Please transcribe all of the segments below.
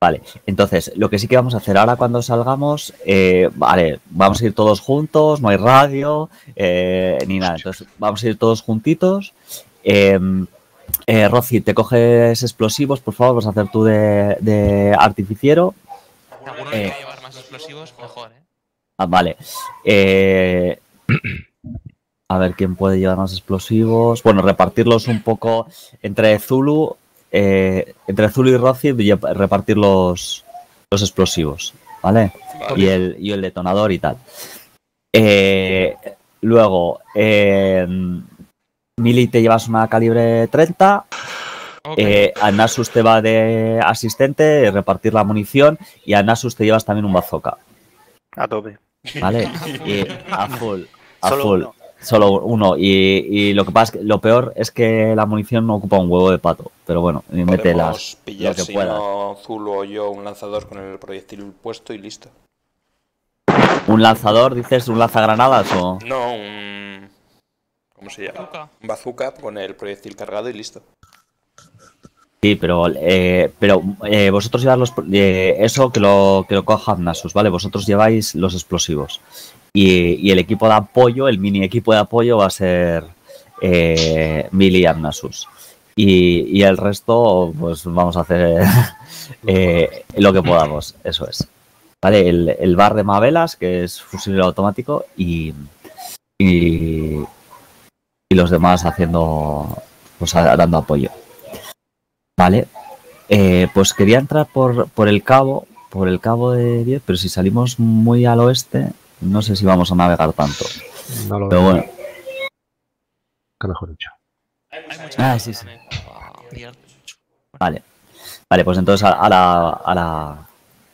Vale, entonces, lo que sí que vamos a hacer ahora cuando salgamos, vale, vamos a ir todos juntos, no hay radio, ni nada. Entonces, vamos a ir todos juntitos. Rosy, te coges explosivos, por favor, vas a hacer tú de artificiero. Si alguno quiere llevar más explosivos, mejor, ¿eh? Vale. A ver quién puede llevar más explosivos. Bueno, repartirlos un poco entre Zulu y Rosy y repartir los explosivos, ¿vale? Y el detonador y tal. Luego, Mili te llevas una calibre 30. Okay. A Nasus te va de asistente, repartir la munición. Y a Nasus te llevas también un bazooka. A tope. ¿Vale? Y a full. Solo uno. Solo uno. Y lo que pasa es que lo peor es que la munición no ocupa un huevo de pato. Pero bueno, mete Podemos pillar, lo que si puedas. no Zulu o yo, un lanzador con el proyectil puesto y listo. ¿Un lanzador, dices? ¿Un lanzagranadas o...? No, un... ¿Cómo se llama? Un bazooka con el proyectil cargado y listo. Sí, pero vosotros lleváis eso que lo coja Nasus, ¿vale? Vosotros lleváis los explosivos. Y el equipo de apoyo, el mini equipo de apoyo va a ser Mili y Nasus. Y el resto, pues vamos a hacer lo que podamos, eso es. ¿Vale? El bar de Mabelas, que es fusil automático, y los demás haciendo, pues dando apoyo. Vale, pues quería entrar por el cabo de 10, pero si salimos muy al oeste, no sé si vamos a navegar tanto. No lo pero veo. Bueno. Que mejor dicho. Sí. Vale, pues entonces ahora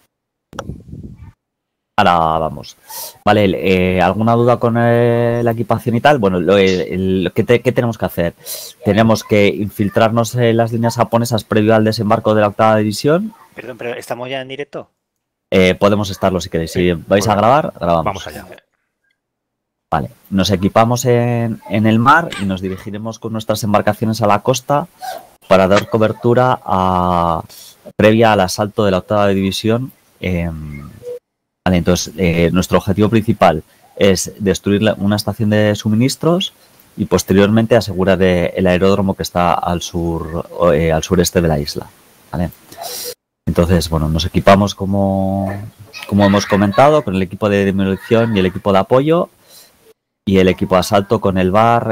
vamos. Vale, ¿alguna duda con la equipación y tal? Bueno, ¿qué tenemos que hacer? Tenemos que infiltrarnos en las líneas japonesas previo al desembarco de la 8ª división. Perdón, pero ¿estamos ya en directo? Podemos estarlo si queréis. Si vais a grabar, grabamos. Vamos allá. Vale, nos equipamos en el mar y nos dirigiremos con nuestras embarcaciones a la costa para dar cobertura previa al asalto de la 8ª división. Vale, entonces, nuestro objetivo principal es destruir una estación de suministros y posteriormente asegurar el aeródromo que está al sureste de la isla. ¿Vale? Entonces, bueno, nos equipamos como hemos comentado, con el equipo de demolición y el equipo de apoyo y el equipo de asalto con el bar,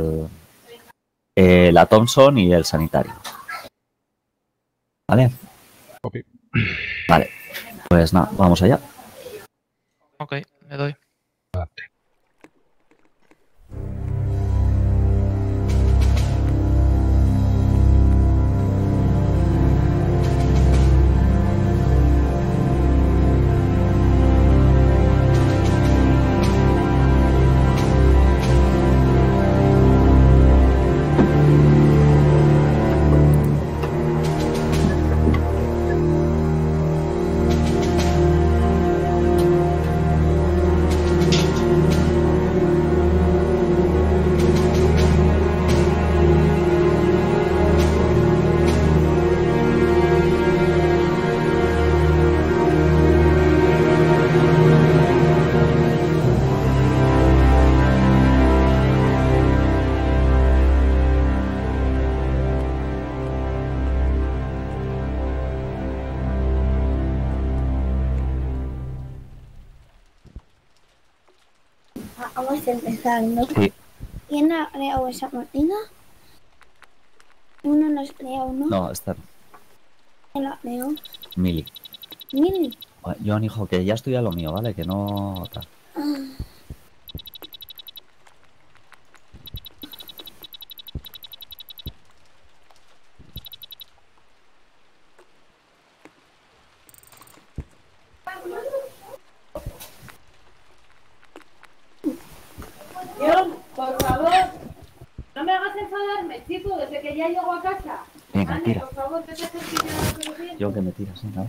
la Thompson y el sanitario. ¿Vale? Okay. Vale, pues nada, vamos allá. Ok, me doy. Adelante. Vamos a empezar, ¿no? Sí. ¿Quién ha creado esa máquina? Uno nos crea uno. No, está ¿Quién la creó? Mili. Mili. John, hijo, que ya estoy a lo mío, ¿vale? Que no... John, por favor, no me hagas enfadarme, chico, desde que ya llego a casa. Venga, Anne, tira. por favor, te dejes que ya no te lo siento. Yo que me tiras, ¿no?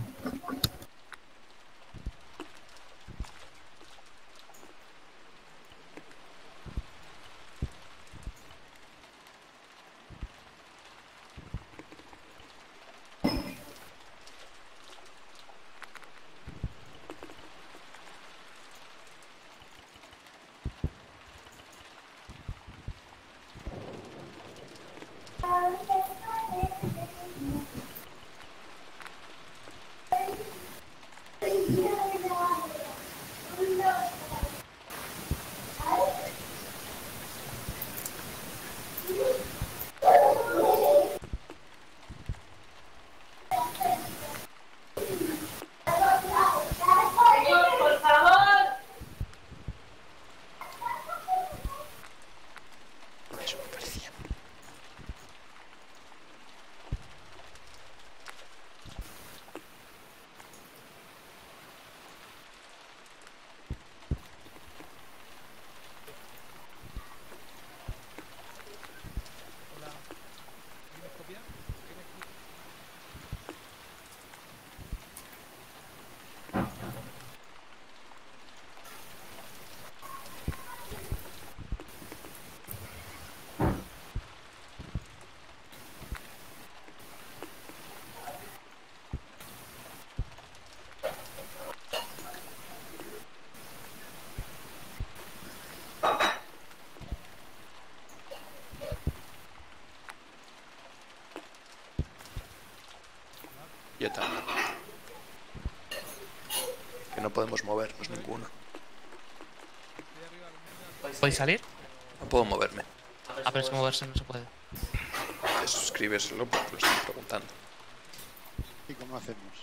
Yo también. Que no podemos movernos ninguno. ¿Podéis salir? No puedo moverme. Ah, pero es que moverse no se puede. Escríbeselo porque lo estoy preguntando. ¿Y cómo hacemos?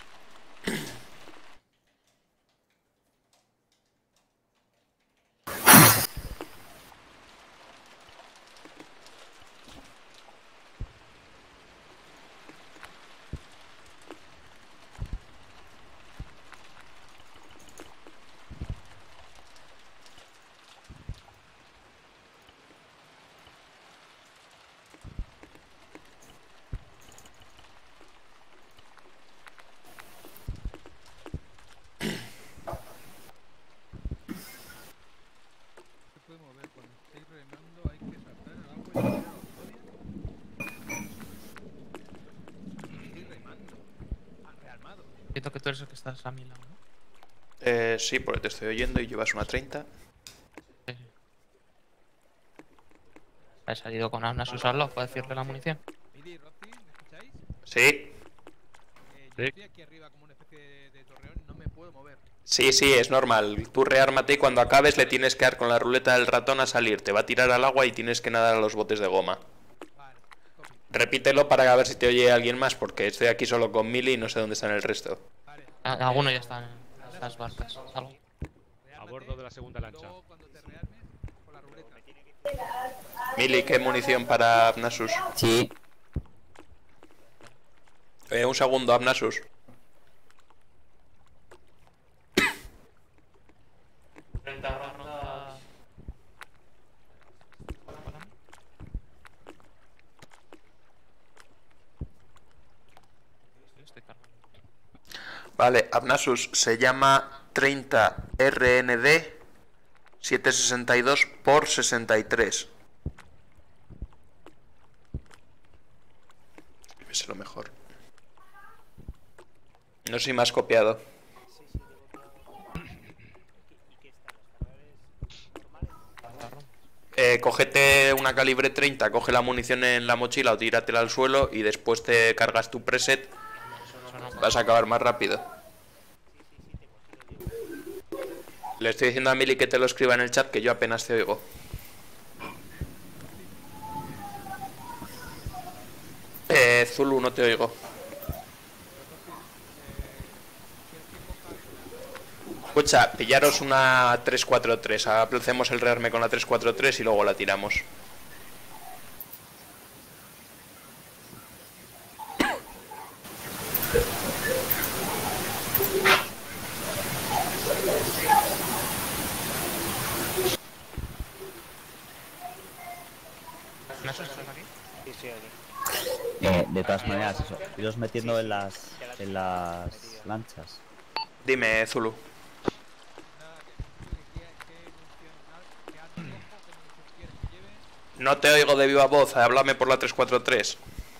Entiendo que tú eres el que estás a mi lado, ¿no? Sí, porque te estoy oyendo y llevas una 30. Sí. ¿Has salido con armas a usarlo para decirle la munición? Mili, Rossi, ¿me escucháis? Sí. Yo estoy aquí arriba como una especie de torreón y no me puedo mover. Sí, sí, es normal. Tú reármate y cuando acabes le tienes que dar con la ruleta del ratón a salir. Te va a tirar al agua y tienes que nadar a los botes de goma. Vale, copy. Repítelo para ver si te oye alguien más, porque estoy aquí solo con Mili y no sé dónde están el resto. Vale. Algunos ya están en las barcas. Salgo. A bordo de la segunda lancha. Luego cuando te rearmes, con la ruleta. Mili, ¿qué munición para Abnasus? Sí. Un segundo, Abnasus. Vale, Abnasus se llama 30 RND 762 por 63. Es lo mejor. No sé si me has copiado. Cógete una calibre 30, coge la munición en la mochila o tíratela al suelo y después te cargas tu preset. Vas a acabar más rápido. Le estoy diciendo a Mili que te lo escriba en el chat, que yo apenas te oigo. Zulu, no te oigo. Escucha, pillaros una 343. Hacemos el rearme con la 343 y luego la tiramos. ¿Nasos estás aquí? Sí, sí, aquí. De todas maneras, eso, iros metiendo en las lanchas. Dime, Zulu. No te oigo de viva voz, háblame por la 343.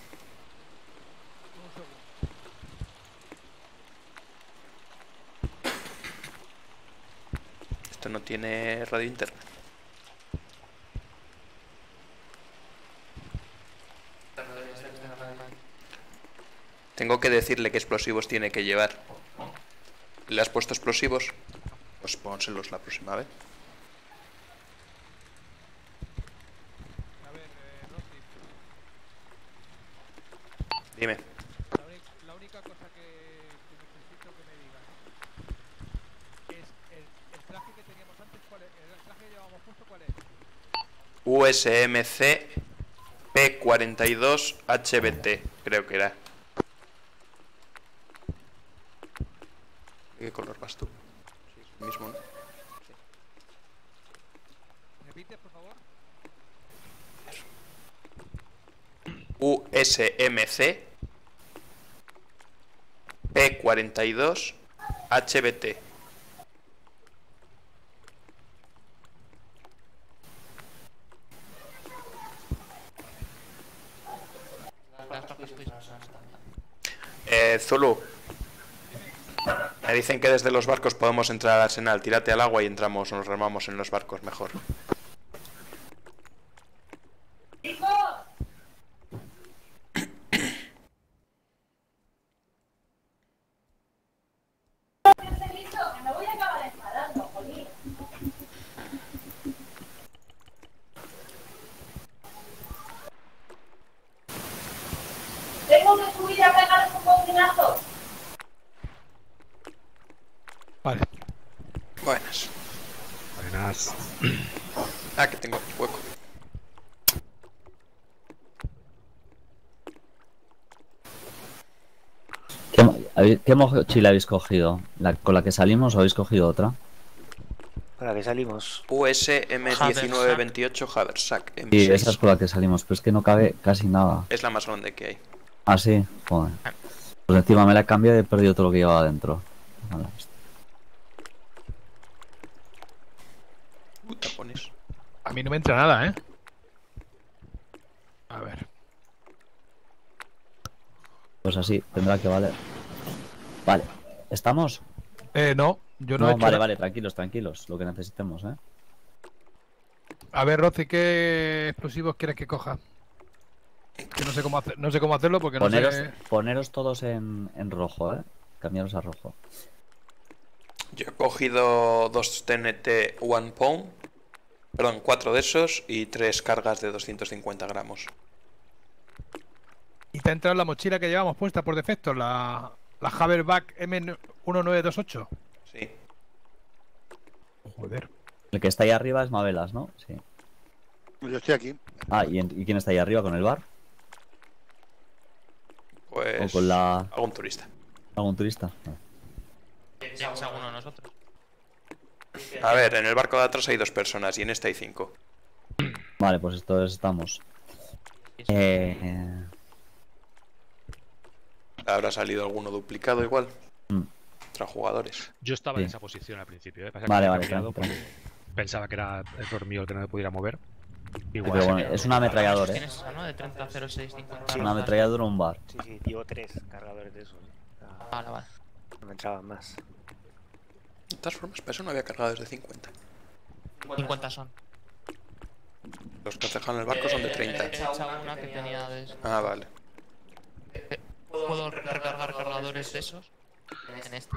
Esto no tiene radio interna. Tengo que decirle qué explosivos tiene que llevar. ¿Le has puesto explosivos? Pues pónselos la próxima vez. A ver, Rossi, Dime. la única cosa que necesito que me digas es el traje que teníamos antes, ¿cuál es? El traje que llevábamos puesto, ¿cuál es? USMC P42 HBT, creo que era. ¿Qué color vas tú? Sí, el mismo, ¿no? ¿Repites, por favor? USMC P42 HBT. Zulu. Me dicen que desde los barcos podemos entrar al arsenal. Tírate al agua y entramos, nos remamos en los barcos mejor. Vale. Buenas. Buenas. Ah, que tengo hueco. ¿Qué mochila habéis cogido? ¿Con la que salimos o habéis cogido otra? Para que salimos. US M1928 Haversack M6. Sí, esa es con la que salimos, pero es que no cabe casi nada. Es la más grande que hay. Ah, sí, joder. Pues encima me la he cambiado y he perdido todo lo que llevaba adentro. Vale. Tapones. A mí no me entra nada, ¿eh? A ver. Pues así, tendrá que valer. Vale, ¿estamos? No, yo no, No, he hecho vale, nada. vale, tranquilos, tranquilos, lo que necesitemos, ¿eh? A ver, Rosy, ¿qué explosivos quieres que coja? Que no sé cómo hacer, no sé cómo hacerlo porque Poneros, no sé. poneros todos en rojo, ¿eh? Cambiaros a rojo. Yo he cogido 2 TNT One Pound. Perdón, 4 de esos y 3 cargas de 250 gramos. Y te ha entrado la mochila que llevamos puesta por defecto, la Haverback M1928. Sí. Joder. El que está ahí arriba es Mabelas, ¿no? Sí. Yo estoy aquí. Ah, ¿y quién está ahí arriba con el bar? Pues. ¿O con la... algún turista. algún turista? No. Llevamos a alguno de nosotros. A ver, en el barco de atrás hay 2 personas y en este hay 5. Vale, pues entonces estamos. Habrá salido alguno duplicado igual. Mm. Contra jugadores. Yo estaba Sí. en esa posición al principio, ¿eh? Pasa que Vale, me he vale, cambiado tranqui, porque pensaba que era error mío el que no me pudiera mover. Igual Pero se bueno, me- es un ametrallador, ¿eh? Tienes esa, ¿no? De 30-06-50. Es un ametrallador o un bar. Sí, sí, llevo 3 cargadores de esos. Vale, vale. No me entraban más. De todas formas, para eso no había cargadores de 50. 50 son. Los que has dejado en el barco son de 30. He echado una que tenía de... Ah, vale. ¿Puedo recargar cargadores de esos? En este.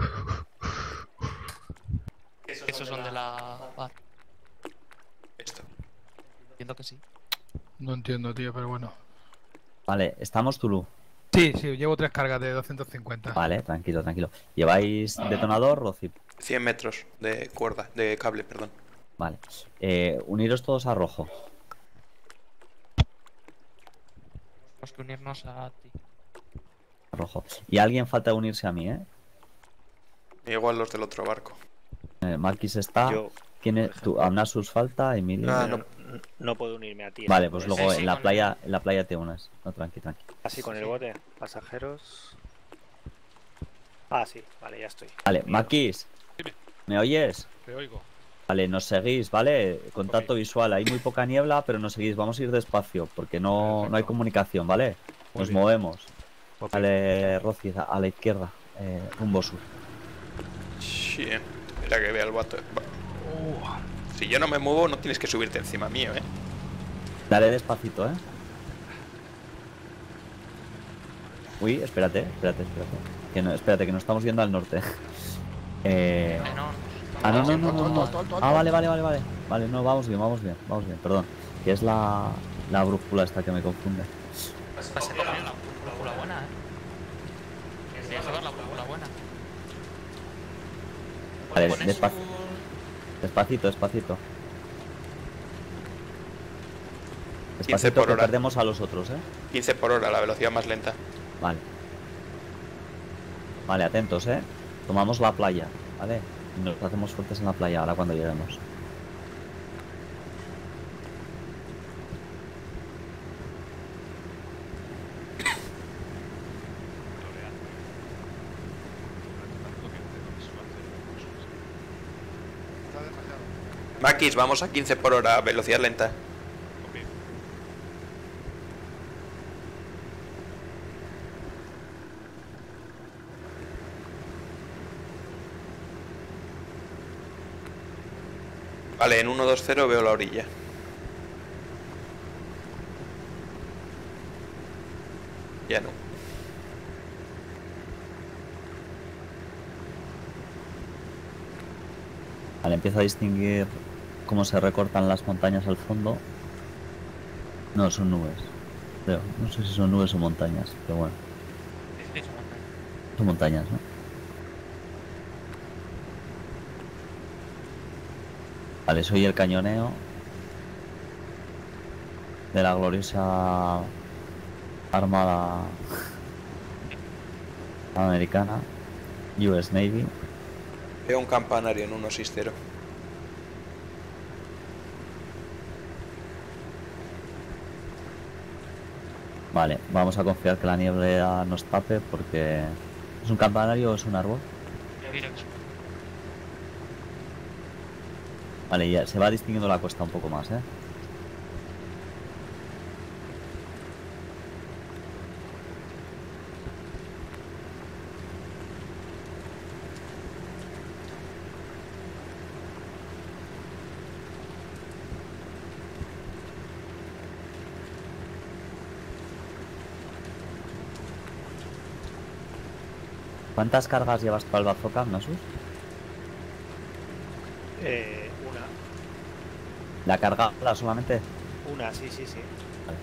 Esos son de la bar. Esto. Entiendo que sí. No entiendo, tío, pero bueno. Vale, ¿estamos, Tulu? Sí, sí, llevo 3 cargas de 250. Vale, tranquilo, tranquilo. ¿Lleváis detonador o zip? 100 metros de cuerda, de cable, perdón. Vale. Uniros todos a rojo. Tenemos que unirnos a ti. A rojo. Y alguien falta unirse a mí, ¿eh? Igual los del otro barco. Marquis está. Yo, ¿Quién es? por Tú, ejemplo. Amnasus falta, Emilio. Ah, no, no puedo unirme a ti. Vale, pues luego sí, en la con- playa te unes. No, tranqui, tranqui. Así con el bote. Pasajeros. Ah, sí, vale, ya estoy. Vale, Unido. Marquis. Dime. ¿Me oyes? Te oigo. Vale, nos seguís, ¿vale? Contacto visual. Hay muy poca niebla, pero nos seguís. Vamos a ir despacio, porque no hay Perfecto. comunicación, ¿vale? Muy Nos bien. movemos. Ok. Vale, Rosy, a la izquierda. Rumbo sur. Sí, espera que vea el vato. Si yo no me muevo, no tienes que subirte encima mío, ¿eh? Dale despacito, ¿eh? Uy, espérate. Que no, espérate, que nos estamos yendo al norte. No, Ah, no. Alto, alto. Ah, vale. Vale, no, vamos bien, perdón. Que es la brújula esta que me confunde. va a ser la brújula buena, Voy a llevar la brújula buena. Vale, Pones despacito. 15 Despacito por que hora. perdemos a los otros, ¿eh? 15 por hora, la velocidad más lenta. Vale. Vale, atentos, ¿eh? Tomamos la playa, ¿vale? Y nos hacemos fuertes en la playa ahora cuando lleguemos. Está demasiado. Maquis, vamos a 15 por hora, velocidad lenta. Ok. Vale, en 1-2-0 veo la orilla. Ya no. Vale, empiezo a distinguir cómo se recortan las montañas al fondo. No, son nubes. Creo. No sé si son nubes o montañas, pero bueno. Son montañas, ¿no? Vale, soy el cañoneo de la gloriosa Armada Americana, US Navy. Veo un campanario en 160. Vale, vamos a confiar que la niebla nos tape porque... ¿Es un campanario o es un árbol? Directo. Vale, ya se va distinguiendo la costa un poco más, ¿eh? ¿Cuántas cargas llevas para el bazooka, Nasus? Una. ¿La carga solamente? Una, sí, sí, sí. Vale.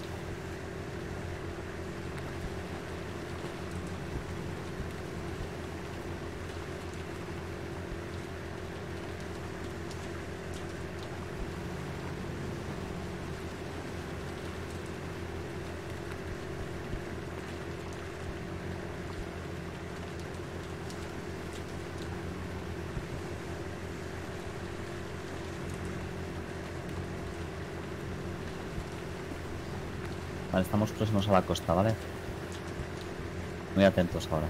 Vale, estamos próximos a la costa, ¿vale? Muy atentos ahora.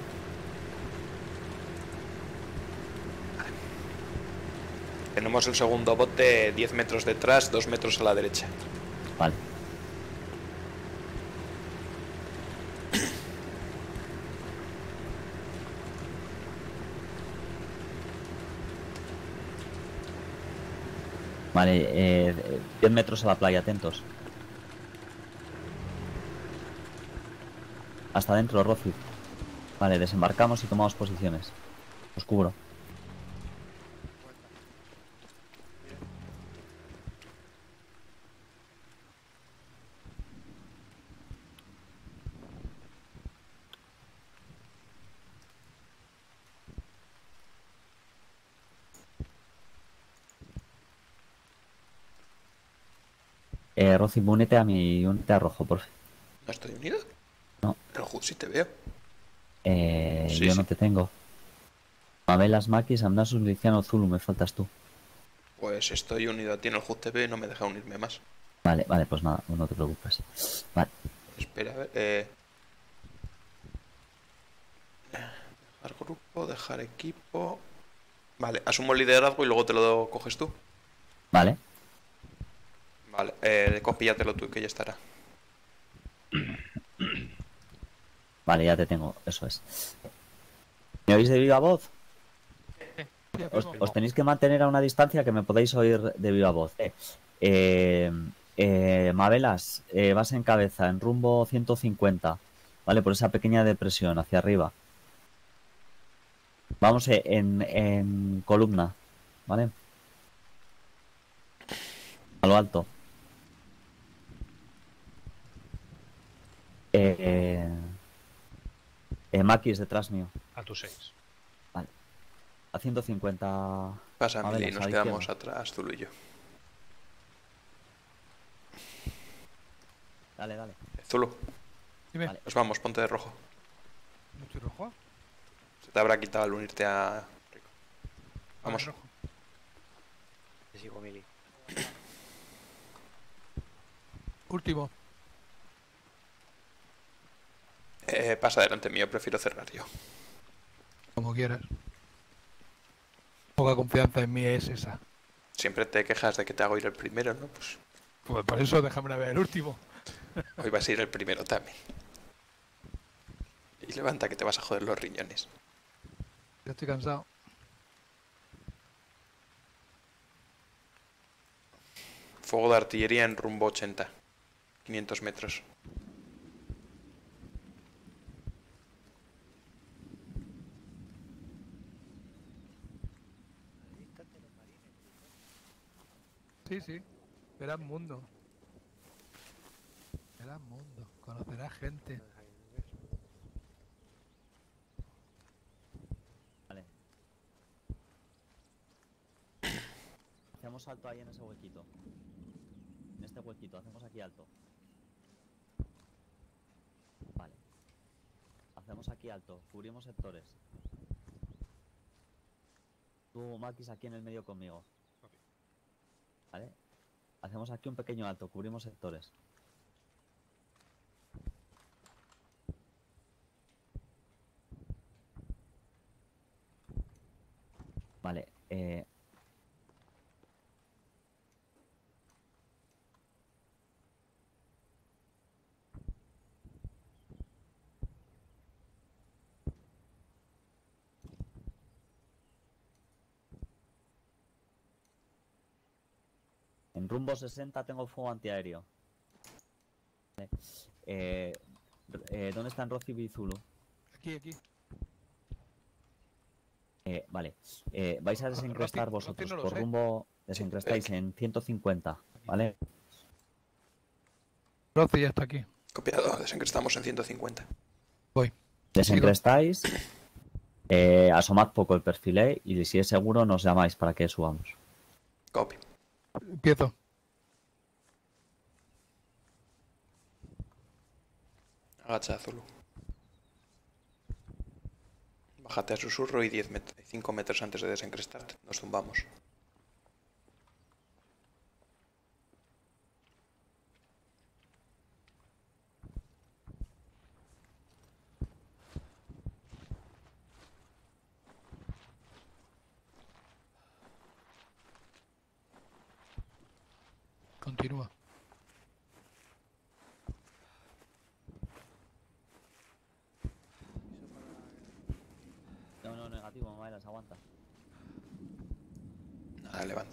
Tenemos el segundo bote 10 metros detrás, 2 metros a la derecha. Vale. Vale, 10 metros a la playa, atentos. Hasta adentro, Rozi. Vale, desembarcamos y tomamos posiciones. Os cubro. Rozi, únete a mi... únete a rojo, por fin. ¿No estoy unido? No. El HUD sí te veo. Sí, Yo sí. no te tengo. Mabelas, Maquis, Amnasus, Liciano, Zulu, me faltas tú. Pues estoy unido a ti en el HUD TV y no me deja unirme más. Vale, vale, pues nada, no te preocupes. Vale, Espera, a ver. Dejar grupo, dejar equipo. Vale, asumo el liderazgo y luego te lo coges tú. vale. Vale, compíllatelo tú que ya estará. Vale, ya te tengo, eso es. ¿Me oís de viva voz? Sí, Os tenéis que mantener a una distancia que me podáis oír de viva voz. Mabelas, vas en cabeza, en rumbo 150, ¿vale? Por esa pequeña depresión hacia arriba. Vamos en columna, ¿vale? A lo alto. Maquis detrás mío. A tu 6. A 150. Pasa, Mabelas, Mili, nos a la quedamos izquierda. atrás, Zulu y yo. Dale, dale. Zulu, Dime, Vale. nos vamos, ponte de rojo. ¿no estoy rojo? Se te habrá quitado al unirte a Rico. Vamos. Rojo. Te sigo, Mili. Último. Pasa delante mío, prefiero cerrar yo. Como quieras. Poca confianza en mí es esa. Siempre te quejas de que te hago ir el primero, ¿no? Pues Pues por eso déjame ver el último. hoy vas a ir el primero también. Y levanta que te vas a joder los riñones. Ya estoy cansado. Fuego de artillería en rumbo 80. 500 metros. Sí, sí. Verás mundo. Verás mundo. Conocerás gente. Vale. hacemos alto ahí en ese huequito. En este huequito, hacemos aquí alto. Vale. Hacemos aquí alto, cubrimos sectores. Tú, Maquis, aquí en el medio conmigo. Vale. Hacemos aquí un pequeño alto, cubrimos sectores. Vale, en rumbo 60 tengo fuego antiaéreo. Vale. ¿Dónde están Rossi y Zulu? Aquí, aquí. Vale, vais a desencrestar Rossi vosotros no lo por sé. rumbo, desencrestáis en 150, ¿vale? Rossi ya está aquí. Copiado, desencrestamos en 150. Voy. Desencrestáis, asomad poco el perfil, y si es seguro nos llamáis para que subamos. Copy. Empiezo. Agacha, Zulu. Bájate a susurro y 5 metros antes de desencrestarte. Nos zumbamos. Continúa. No, negativo, Maelas, aguanta. Nada, levanta.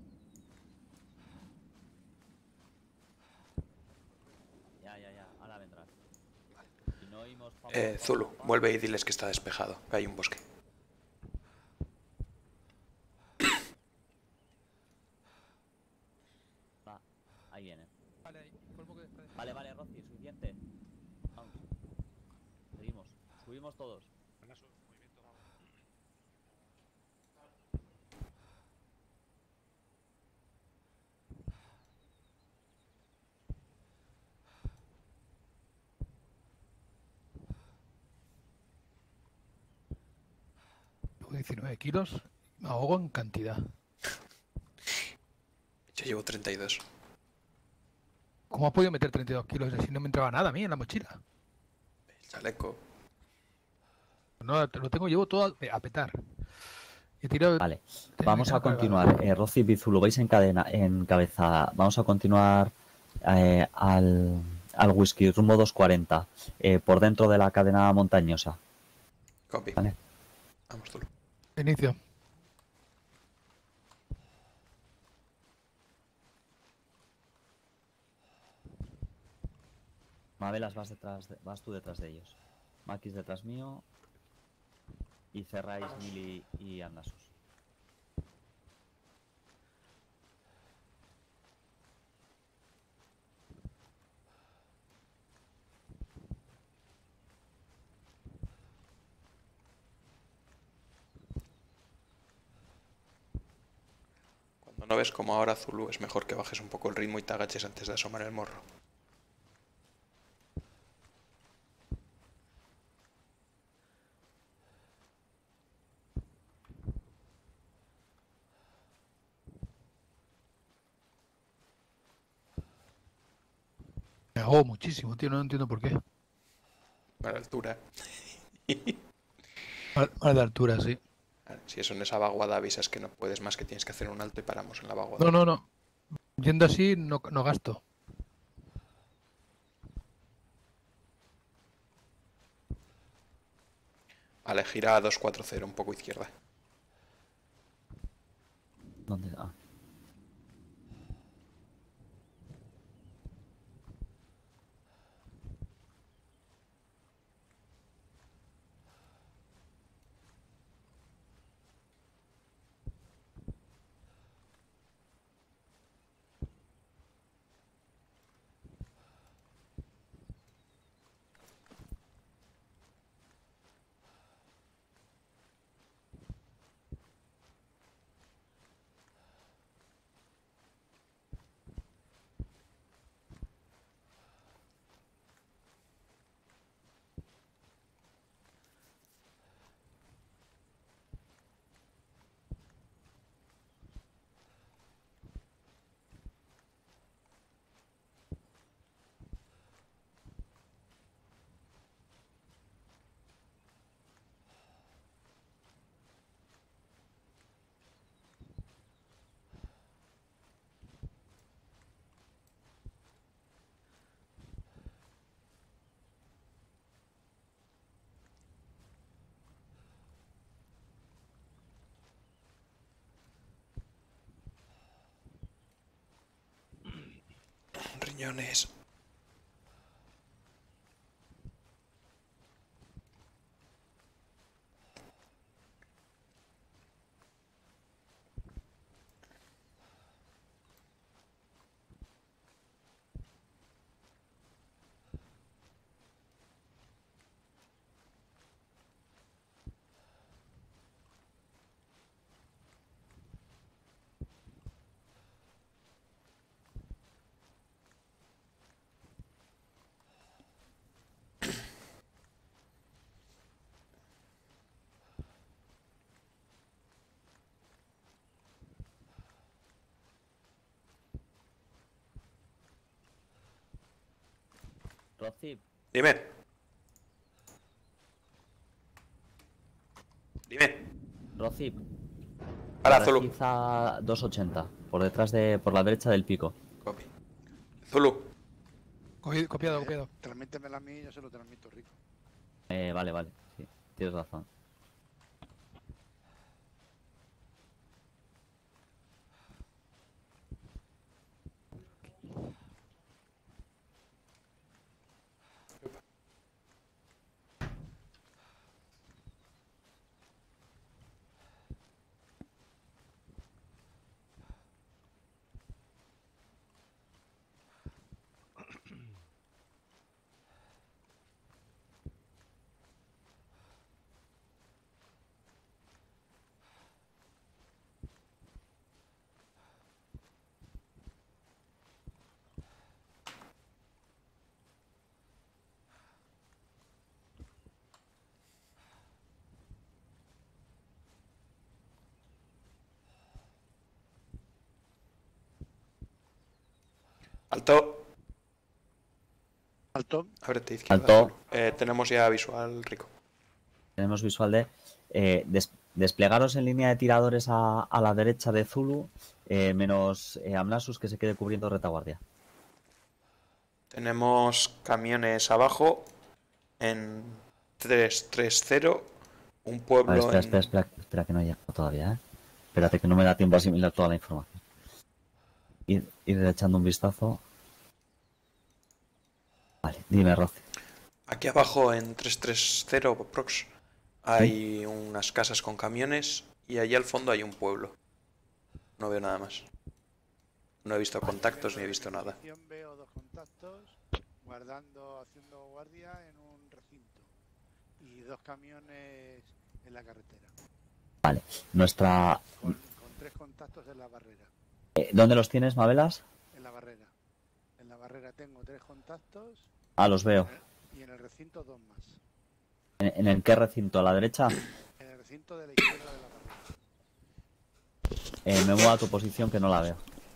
Ya, ahora vendrás. Si no oímos... Zulu, vuelve y diles que está despejado, que hay un bosque. Va, ahí viene. Vale, ahí. Colmo que está Vale, Rossi, suficiente. Vamos. Seguimos. Subimos todos. Llevo 19 kilos. Me ahogo en cantidad. Yo llevo 32. ¿Cómo has podido meter 32 kilos si no me entraba nada a mí en la mochila? El chaleco. No, lo tengo, llevo todo a petar. He tirado... Vale, vamos a continuar. Rossi y Zulu, vais en cabeza. Vamos a continuar al whisky, rumbo 240, por dentro de la cadena montañosa. Copy. Vale. Vamos, Zulu. Inicio. Mabelas, vas tú detrás de ellos. Maquis detrás mío. Y cerráis Mili y Andasus. Cuando no ves como ahora, Zulu, es mejor que bajes un poco el ritmo y te agaches antes de asomar el morro. Me ahogo muchísimo, tío. No entiendo por qué. A la altura. Mal de altura, sí. Si eso en esa vaguada avisas que no puedes más, que tienes que hacer un alto y paramos en la vaguada. No. Yendo así no gasto. Vale, gira a 240, un poco izquierda. ¿Dónde? Ah. Coñones. Rocip, Dime. Dime. Rocip. Ahora, Zulu. Quizá 280, por detrás de, por la derecha del pico. Copy. Zulu. Copiado, copiado. Transmítemela a mí y yo se lo transmito, Rico. Vale, vale, sí, tienes razón. Alto. Alto. Ábrete izquierda. Alto. Zulu. Tenemos ya visual, Rico. Tenemos visual de desplegaros en línea de tiradores a la derecha de Zulu, menos Amnasus, que se quede cubriendo retaguardia. Tenemos camiones abajo en 330. Un pueblo Vale, espera que no haya todavía, Espérate que no me da tiempo a asimilar toda la información. Ir echando un vistazo. Vale, dime, Rocío. Aquí abajo en 330 prox hay unas casas con camiones y allí al fondo hay un pueblo. No veo nada más. No he visto contactos ni he visto nada. Veo 2 contactos haciendo guardia en un recinto y 2 camiones en la carretera. Vale, nuestra... Con 3 contactos en la barrera. ¿Dónde los tienes, Mabelas? En la barrera. En la barrera tengo 3 contactos. Ah, los veo. Y en el recinto 2 más. ¿En el qué recinto? ¿A la derecha? En el recinto de la izquierda de la barrera. Me muevo a tu posición que no la veo.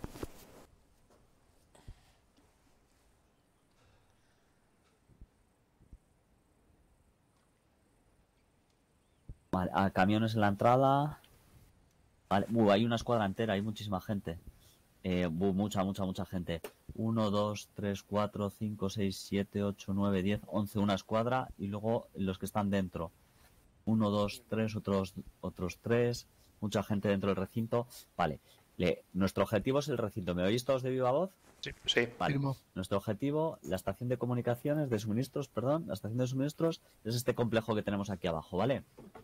Vale, camiones en la entrada. Vale, hay una escuadra entera, hay muchísima gente. Mucha gente. 1, 2, 3, 4, 5, 6, 7, 8, 9, 10, 11, una escuadra. Y luego los que están dentro. 1, 2, 3, otros 3. Mucha gente dentro del recinto. Vale, nuestro objetivo es el recinto. ¿Me oís todos de viva voz? Sí. Vale. Nuestro objetivo, la estación de comunicaciones, de suministros, perdón, la estación de suministros es este complejo que tenemos aquí abajo, ¿vale?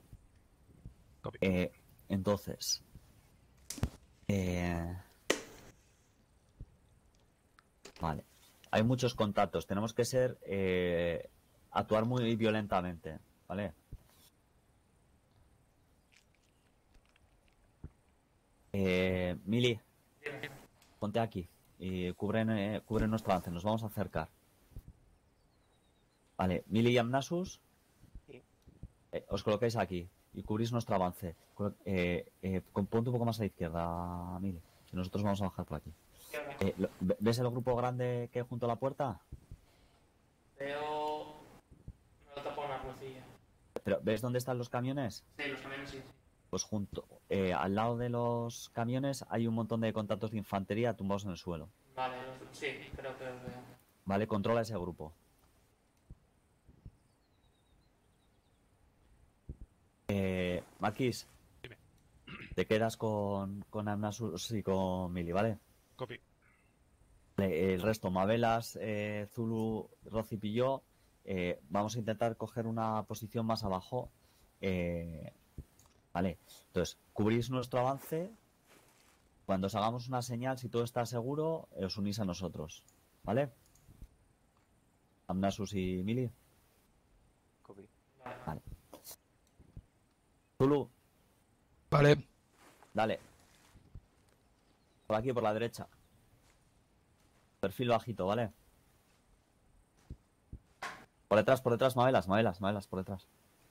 Entonces, vale, hay muchos contactos, tenemos que actuar muy violentamente, ¿vale? Mili, ponte aquí y cubre nuestro avance, nos vamos a acercar. Vale, Mili y Amnasus, os colocáis aquí y cubrís nuestro avance. Ponte un poco más a la izquierda, Mili, que nosotros vamos a bajar por aquí. ¿Ves el grupo grande que hay junto a la puerta? Veo... Me lo tapo una rocilla. ¿Pero ves dónde están los camiones? Sí, los camiones sí. Pues al lado de los camiones hay un montón de contactos de infantería tumbados en el suelo. Vale, sí, creo que los veo. Vale, controla ese grupo. Marquis, te quedas con Amnasus y con Mili, ¿vale? Copy. El resto, Mabelas, Zulu, Rocip y yo, vamos a intentar coger una posición más abajo. Vale, entonces, cubrís nuestro avance. Cuando os hagamos una señal, si todo está seguro, os unís a nosotros. ¿Vale? Amnasus y Mili. Copy. Vale. Zulu, Vale. dale. Por aquí, por la derecha. Perfil bajito, ¿vale? Por detrás, Mabelas, por detrás.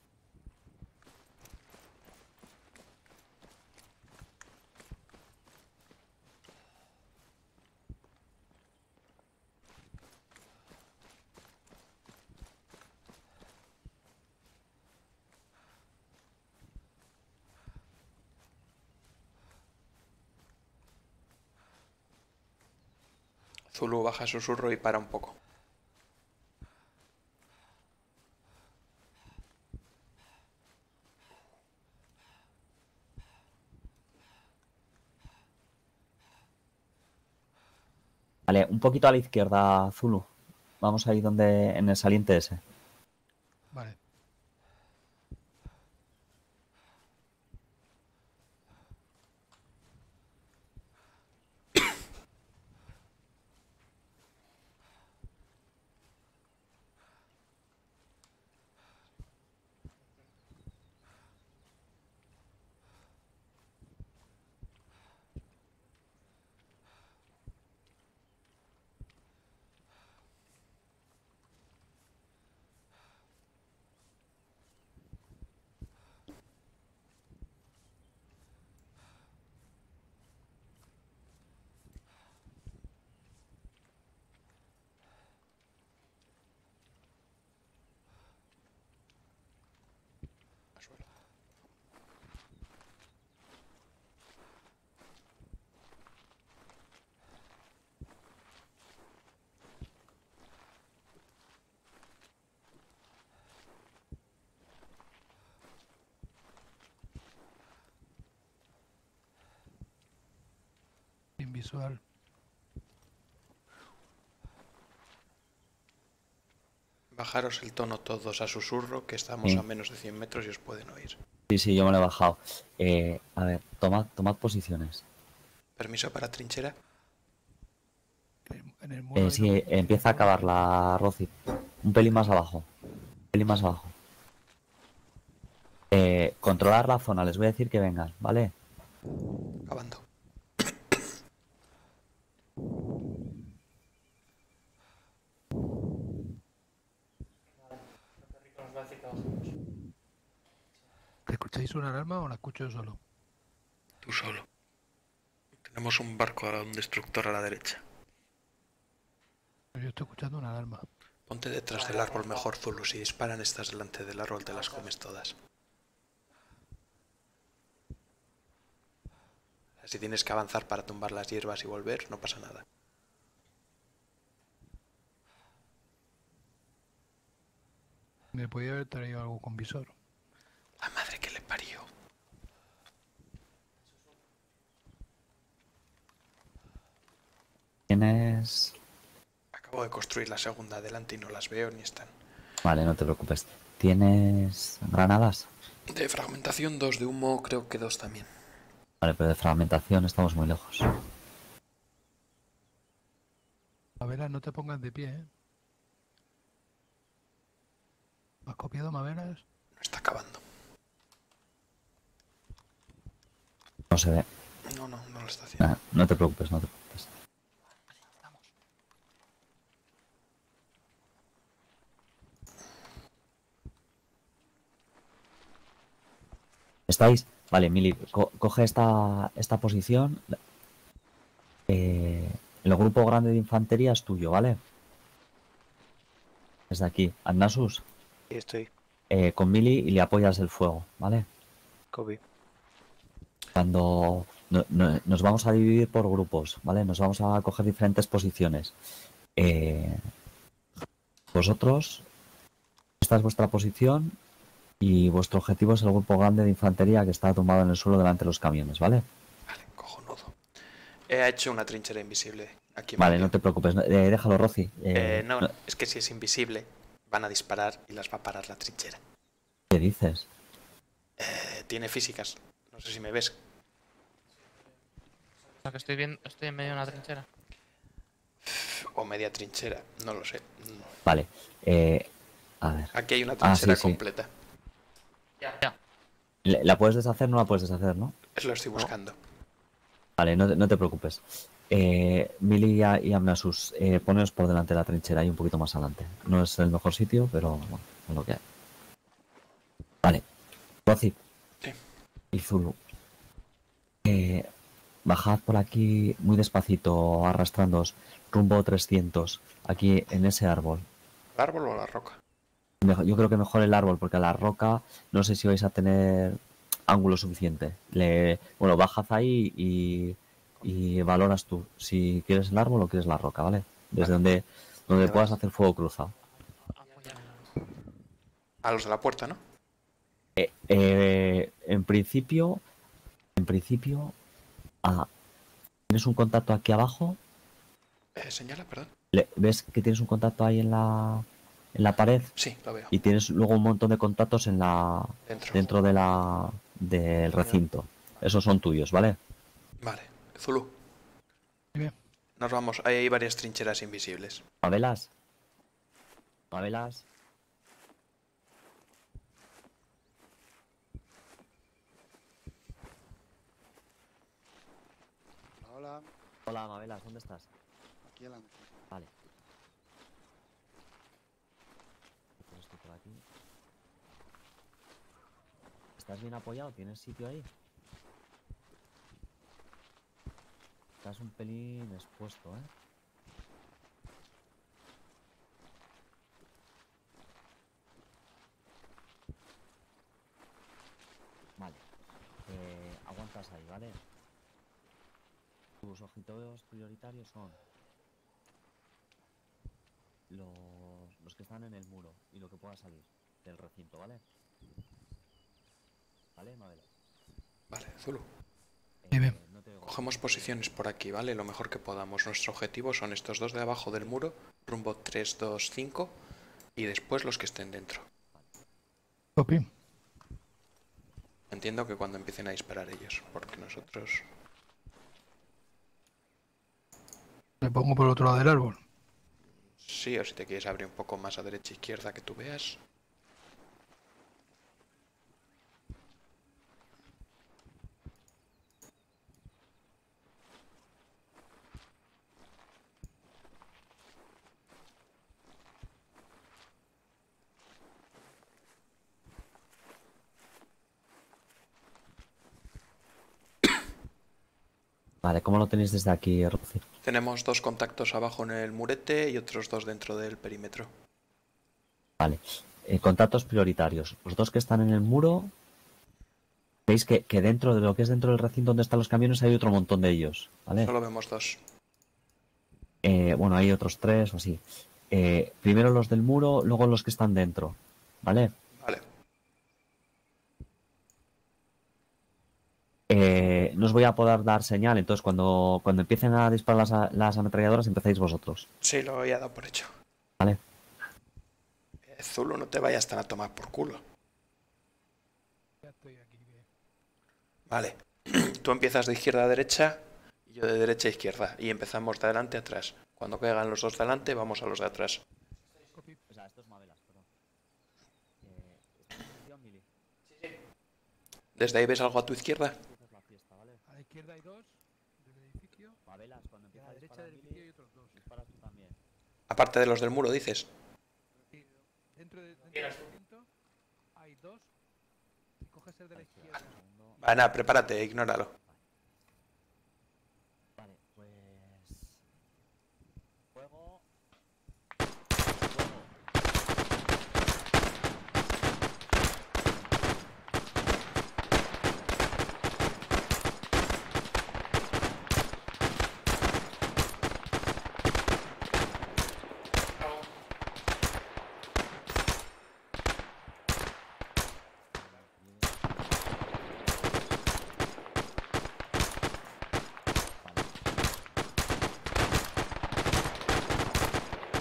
Zulu baja susurro y para un poco. Vale, un poquito a la izquierda, Zulu. Vamos ahí donde, en el saliente ese. Vale. Al suelo. Invisual. Bajaros el tono todos a susurro, que estamos Sí. a menos de 100 metros y os pueden oír. Sí, yo me lo he bajado. A ver, tomad posiciones. Permiso para trinchera. En el muro hay Sí, una- empieza a acabar la Rocip. Un pelín más abajo. Controlar la zona, les voy a decir que vengan, ¿vale? Acabando. Nos va a decir que bajemos. ¿Escucháis una alarma o la escucho yo solo? Tú solo. Tenemos un barco, un destructor a la derecha. Yo estoy escuchando una alarma. Ponte detrás del árbol mejor, Zulu. Si disparan, estás delante del árbol, te las comes todas. Si tienes que avanzar para tumbar las hierbas y volver, no pasa nada. Me podía haber traído algo con visor. La madre que le parió. Tienes... Acabo de construir la segunda adelante y no las veo ni están. Vale, no te preocupes. ¿Tienes granadas? De fragmentación 2, de humo creo que 2 también. Vale, pero de fragmentación estamos muy lejos. Maveras, no te pongas de pie, ¿eh? ¿Has copiado Maveras? No está acabando. No se ve. No lo está haciendo. Nah, no te preocupes. ¿Estáis? Vale, Mili, coge esta posición. El grupo grande de infantería es tuyo, ¿vale? Desde aquí. Adnasus, Sí, estoy. con Mili y le apoyas el fuego, ¿vale? Copy. Cuando nos vamos a dividir por grupos, ¿vale? Nos vamos a coger diferentes posiciones. Vosotros, esta es vuestra posición y vuestro objetivo es el grupo grande de infantería que está tumbado en el suelo delante de los camiones, ¿vale? Vale, cojonudo. He hecho una trinchera invisible. Aquí en Vale, medio. no te preocupes. Déjalo, Rosy. No, es que si es invisible, van a disparar y las va a parar la trinchera. ¿Qué dices? Tiene físicas. No sé si me ves. O sea, que estoy en medio de una trinchera. O media trinchera, no lo sé. Vale. A ver. Aquí hay una trinchera sí. completa. Ya. ¿La puedes deshacer? No la puedes deshacer, ¿no? Es lo estoy buscando. Vale, no te preocupes. Mili y Amnasus, poneos por delante de la trinchera y un poquito más adelante. No es el mejor sitio, pero bueno, es lo que hay. Vale. Rosy. Sí. Y Zulu. Bajad por aquí muy despacito, arrastrándoos, rumbo 300, aquí en ese árbol. ¿El árbol o la roca? Yo creo que mejor el árbol, porque a la roca no sé si vais a tener ángulo suficiente. Bueno, bajad ahí y valoras tú si quieres el árbol o quieres la roca, ¿vale? Desde donde puedas hacer fuego cruzado. A los de la puerta, ¿no? En principio, tienes un contacto aquí abajo. Señala, perdón. ¿Ves que tienes un contacto ahí en la pared? Sí, lo veo. Y tienes luego un montón de contactos dentro del recinto. Esos son tuyos, ¿vale? Vale. Zulu. Bien. Nos vamos. Ahí hay varias trincheras invisibles. ¿Mabelas? ¿Mabelas? Hola, Hola, Mabelas, ¿dónde estás? aquí adelante. Vale. Esto por aquí. ¿Estás bien apoyado? ¿Tienes sitio ahí? Estás un pelín expuesto, ¿eh? Vale. Aguantas ahí, ¿vale? Tus objetivos prioritarios son los que están en el muro y lo que pueda salir del recinto, ¿vale? ¿Vale, Mabel? Vale, Zulu. Bien. No te oigo. Cogemos posiciones por aquí, ¿vale? Lo mejor que podamos. Nuestro objetivo son estos dos de abajo del muro, rumbo 3, 2, 5, y después los que estén dentro. Copy. Entiendo que cuando empiecen a disparar ellos, porque nosotros... Me pongo por el otro lado del árbol. Sí, o si te quieres abrir un poco más a derecha e izquierda que tú veas. Vale, ¿cómo lo tenéis desde aquí, Rocío? Tenemos dos contactos abajo en el murete y otros dos dentro del perímetro. Vale. Contactos prioritarios. Los dos que están en el muro. Veis que dentro de lo que es dentro del recinto donde están los camiones hay otro montón de ellos, ¿vale? Solo vemos dos. Bueno, hay otros 3 o así. Primero los del muro, luego los que están dentro, ¿vale? Vale. No os voy a poder dar señal, entonces cuando empiecen a disparar las ametralladoras empecéis vosotros, Sí, lo había dado por hecho. ¿vale? Zulu, no te vayas tan a tomar por culo. Ya estoy aquí. Bien. Vale. Tú empiezas de izquierda a derecha y yo de derecha a izquierda. Y empezamos de adelante a atrás. Cuando caigan los dos de adelante, vamos a los de atrás. Copy. O sea, esto es Mabelas, perdón. ¿Desde ahí ves algo a tu izquierda? A la izquierda hay dos del edificio. Mabelas, cuando Y a empieza la a derecha disparar del Billy, edificio hay otros dos. disparas tú también. Aparte de los del muro, dices. Sí, dentro del recinto hay dos. Y coges el de la izquierda. Va, nada, prepárate, ignóralo. Vale, pues... Fuego...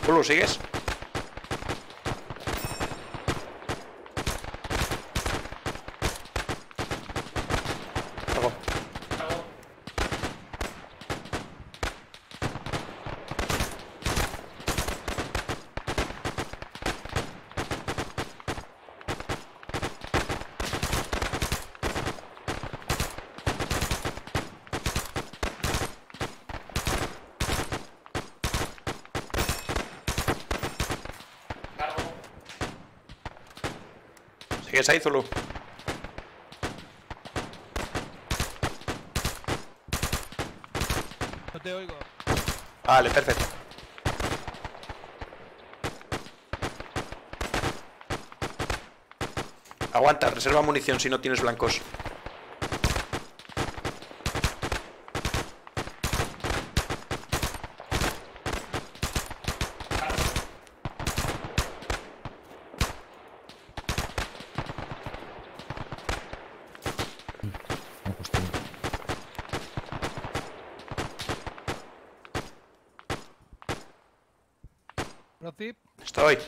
Zulu, ¿sigues? Cargo. ¿Sigues ahí, Zulu? No te oigo. Vale, perfecto. Aguanta, reserva munición si no tienes blancos. Me he puesto bien. Rocip, Estoy.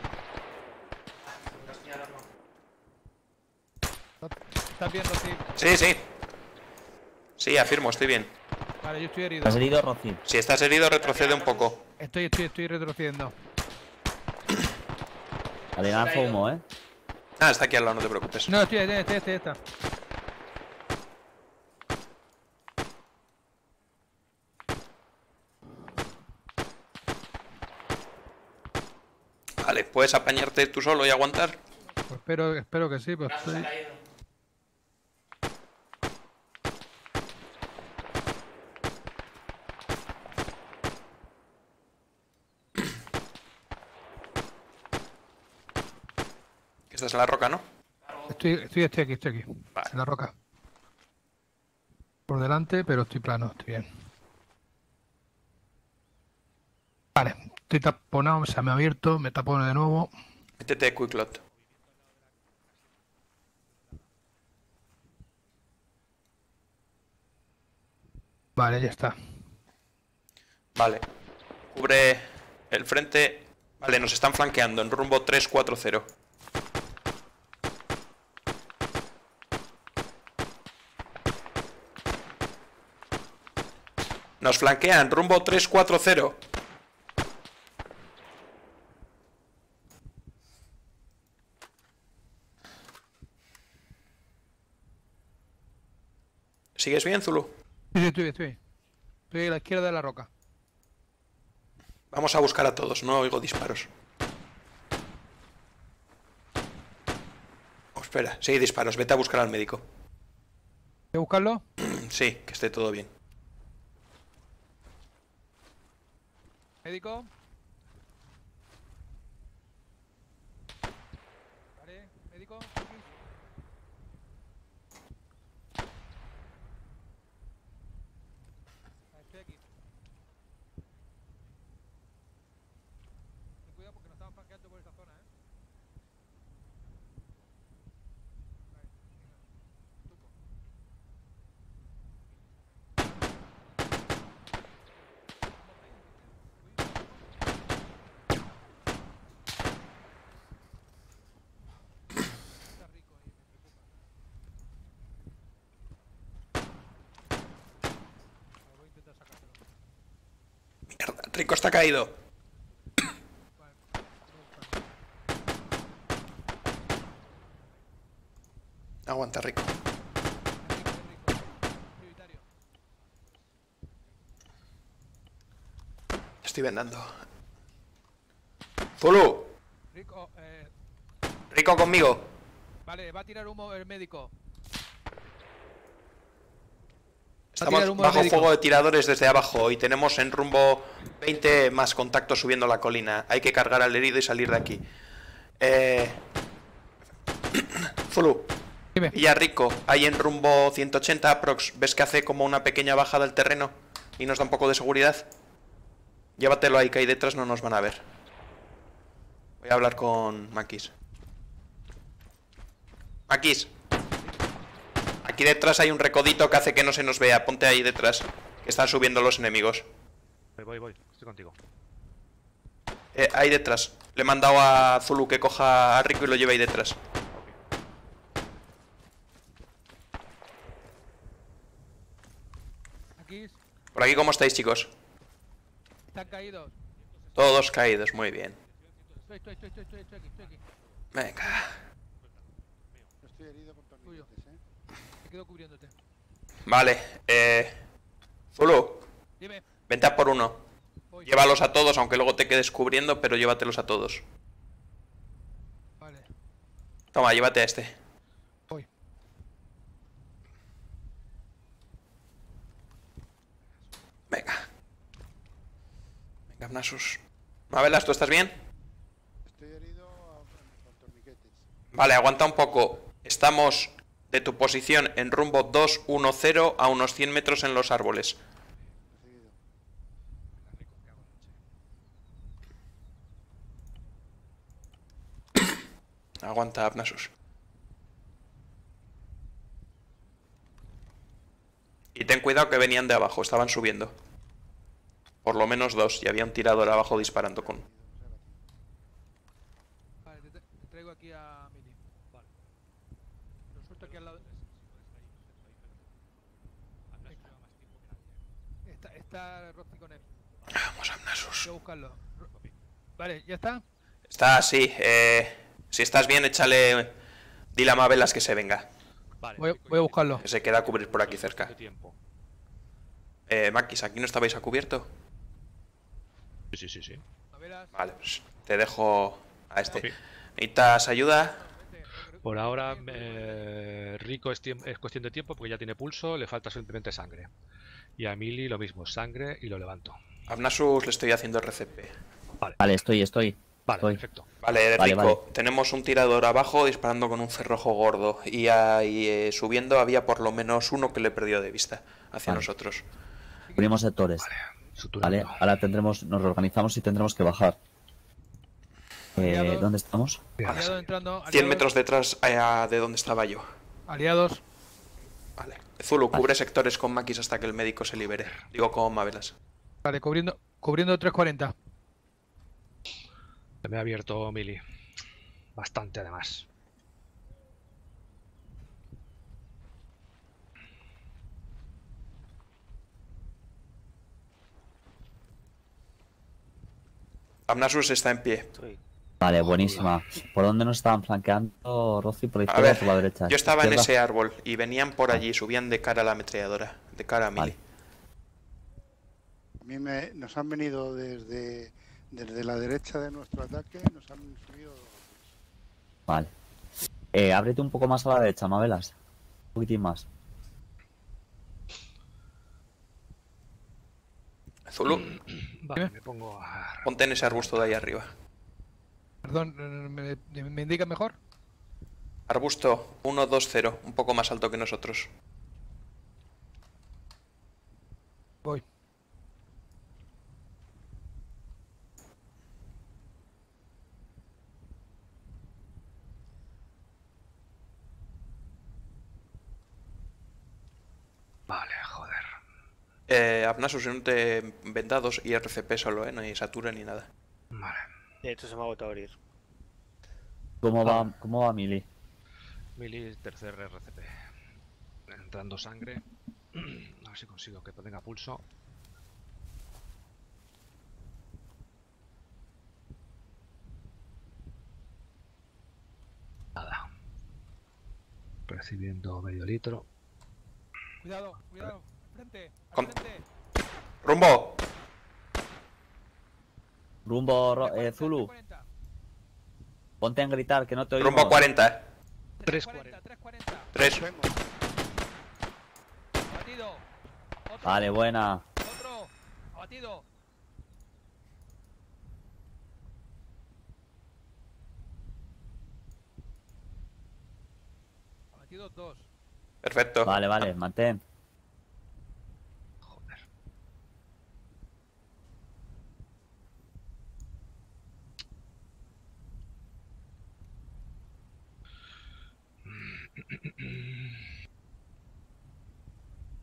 ¿estás bien, Rocip? Sí, sí. Sí, afirmo, estoy bien. Vale, yo estoy herido. ¿Has herido, Rocío? Si estás herido, retrocede un poco. Estoy retrocediendo. Vale, lanzo humo, ¿eh? Ah, está aquí al lado, no te preocupes. No, está. Vale, ¿puedes apañarte tú solo y aguantar? Pues espero que sí, pues estoy... Que estás en la roca, ¿no? Estoy aquí. Vale. En la roca. Por delante, pero estoy plano, estoy bien. Vale, estoy taponado, se me ha abierto, me tapono de nuevo. Métete Quicklot. Vale, ya está. Vale. Cubre el frente. Vale, nos están flanqueando en rumbo 340. Nos flanquean rumbo 340. ¿Sigues bien, Zulu? Sí, estoy a la izquierda de la roca. Vamos a buscar a todos, no oigo disparos. Oh, espera, sí hay disparos, vete a buscar al médico. ¿Voy a buscarlo? Sí, que esté todo bien. ¿Médico? Vale, ¿médico? Estoy aquí. Ten cuidado porque nos estamos flanqueando por esa zona, ¿eh? Vale, venga. Tuco. Está rico ahí, me preocupa. Vale, voy a intentar sacárselo. Mierda, Rico está caído. Vale, voy a buscarlo. Aguanta, Rico. Es rico. Prioritario. Estoy vendando. Zulu, Rico, Rico conmigo. vale, va a tirar humo el médico. Estamos tirar humo el bajo médico. fuego de tiradores desde abajo y tenemos en rumbo 20 más contactos subiendo la colina. Hay que cargar al herido y salir de aquí. Zulu, Dime. y a Rico, ahí en rumbo 180 aprox. ¿Ves que hace como una pequeña bajada del terreno y nos da un poco de seguridad? Llévatelo ahí, que ahí detrás no nos van a ver. Voy a hablar con Maquis. Maquis. Aquí detrás hay un recodito que hace que no se nos vea. Ponte ahí detrás, que están subiendo los enemigos. Voy, estoy contigo. Ahí detrás. Le he mandado a Zulu que coja a Rico y lo lleve ahí detrás. Aquí Por aquí, ¿cómo estáis, chicos? están caídos. Todos caídos, muy bien. Estoy aquí. Venga. Yo estoy herido con torniquetes, Me quedo cubriéndote. Vale, Zulu, Dime. vente a por uno. Voy. Llévalos a todos, aunque luego te quedes cubriendo, pero llévatelos a todos. Vale. Toma, llévate a este. Voy. Venga. Venga, Nasus. Mabelas, ¿tú estás bien? Estoy herido con torniquetes. Vale, aguanta un poco. Estamos de tu posición en rumbo 210 a unos 100 metros en los árboles. Recibido. Aguanta, Abnasus. Y ten cuidado que venían de abajo, estaban subiendo. Por lo menos dos, y había un tirador abajo disparando con... Vale, te traigo aquí a Mili. Vale. Lo suelto aquí al lado. Está Rossi con él. Vamos, Abnasus. Voy a buscarlo. Vale, ¿ya está? Está así, si estás bien, échale... Dile a Mabelas que se venga. Vale, Voy a buscarlo. Que se queda a cubrir por aquí cerca. De tiempo. Maquis, ¿aquí no estabais a cubierto? Sí. Mabelas. Vale, pues te dejo a este. Sí. ¿Necesitas ayuda? Por ahora, Rico es cuestión de tiempo porque ya tiene pulso, le falta simplemente sangre. Y a Mili lo mismo, sangre y lo levanto. A Abnasus le estoy haciendo RCP. Vale, estoy. Vale, Estoy. perfecto. Vale, Vale, Rico, vale. tenemos un tirador abajo disparando con un cerrojo gordo. Y ahí subiendo había por lo menos uno que le perdió de vista hacia Vale. nosotros. Cubrimos sectores. Suturando. Vale, ahora nos reorganizamos y tendremos que bajar. Aliados. ¿Dónde estamos? Aliado entrando. 100 aliados. metros detrás de donde estaba yo. Aliados. Vale. Zulu, cubre sectores con Maquis hasta que el médico se libere. Digo con Mabelas. Vale, cubriendo 340. Se me ha abierto Mili. Bastante además. Abnasus está en pie. Estoy. Vale, buenísima. ¿Por dónde nos estaban flanqueando, Rossi? ¿Por la A izquierda ver, o por la derecha? yo estaba en ¿Izquierda? ese árbol y venían por allí, subían de cara a la ametralladora, de cara a Mili. Vale. A mí nos han venido desde la derecha de nuestro ataque, nos han subido. Vale. Ábrete un poco más a la derecha, Mabelas. Un poquitín más. Zulu, Vale, me pongo a... ponte en ese arbusto de ahí arriba. Perdón, ¿me indica mejor? Arbusto 120, un poco más alto que nosotros. Voy. Vale, joder. Abnasus, no te vendados y RCP solo, no hay satura ni nada. Vale. De hecho, se me ha vuelto a abrir. ¿Cómo va Mili? Mili, tercer RCP. Entrando sangre. A ver si consigo que tenga pulso. Nada. Recibiendo medio litro. Cuidado, frente, Con- frente. ¡Rumbo! Rumbo, Zulu. 340, Ponte a gritar, que no te oímos. Rumbo 40, 340, 340. 3. Vemos. Abatido. Otro, Vale, buena. otro. Abatido. Abatidos 2. Perfecto. Vale, mantén. Joder.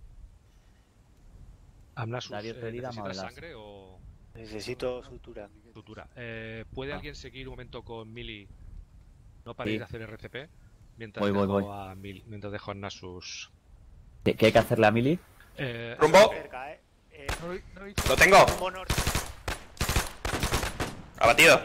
Abnasus, Darío, tu herida, ¿necesitas Mabelas. sangre o...? Necesito sutura. Sutura. ¿Puede alguien seguir un momento con Mili? No para ir a hacer RCP. Mientras mientras dejo a Nasus. ¿Qué hay que hacerle a Mili? ¡Rumbo! Cerca, ¡Lo tengo! Rumbo norte. Abatido.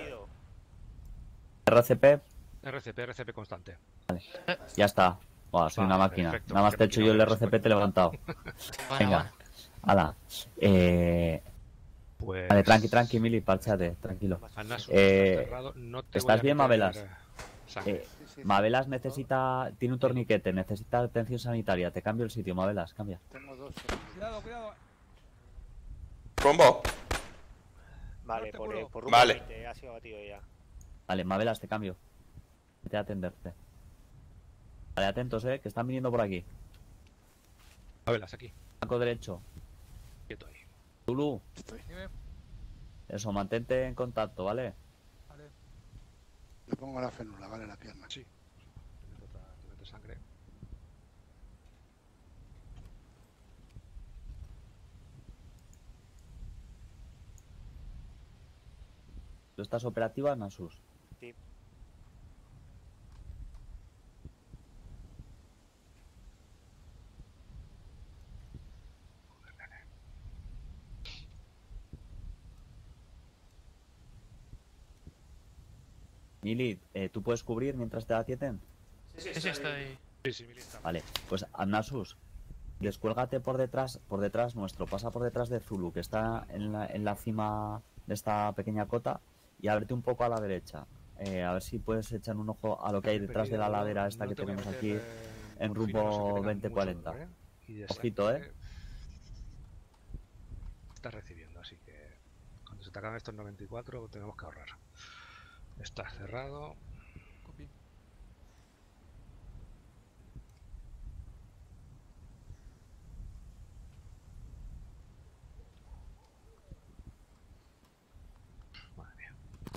RCP, constante. Vale, ya está. Buah, soy una máquina. Perfecto, Nada más te he hecho yo el RCP, te he levantado. Venga, hala. Pues... Vale, tranqui, Mili, párchate, tranquilo. ¿Estás bien, Mabelas? Mabelas tiene un torniquete, necesita atención sanitaria. Te cambio el sitio, Mabelas, cambia. Tengo 2. Cuidado. Rumbo. Vale, por rumbo Vale. 20, ha sido abatido ya. Vale, Mabelas, te cambio. Vete a atenderte. Vale, atentos, que están viniendo por aquí. Mabelas, aquí. Flanco derecho. Quieto ahí. Zulu. Dime. Eso, mantente en contacto, ¿vale? Vale. Le pongo la fenula, vale, la pierna. Sí. Te meto sangre. ¿Tú estás operativa, Nasus? Sí. Mili, ¿tú puedes cubrir mientras te atienden? Sí, estoy. Sí, Mili está. Vale, pues a Nasus, descuélgate por detrás nuestro, pasa por detrás de Zulu, que está en la cima de esta pequeña cota, y ábrete un poco a la derecha. A ver si puedes echar un ojo a lo que hay detrás de la ladera esta que tenemos aquí en rumbo 2040. Ojito, Estás recibiendo, así que cuando se te acaben estos 94 tenemos que ahorrar. Está cerrado. Copy. Madre mía.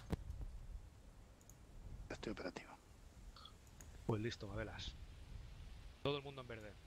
Estoy operativo. Pues listo, Mabelas. Todo el mundo en verde.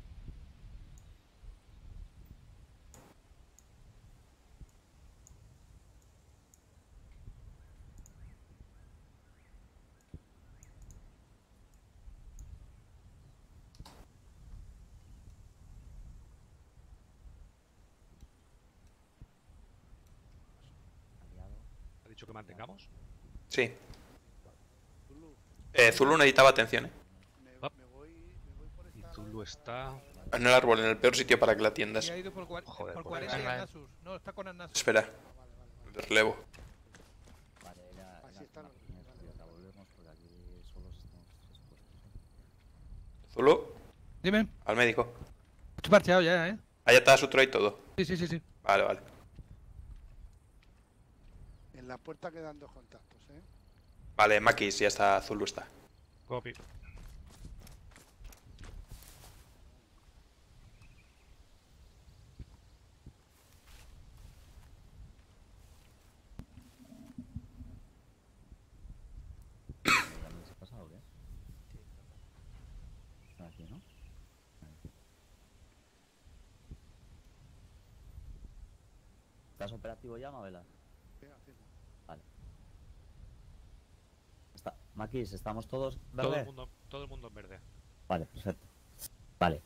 ¿Ha dicho que mantengamos? Sí. Zulu, Zulu necesitaba atención, me voy por Y esta... Zulu está... En el árbol, en el peor sitio para que la atiendas. Y ha ido por, Joder, por por 40 y Dios. Nasus. No, está con Nasus. Espera, Vale. de relevo. Vale, Así está lo que- vale. volvemos porque aquí solos estamos tres puestos. Zulu, Dime. al médico. Estoy parcheado ya, ¿eh? Allá está Sutura y todo. Sí. Vale. En la puerta quedan 2 contactos, ¿eh? Vale, Maquis, ya está, Zulu está. Copy. ¿Se ha pasado o qué? Está aquí, ¿no? ¿Estás operativo ya, Mabela? Venga, firma. Vale. Maquis, ¿estamos todos verde? Todo el mundo en verde. Vale, perfecto. Vale.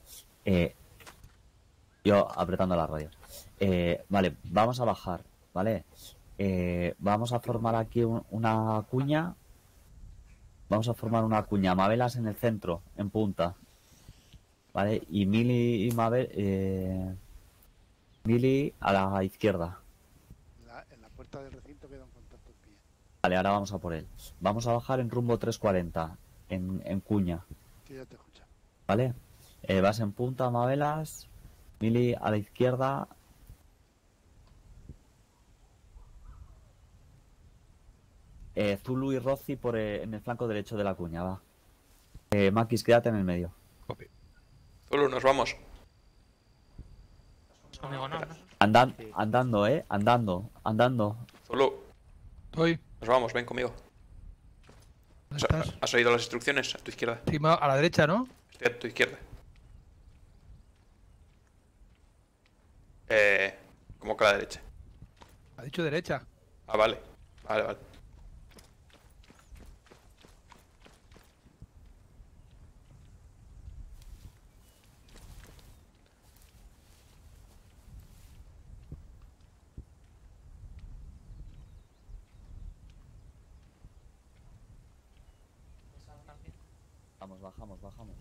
Yo apretando la radio. Vale, vamos a bajar, ¿vale? Vamos a formar aquí una cuña. Vamos a formar una cuña. Mabelas en el centro, en punta. ¿Vale? Y Mili y Mili a la izquierda. En la puerta del recinto queda un contacto en pie. Vale, ahora vamos a por él. Vamos a bajar en rumbo 340, en cuña. Sí, ya te escucha. ¿Vale? Vas en punta, Mabelas. Mili a la izquierda. Zulu y Rossi en el flanco derecho de la cuña, va. Maquis, quédate en el medio. Copy. Zulu, nos vamos. Conmigo no. Andando, andando. Zulu, Estoy. nos vamos, ven conmigo. ¿Dónde estás? ¿Has oído las instrucciones? A tu izquierda. Sí, a la derecha, ¿no? Estoy a tu izquierda. ¿Cómo que a la derecha? Ha dicho derecha. Ah, vale. Vale, vale. Bajamos.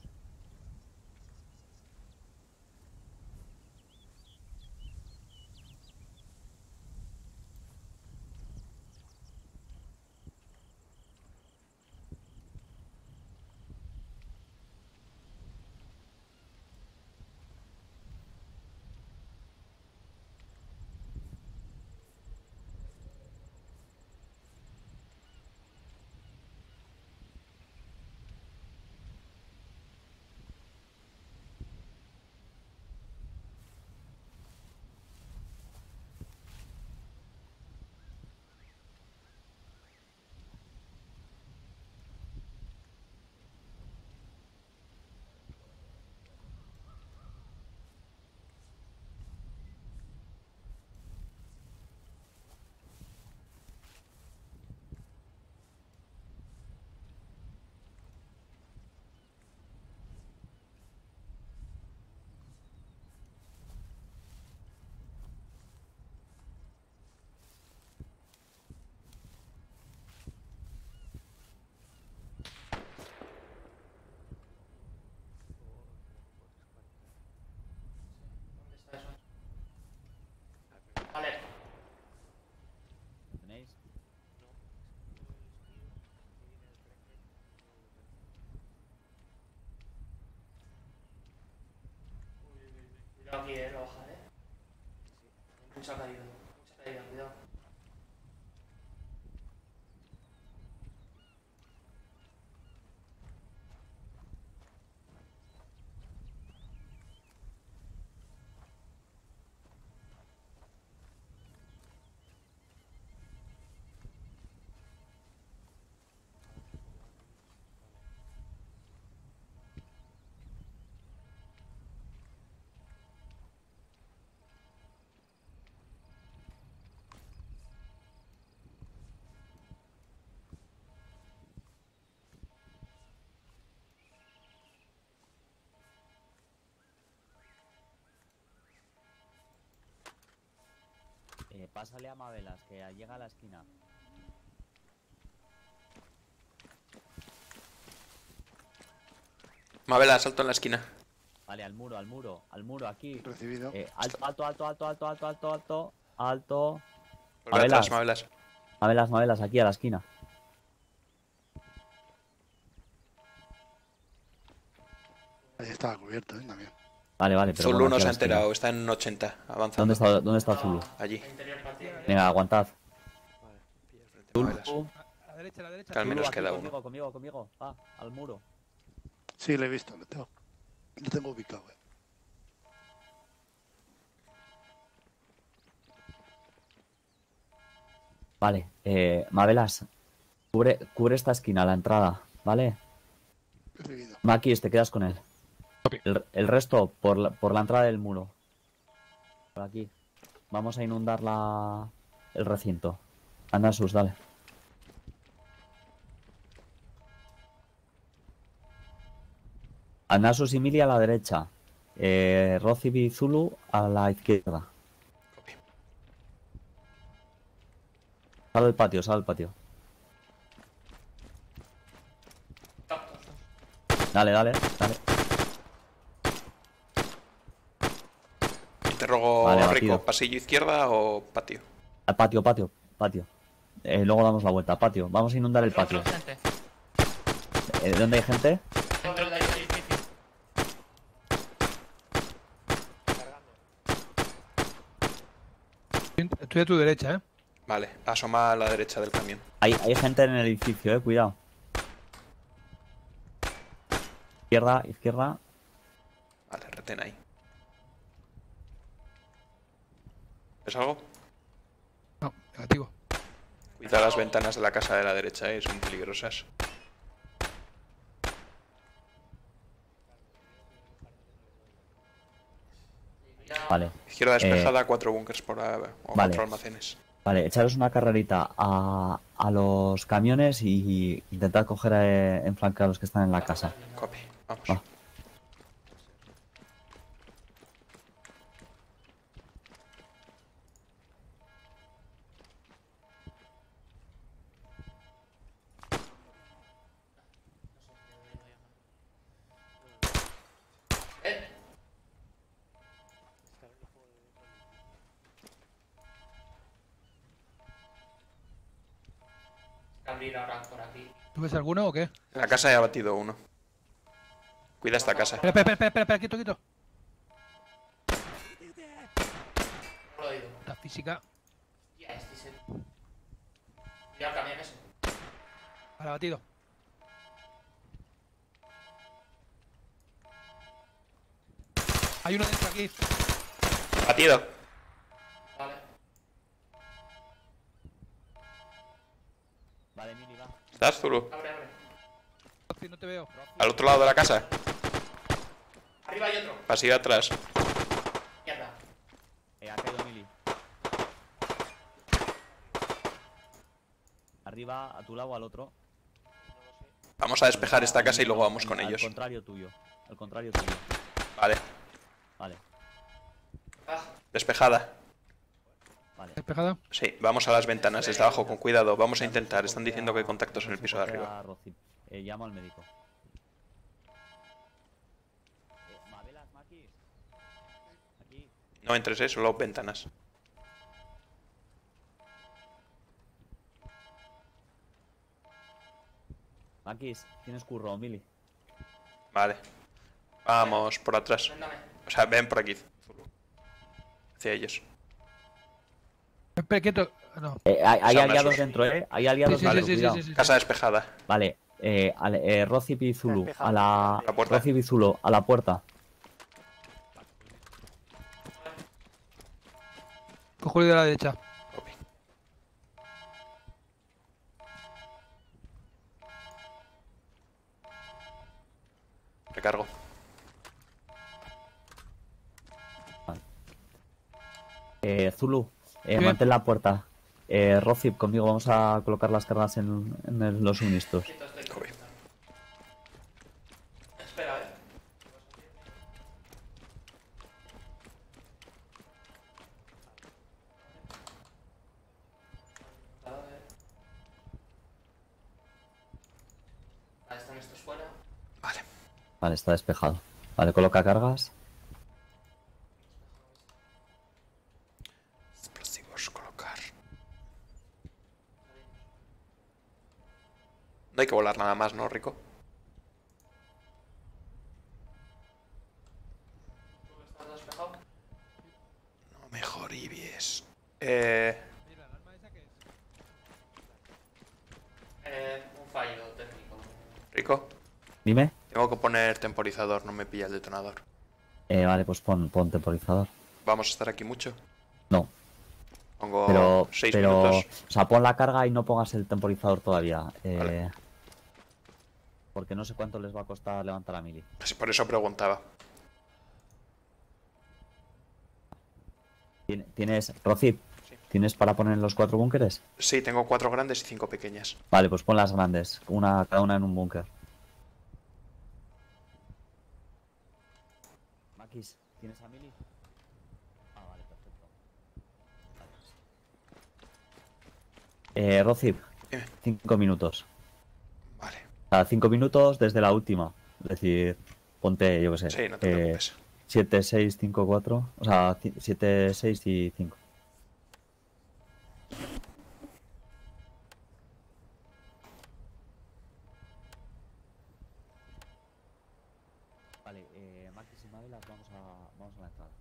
Vale. ¿Tenéis? Cuidado aquí, lo baja, Mucha caída, cuidado. Pásale a Mabelas, que llega a la esquina. Mabela, salto en la esquina. Vale, al muro, aquí. Recibido. Alto. Vuelve atrás, Mabelas. Mabelas, aquí a la esquina. Ahí estaba cubierto, también. Vale, pero Zulu bueno, no aquí se a ha la esquina. enterado, está en 80, avanzando. ¿Dónde está Zulu? Allí. Venga, aguantad. Mabelas. A la derecha. Que al menos Zulu, queda aquí, uno. conmigo. Va, al muro. Sí, lo he visto, lo tengo ubicado. Vale, Mabelas, cubre esta esquina, la entrada, ¿vale? Recibido. Maquis, te quedas con él. El resto por la entrada del muro. Por aquí. Vamos a inundar el recinto. Anda, Sus, dale. Anasus y Mili a la derecha. Rocibi y Zulu a la izquierda. Copy. Sal al patio. Dale. Te rogo, Vale, Rico, batido. ¿pasillo izquierda o patio? Al patio. Luego damos la vuelta, patio. Vamos a inundar el patio. Gente. ¿Dónde hay gente? Dentro del edificio. Estoy a tu derecha, Vale, asoma a la derecha del camión. Hay gente en el edificio, cuidado. Izquierda. Vale, retén ahí. ¿Ves algo? No, negativo. Cuida las ventanas de la casa de la derecha, son peligrosas. Vale. Izquierda despejada, 4 búnkers o vale. 4 almacenes. Vale, echaros una carrerita a los camiones y intentad coger en flanco a los que están en la casa. Copy. Vamos. Va. Abrir ahora por aquí. ¿Tú ves alguno o qué? En la casa he abatido uno. Cuida esta casa. Espera, quieto. No lo he oído. La física. Ya, este se... Mira el camión ese. Vale, batido. Hay uno dentro aquí. Batido. Vale. Vale, Mili, va. ¿Estás, Zulu? Abre. Rosy, no te veo. Al otro lado de la casa. Arriba hay otro. Pasillo atrás. Mierda. Ha caído Mili. Arriba, a tu lado o al otro. Vamos a despejar esta casa y luego vamos con ellos. Al contrario tuyo. Al contrario tuyo. Vale. Vale, Ah, Despejada. vale. ¿Despejada? Sí, vamos a las ventanas desde abajo, con cuidado. Vamos a intentar. Están diciendo que hay contactos en el piso de arriba. Rocip. Llamo al médico. Mabelas, Maquis. Aquí. No entres, solo ventanas. Maquis, tienes curro, Mili. Vale. Vamos por atrás. véndame. O sea, ven por aquí. Zulu. Hacia ellos. Espera, quieto. No. Hay Son aliados esos. dentro, ¿eh? Hay aliados Sí, dentro, sí, cuidado. sí. Casa despejada. Vale, Rocip y Zulu, Despejado. a la... La puerta. Rocip y Zulu, a la puerta. Cojo el de la derecha. Copy. Recargo. Zulu, Bien. mantén la puerta. Rocip, conmigo vamos a colocar las cargas en los suministros. Quieto estoy. Copy. Espera, Vale, están estos fuera. Vale. Vale, está despejado. Vale, coloca cargas. Explosivos, colocar. No hay que volar nada más, ¿no, Rico? ¿Tú estás despejado? No, mejor Ibies. Mira, ¿la arma esa qué es? Un fallo técnico. Rico, Dime. tengo que poner temporizador, no me pilla el detonador. Vale, pues pon temporizador. ¿Vamos a estar aquí mucho? No, Pongo pero... 6 pero minutos. o sea, pon la carga y no pongas el temporizador todavía. Vale. Porque no sé cuánto les va a costar levantar a Mili. Pues por eso preguntaba. ¿Tienes, Rocip? Sí. ¿Tienes para poner los 4 búnkeres? Sí, tengo 4 grandes y 5 pequeñas. Vale, pues pon las grandes, cada una en un búnker. Maquis, ¿tienes a Mili? Ah, vale, perfecto. Rocip, Dime. 5 minutos. Vale. O sea, 5 minutos desde la última. Es decir, ponte, yo qué sé. Sí, no te preocupes. 7, 6, 5, 4. O sea, 7, 6 y 5. Vale, Maquis y Mabelas, vamos a la entrada.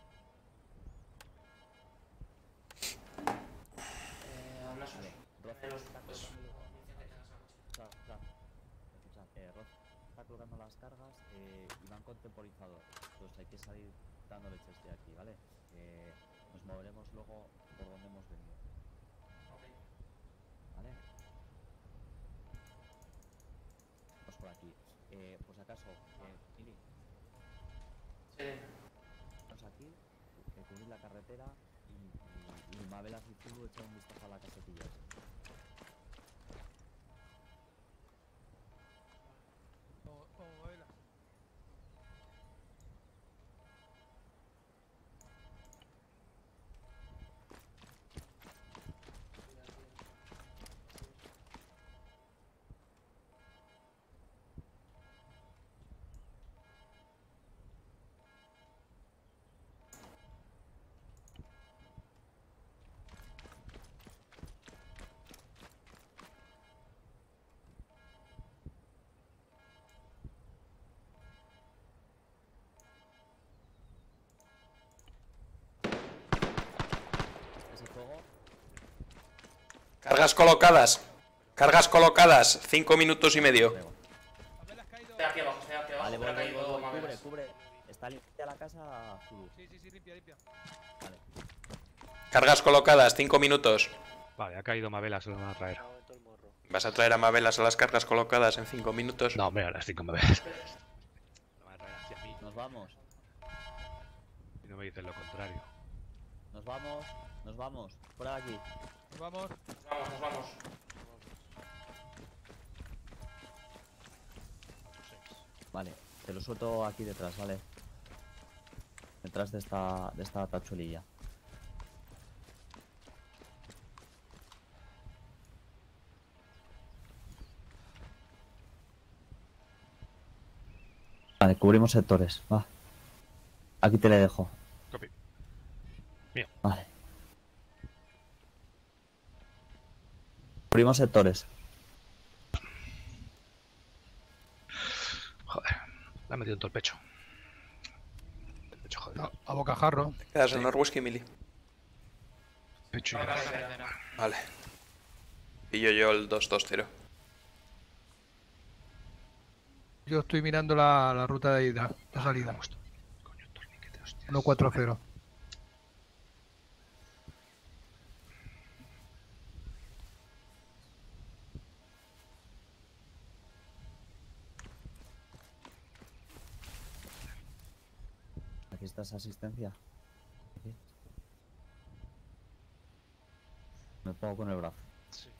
Hablas Vale, pues, Roz está colocando las cargas y van con temporizador. Entonces hay que salir dándole cheste aquí, ¿vale? Nos moveremos luego por donde hemos venido. ¿Vale? Vamos por aquí. Por si acaso, Mili, Sí. vamos aquí, cubrir la carretera y Y Mabelas y tú echan un vistazo a la casetilla. O vela. Ese fuego. Cargas colocadas. Cargas colocadas. 5 minutos y medio. Pego. Mabelas caído. Estoy aquí abajo, estoy aquí abajo. Vale, pero ha voy, caído cubre, Mabelas. cubre. Está limpia la casa, Zulu. Sí, limpia. Vale. Cargas colocadas. 5 minutos. Vale, ha caído Mabela, se lo van a traer. Me aguanto el morro. ¿Vas a traer a Mabelas a las cargas colocadas en 5 minutos? No, hombre, a las 5 Mabelas. Lo van a traer hacia mí. Nos vamos. Y no me dicen lo contrario. Nos vamos. Nos vamos. Fuera de aquí. Nos vamos. Nos vamos. Vale. Te lo suelto aquí detrás, ¿vale? Detrás de esta tachuelilla. Vale, cubrimos sectores. Va. Aquí te le dejo. Copy. Vale. Cubrimos sectores. Joder, la he metido en todo el pecho. El pecho, joder. A bocajarro. Quedas en Norwesky, Mili. Pecho y Vale. Pillo yo el 220. Yo estoy mirando la ruta de ida, la salida. Coño, torniquete, hostia. 140. Aquí está esa asistencia. Aquí. Me pongo con el brazo. Sí.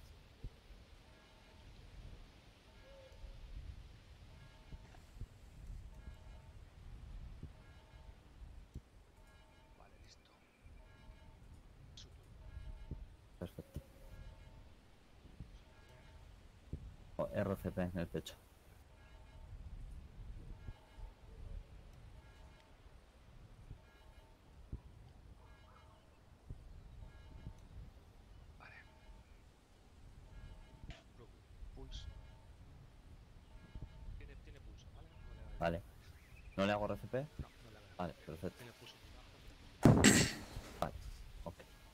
Vale, listo. Perfecto. RCP en el pecho. Vale. Pulse. Tiene pulso, ¿vale? Vale. ¿No le hago RCP? No, no le hago. Vale, perfecto. Tiene pulso muy bajo. Vale. Ok.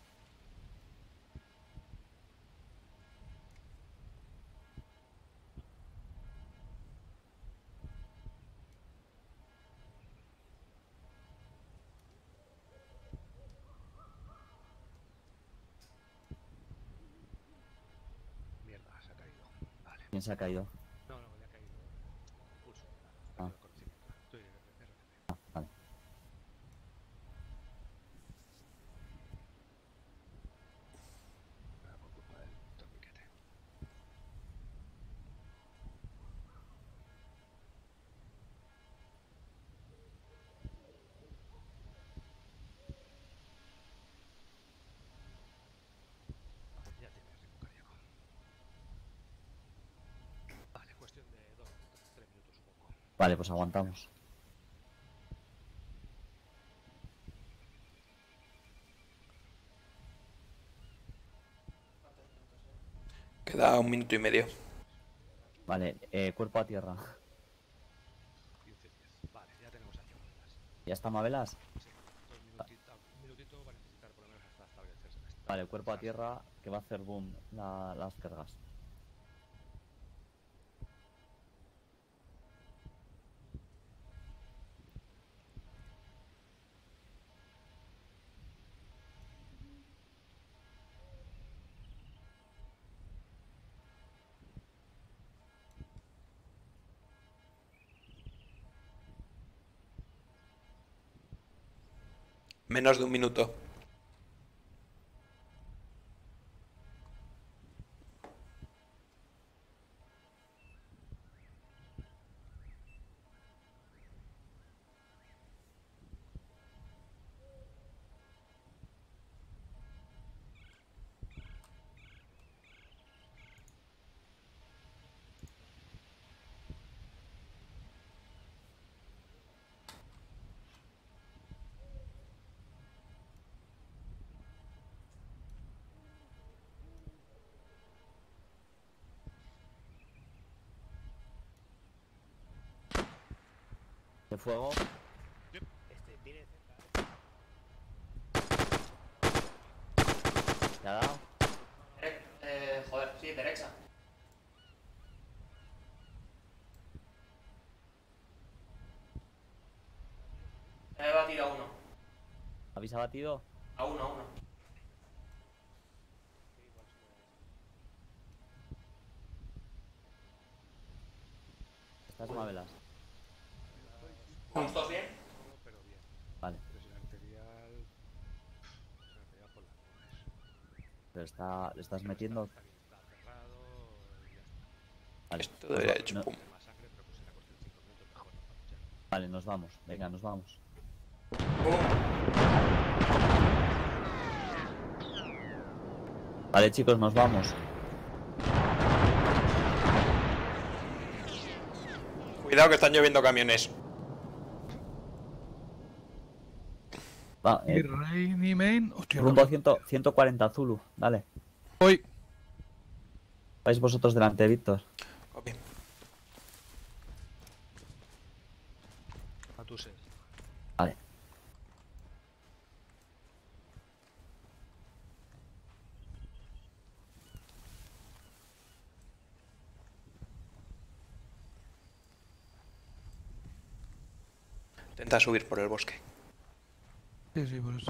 Mierda, se ha caído. Vale. ¿Quién se ha caído? No, le ha caído pulso. Ha Ah. perdido conocimiento. Estoy RCP. Ah, vale. Por culpa del torniquete. Ya tiene ritmo cardíaco. Vale, cuestión de 3 minutos un poco. Vale, pues aguantamos. Queda 1 minuto y medio. Vale, cuerpo a tierra. 15-10. Vale, ya tenemos aquí Mabelas. ¿Ya está Mabelas? Sí, un minutito va a necesitar por lo menos hasta establecerse. Vale, cuerpo a tierra que va a hacer boom las cargas. Menos de 1 minuto. ¿Qué fuego? Viene cerca. ¿Te ha dado? Joder, sí, derecha. He batido a uno. ¿Habéis abatido? A uno, a uno. ¿Estás mavelas? ¿Estamos todos bien? Pero bien. Vale, Presión arterial. Presión arterial por las nubes. pero le estás metiendo. Está bien, está cerrado. Y ya está. Vale, Esto debería haber hecho no- pum. Tiene más sangre, pero pues si la cuestión de 5 minutos mejor no vamos ya. vale, nos vamos. Venga, nos vamos. Vale, chicos, nos vamos. Cuidado que están lloviendo camiones. Va, Y Rainy Main. Hostia, rumbo 140 Zulu, dale. Voy. Vais vosotros delante, Víctor. Copy. A tu 6. Vale. Intenta subir por el bosque. Sí, sí, por eso.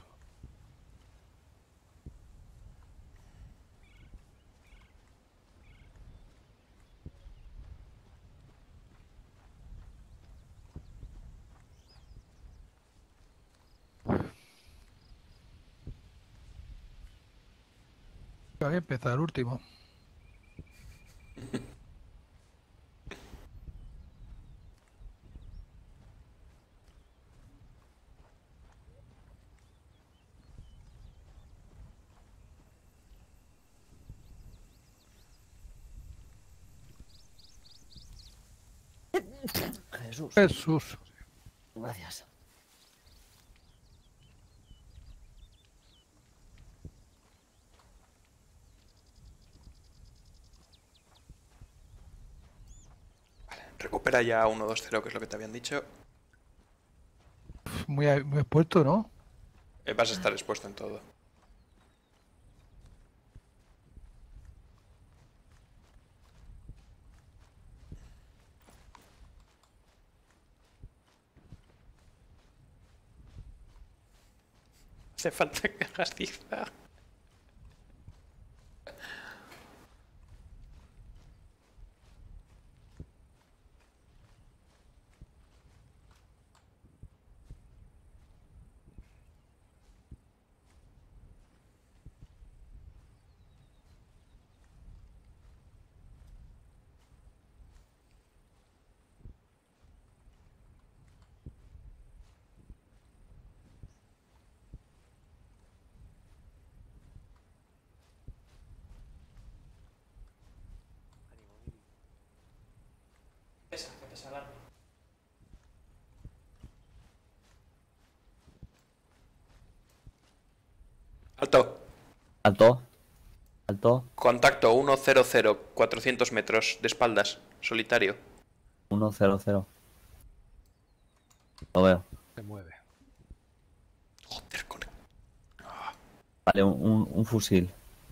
Voy a empezar el último. Jesús. Jesús. Gracias. Recupera ya 1-2-0, que es lo que te habían dicho. Muy expuesto, ¿no? Vas a estar expuesto en todo. Hace falta que hagas cifra. Que pesa el arma. Alto. Alto. Alto. Contacto 100, 400 metros de espaldas. Solitario. 100. Lo veo. Se mueve. Joder, con... Vale, un fusil.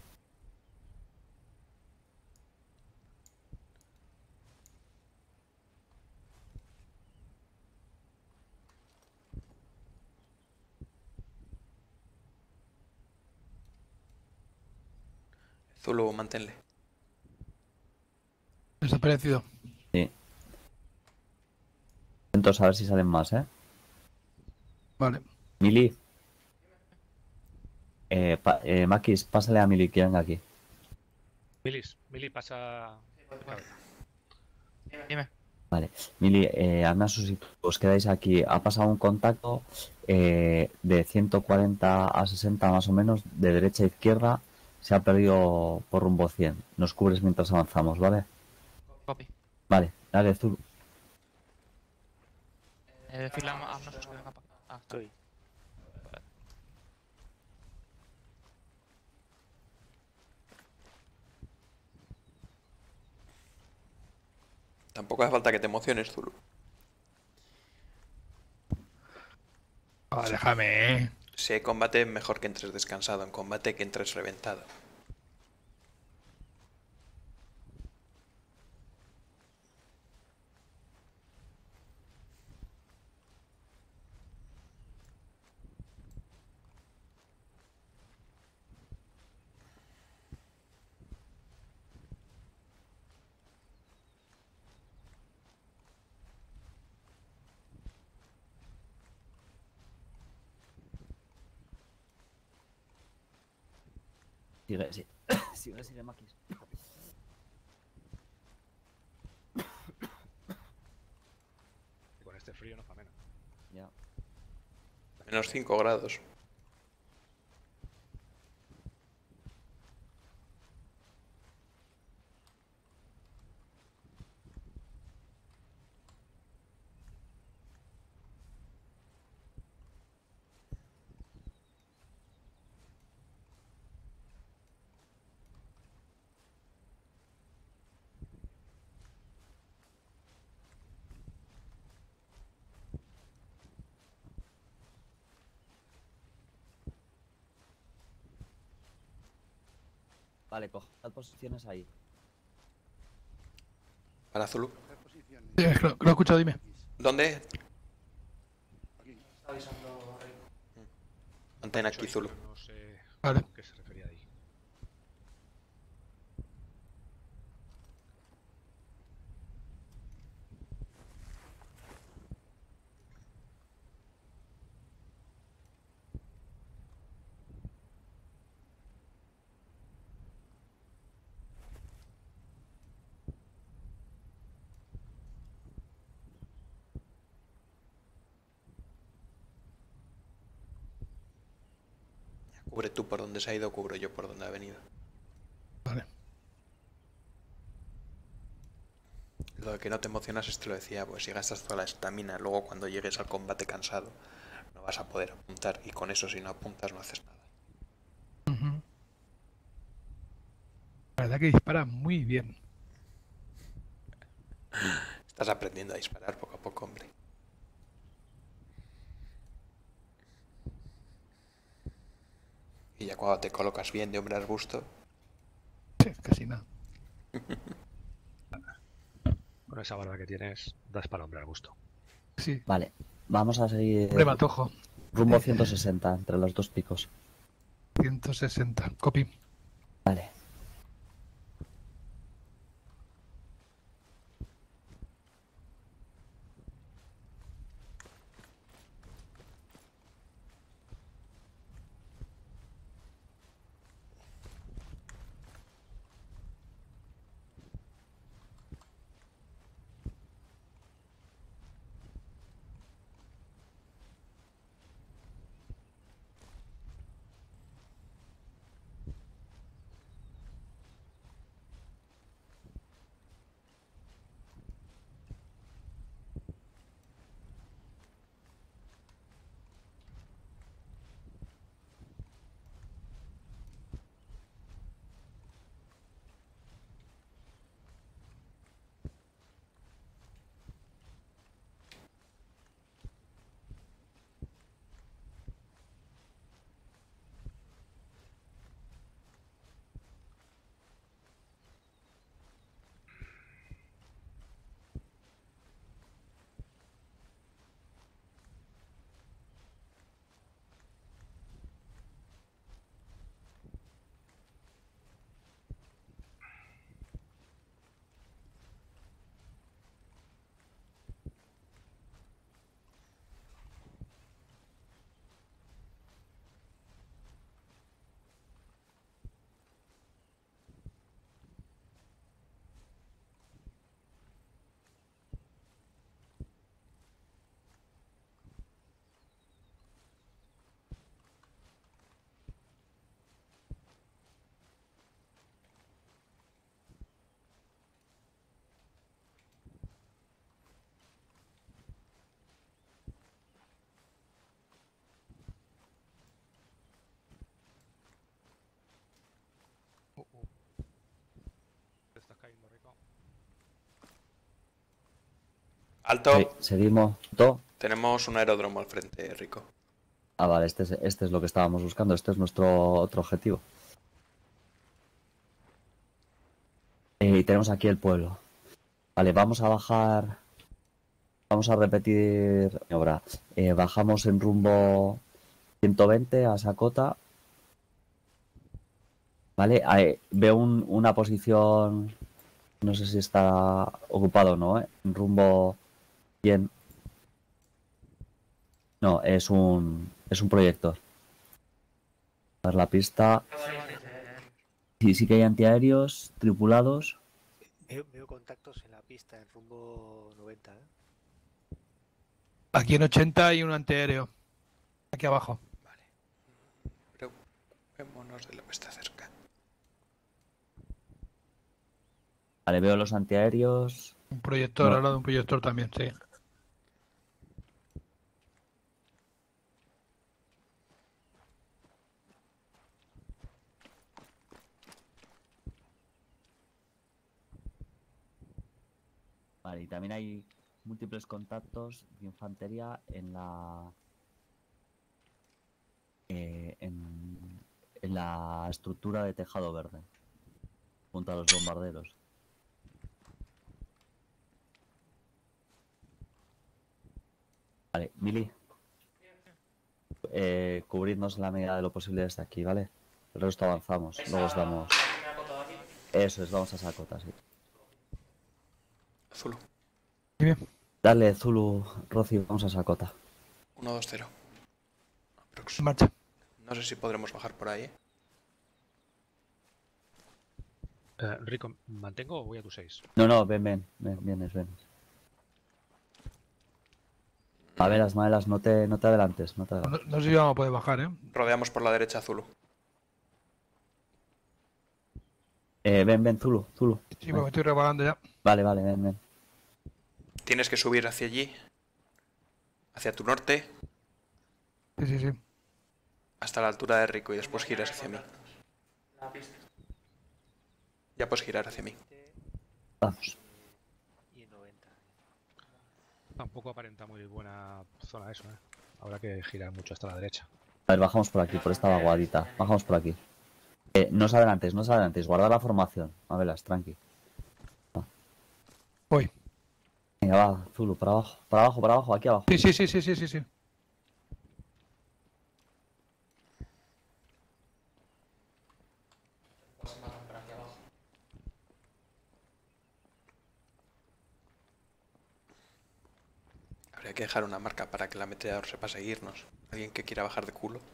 Zulu, manténle. Desaparecido. Sí. Atentos a ver si salen más, ¿eh? Vale. Mili. Maquis, pásale a Mili que venga aquí. Mili, pasa. Dime. Vale. Mili, hazme si os quedáis aquí. Ha pasado un contacto de 140 a 60 más o menos, de derecha a izquierda. Se ha perdido por rumbo 100. Nos cubres mientras avanzamos, ¿vale? Copy. Vale, dale, Zulu. Decirle a Amnosos que venga para acá. Ah, Estoy. Tampoco hace falta que te emociones, Zulu. Oh, déjame. Si hay combate, mejor que entres descansado. En combate, que entres reventado. Sigue, sí. Sigue, Maquis. Y con este frío no pa' menos. Ya. Menos 5 grados. Vale, coged posiciones ahí. Para Zulu. Coger posiciones. Sí, que lo he escuchado, dime. ¿Dónde? Aquí. Mantén aquí, Zulu. No sé Vale. a qué se refería ahí. Cubre tú por donde se ha ido, cubro yo por donde ha venido. Vale. Lo de que no te emocionas, te lo decía, pues si gastas toda la estamina, luego cuando llegues al combate cansado, no vas a poder apuntar. Y con eso, si no apuntas, no haces nada. Ujú. La verdad que dispara muy bien. Estás aprendiendo a disparar poco a poco, hombre. Y ya cuando te colocas bien de hombre arbusto, Sí, casi nada. Con esa barba que tienes, das para hombre al gusto. Sí. Vale, vamos a seguir Hombre, matojo. rumbo 160 entre los dos picos. 160. Copy. Vale. Te estás cayendo, Rico. ¡alto! Sí, seguimos. Tenemos un aeródromo al frente, Rico. Ah, vale, este es lo que estábamos buscando. Este es nuestro otro objetivo. Y tenemos aquí el pueblo. Vale, vamos a bajar. Vamos a repetir maniobra. Bajamos en rumbo 120 a Sakota. Vale, veo una posición. No sé si está ocupado o no, ¿eh? En rumbo 100. No, es un proyector. A ver la pista. Sí, sí que hay antiaéreos tripulados. Veo contactos en la pista en rumbo 90, ¿eh? Aquí en 80 hay un antiaéreo. Aquí abajo. Vale. Preocupémonos de lo que está cerca. Vale, veo los antiaéreos. Un proyector, No. al lado de un proyector también, sí. Vale, y también hay múltiples contactos de infantería en la estructura de tejado verde, junto a los bombarderos. Vale, Mili, cubrirnos en la medida de lo posible desde aquí, ¿vale? El resto avanzamos, luego os damos... Eso es, vamos a Sakota, sí. Zulu. Dale, Zulu, Rossi, vamos a Sakota. 1-2-0. Aprox. En marcha. No sé si podremos bajar por ahí, ¿eh? Rico, ¿mantengo o voy a tu 6? No, ven. A ver, las maderas, no te adelantes, no te adelantes. No sé si vamos a poder bajar, ¿eh? Rodeamos por la derecha a Zulu. Ven, Zulu. Sí, porque me estoy reparando ya. Vale, ven. Tienes que subir hacia allí. Hacia tu norte. Sí. Hasta la altura de Rico y después giras hacia mí. Ya puedes girar hacia mí. Vamos. Y en 90. Tampoco aparenta muy buena zona eso, ¿eh? Habrá que girar mucho hasta la derecha. A ver, bajamos por aquí, por esta vaguadita. Bajamos por aquí. No os adelantéis, guardad la formación. A verlas, tranqui. Va. Voy. Venga, va, Zulu, para abajo, aquí abajo. Sí. Habría que dejar una marca para que el ametrallador sepa seguirnos. Alguien que quiera bajar de culo.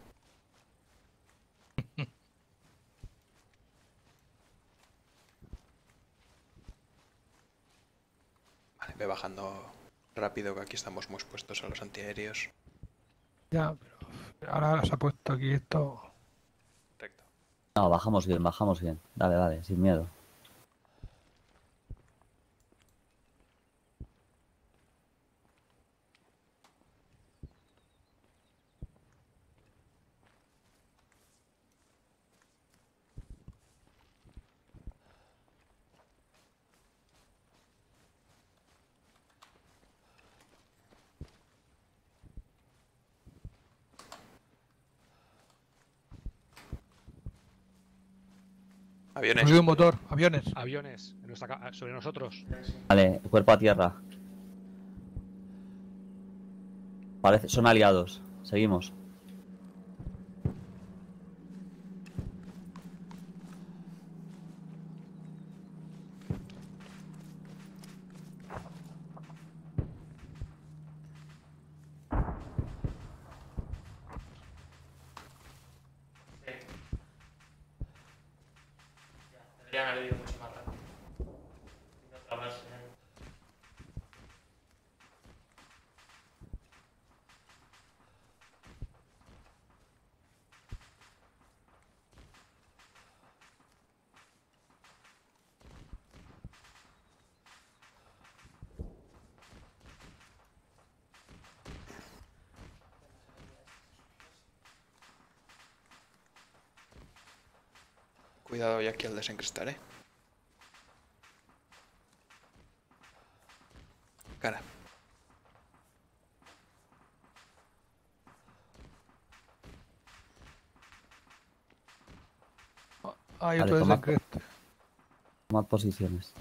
Vale, ve bajando rápido, que aquí estamos muy expuestos a los antiaéreos. Ya, pero ahora se ha puesto aquí esto. Recto. No, bajamos bien. Dale, sin miedo. Aviones. Ruido un motor, aviones. Aviones sobre nosotros. Vale, cuerpo a tierra. Parece, son aliados. Seguimos. Deberían haber ido mucho más rápido. No trabarse, Cuidado ya aquí al desencrestar, ¿eh? Cara. Hay Vale, otro tomad, desencreste. tomad posiciones.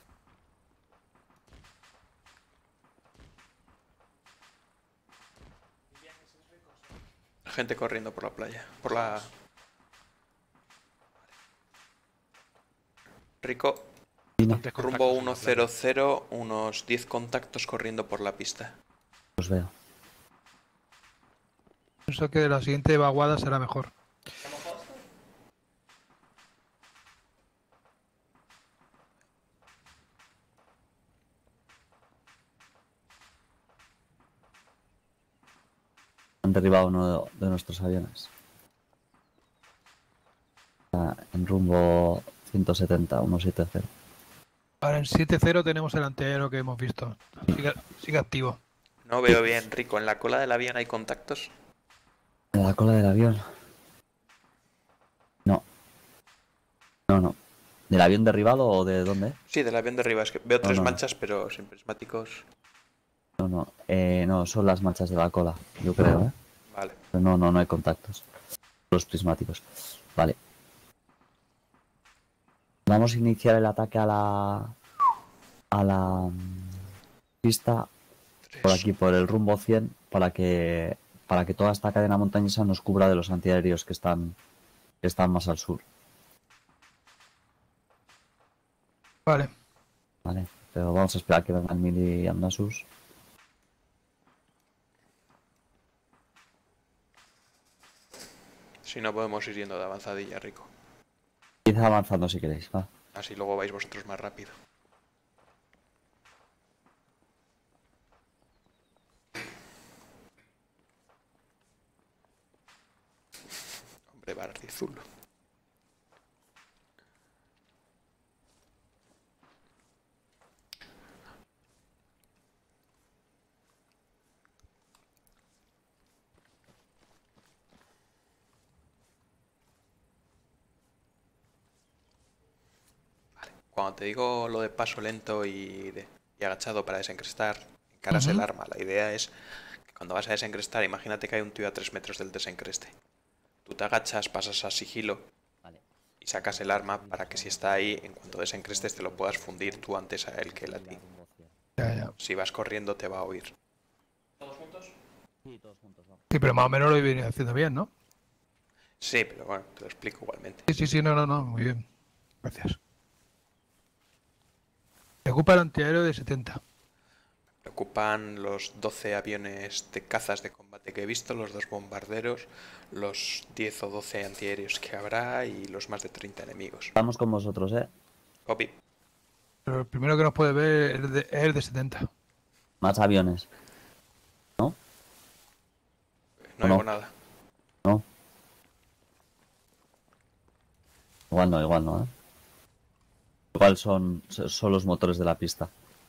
Gente corriendo por la playa. Por la... Rico, Bastantes rumbo contactos en la playa. 100, unos 10 contactos corriendo por la pista. Os veo. Pienso que la siguiente vaguada será mejor. Han derribado uno de nuestros aviones. Está en rumbo 170, 170. Ahora en 7-0 tenemos el antiaéreo que hemos visto. Sigue activo. No veo bien, Rico. ¿En la cola del avión hay contactos? En la cola del avión. No. No. ¿Del avión derribado o de dónde? Sí, del avión de arriba. Es que veo No, 3 no. manchas, pero sin prismáticos. No, son las manchas de la cola, yo creo, ¿eh? Vale. Pero no hay contactos. Los prismáticos. Vale. Vamos a iniciar el ataque a la pista por aquí, por el rumbo 100, para que toda esta cadena montañosa nos cubra de los antiaéreos que están más al sur. Vale. Vale, pero vamos a esperar que vengan Mili y Amnasus. Si no, podemos ir yendo de avanzadilla, Rico. Id avanzando si queréis, va. Así luego vais vosotros más rápido. Hombre, Bardizulo. Cuando te digo lo de paso lento y agachado para desencrestar, encaras el arma. La idea es que cuando vas a desencrestar, imagínate que hay un tío a 3 metros del desencreste. Tú te agachas, pasas a sigilo y sacas el arma para que si está ahí, en cuanto desencrestes te lo puedas fundir tú antes a él que él a ti. Ya. Si vas corriendo te va a oír. Sí, todos juntos, vamos. Sí, pero más o menos lo he venido haciendo bien, ¿no? Sí, pero bueno, te lo explico igualmente. Sí, no, muy bien. Gracias. Me ocupa el antiaéreo de 70. Me ocupan los 12 aviones de cazas de combate que he visto, los 2 bombarderos, los 10 o 12 antiaéreos que habrá y los más de 30 enemigos. Estamos con vosotros, ¿eh? Copy. Pero el primero que nos puede ver es el de 70. Más aviones. ¿No? No No. oigo nada. ¿No? Igual no, ¿eh? Igual son los motores de la pista.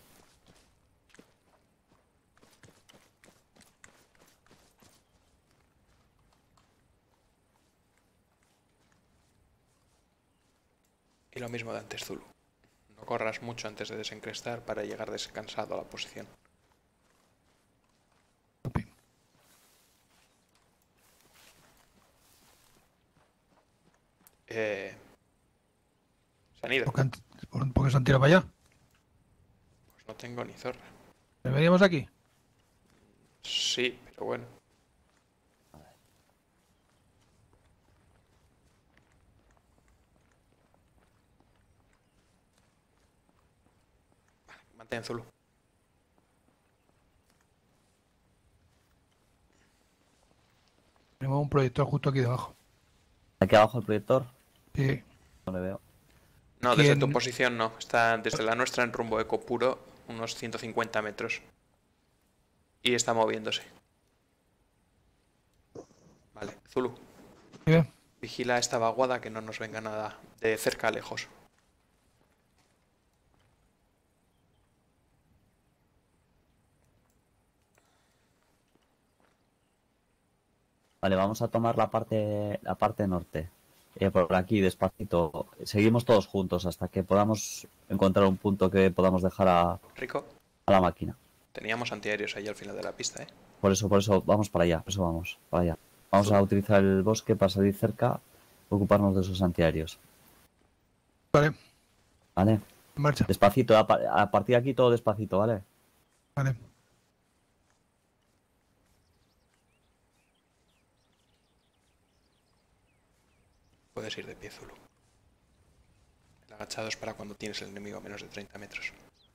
Y lo mismo de antes, Zulu. No corras mucho antes de desencrestar para llegar descansado a la posición. ¿Se han ido? ¿Por qué se han tirado para allá? Pues no tengo ni zorra. ¿Veníamos aquí? Sí, pero bueno. Vale, mantén Zulu. Tenemos un proyector justo aquí debajo. Aquí abajo el proyector. Sí. No le veo. No, desde ¿Quién? tu posición no. Está desde la nuestra en rumbo eco puro, unos 150 metros. Y está moviéndose. Vale, Zulu. Bien. Vigila esta vaguada que no nos venga nada de cerca a lejos. Vale, vamos a tomar la parte norte. Por aquí, despacito. Seguimos todos juntos hasta que podamos encontrar un punto que podamos dejar a Rico, la máquina. teníamos antiaéreos ahí al final de la pista, ¿eh? Por eso, vamos para allá. Por eso vamos, para allá. Vamos a utilizar el bosque para salir cerca, ocuparnos de esos antiaéreos. Vale, ¿Vale? en marcha. Despacito, a partir de aquí todo despacito, ¿vale? Vale. Puedes ir de pie, Zulu. El agachado es para cuando tienes el enemigo a menos de 30 metros.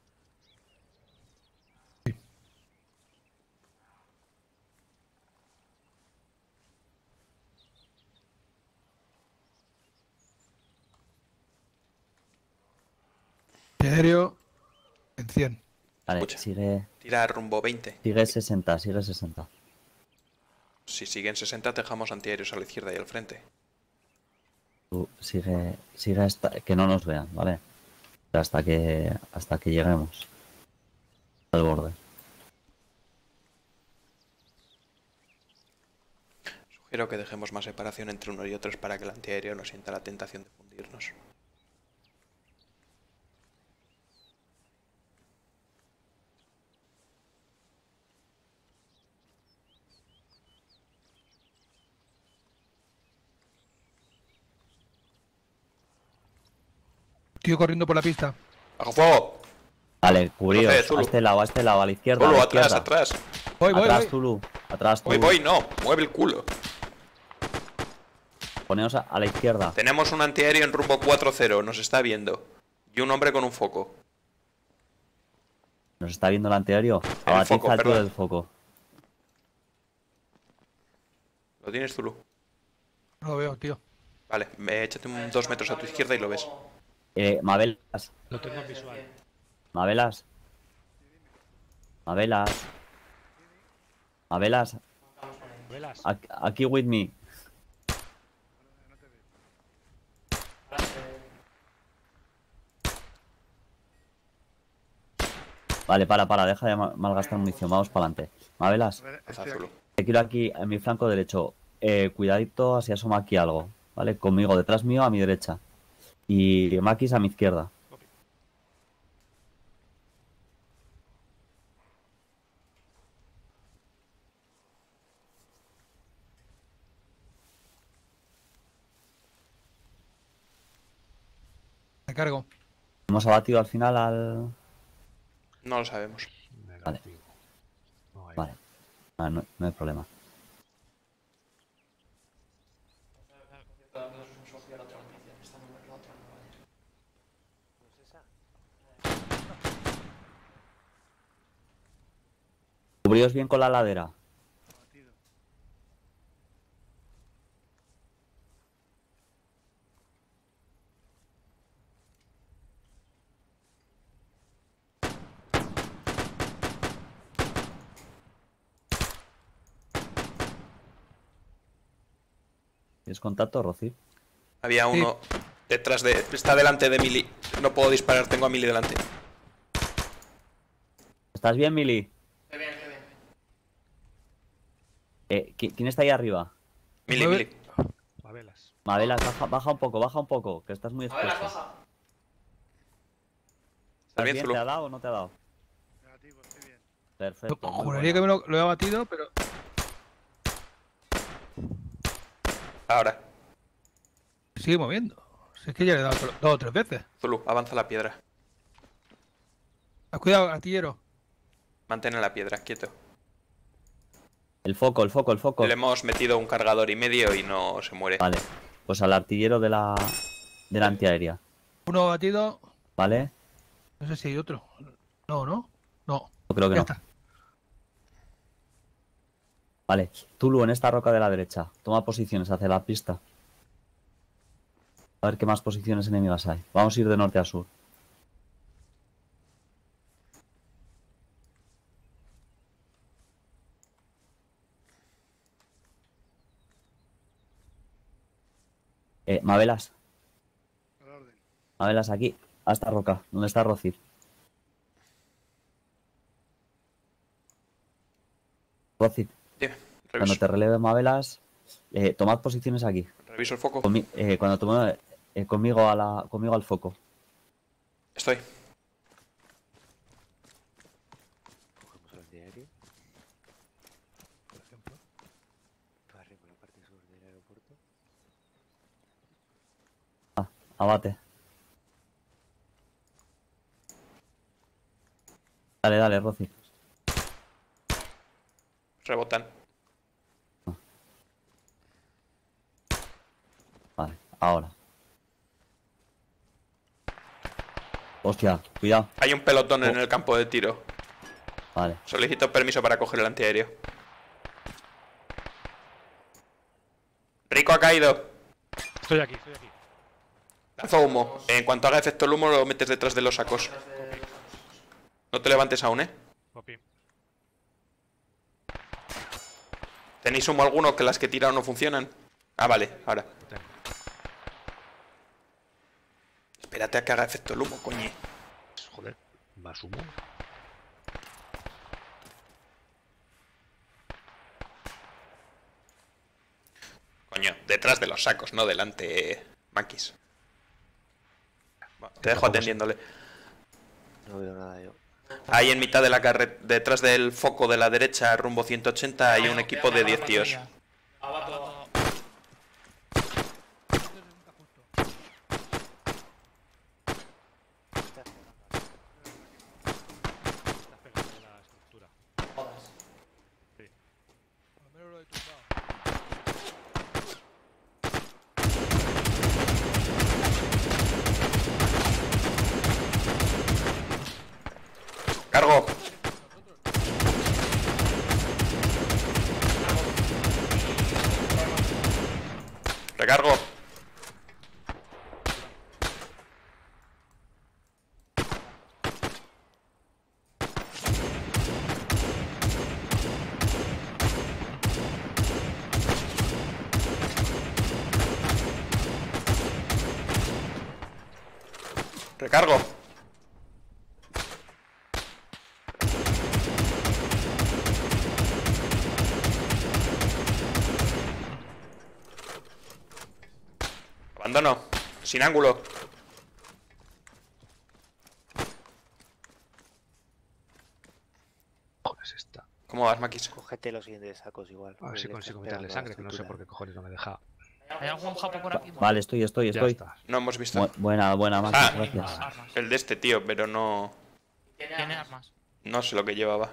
Aéreo en 100. Vale, Escucha. sigue Tira rumbo 20. 60, sigue 60. Si siguen 60, te dejamos antiaéreos a la izquierda y al frente. Tú sigue que no nos vean, ¿vale? Hasta que lleguemos al borde. Sugiero que dejemos más separación entre unos y otros para que el antiaéreo no sienta la tentación de fundirnos. Tío corriendo por la pista. ¡Bajo fuego! Vale, cubríos, Procede, Zulu. a este lado, a la izquierda, Zulu, a la atrás, izquierda. atrás. Voy, Atrás, voy. Zulu, atrás, Voy, Zulu. voy, no. Mueve el culo. Poneos a la izquierda. Tenemos un antiaéreo en rumbo 4-0, nos está viendo. Y un hombre con un foco. ¿Nos está viendo el anterior? El Abatiza foco, el tiro perdón. del foco. ¿Lo tienes, Zulu? No lo veo, tío. Vale, échate 2 metros a tu izquierda y lo ves. Mabelas, Lo tengo en visual. Mabelas. Mabelas. Mabelas, Velas. aquí with me. Vale, para, deja de malgastar munición, vamos para adelante. Mabelas, A ver, Pasa, estoy Zulu. aquí. te quiero aquí en mi flanco derecho. Cuidadito, así asoma aquí algo, ¿vale? Conmigo, detrás mío, a mi derecha. Y Maquis a mi izquierda. Me cargo. Hemos abatido al final al... No lo sabemos. Vale. Negativo. No hay. Vale, no hay problema. Cubríos bien con la ladera. Abatido. ¿Tienes contacto, Rosy? Había uno detrás de... Está delante de Mili. No puedo disparar, tengo a Mili delante. ¿Estás bien, Mili? Qué bien, qué bien. ¿Quién está ahí arriba? Mili, Mueve- Mili. A velas. Mabelas, baja un poco, que estás muy A ver, las expuesto. baja. ¿Estás ¿Estás bien, bien? Zulu? ¿Te ha dado o no te ha dado? Negativo, estoy bien. Perfecto. muy Juraría que bueno. lo he abatido, pero. Ahora. Sigue moviendo. Si es que ya le he dado 2 o 3 veces. Zulu, avanza la piedra. Cuidado, artillero. Mantén en la piedra, quieto. El foco. Le hemos metido un cargador y medio y no se muere. Vale, pues al artillero de la antiaérea. Uno abatido. ¿Vale? No sé si hay otro. No, ¿no? No. Yo creo que Ya no. está. Vale, Tulu en esta roca de la derecha. Toma posiciones hacia la pista. A ver qué más posiciones enemigas hay. Vamos a ir de norte a sur. Mabelas. A la orden. Mabelas aquí. A esta roca. ¿Dónde está Rocir? Rocir, Dime, cuando reviso. te releve Mabelas, tomad posiciones aquí. Reviso el foco. Cuando tome conmigo al foco. Estoy. Cogemos el antiaéreo. Por ejemplo. Barre por la parte sur del aeropuerto. Abate. Dale, dale, Rosy. Rebotan. Vale, ahora. Hostia, cuidado. Hay un pelotón en el campo de tiro. Vale. Solicito permiso para coger el antiaéreo. Rico ha caído. Estoy aquí, estoy aquí. Lanzo humo. En cuanto haga efecto el humo, lo metes detrás de los sacos. No te levantes aún, ¿eh? Copy. ¿Tenéis humo alguno que las que he tirado no funcionan? Ah, vale, ahora. Tengo. Espérate a que haga efecto el humo, coño. Joder, más humo. Coño, detrás de los sacos, no delante, Maquis. Te dejo atendiéndole. No veo nada yo. Ahí en mitad de la carretera, detrás del foco de la derecha, rumbo 180, hay un equipo de 10 tíos. Abato. Estás pegando en la estructura. Jodas. Por lo menos lo he tumbado. ¡Cargo! ¡Recargo! ¡Recargo! Abandono. Sin ángulo. Joder, es esta. ¿Cómo vas, Maquis? Cógete los siguientes sacos igual. A ver si Le consigo estás meterle pegando a la sangre, que no sé estructura. por qué cojones no me deja. ¿Hay algún japo por aquí? Vale, estoy. Ya está. No hemos visto. Buena, Max, Ah. gracias. Armas. El de este tío, pero no... Tiene armas. No sé lo que llevaba.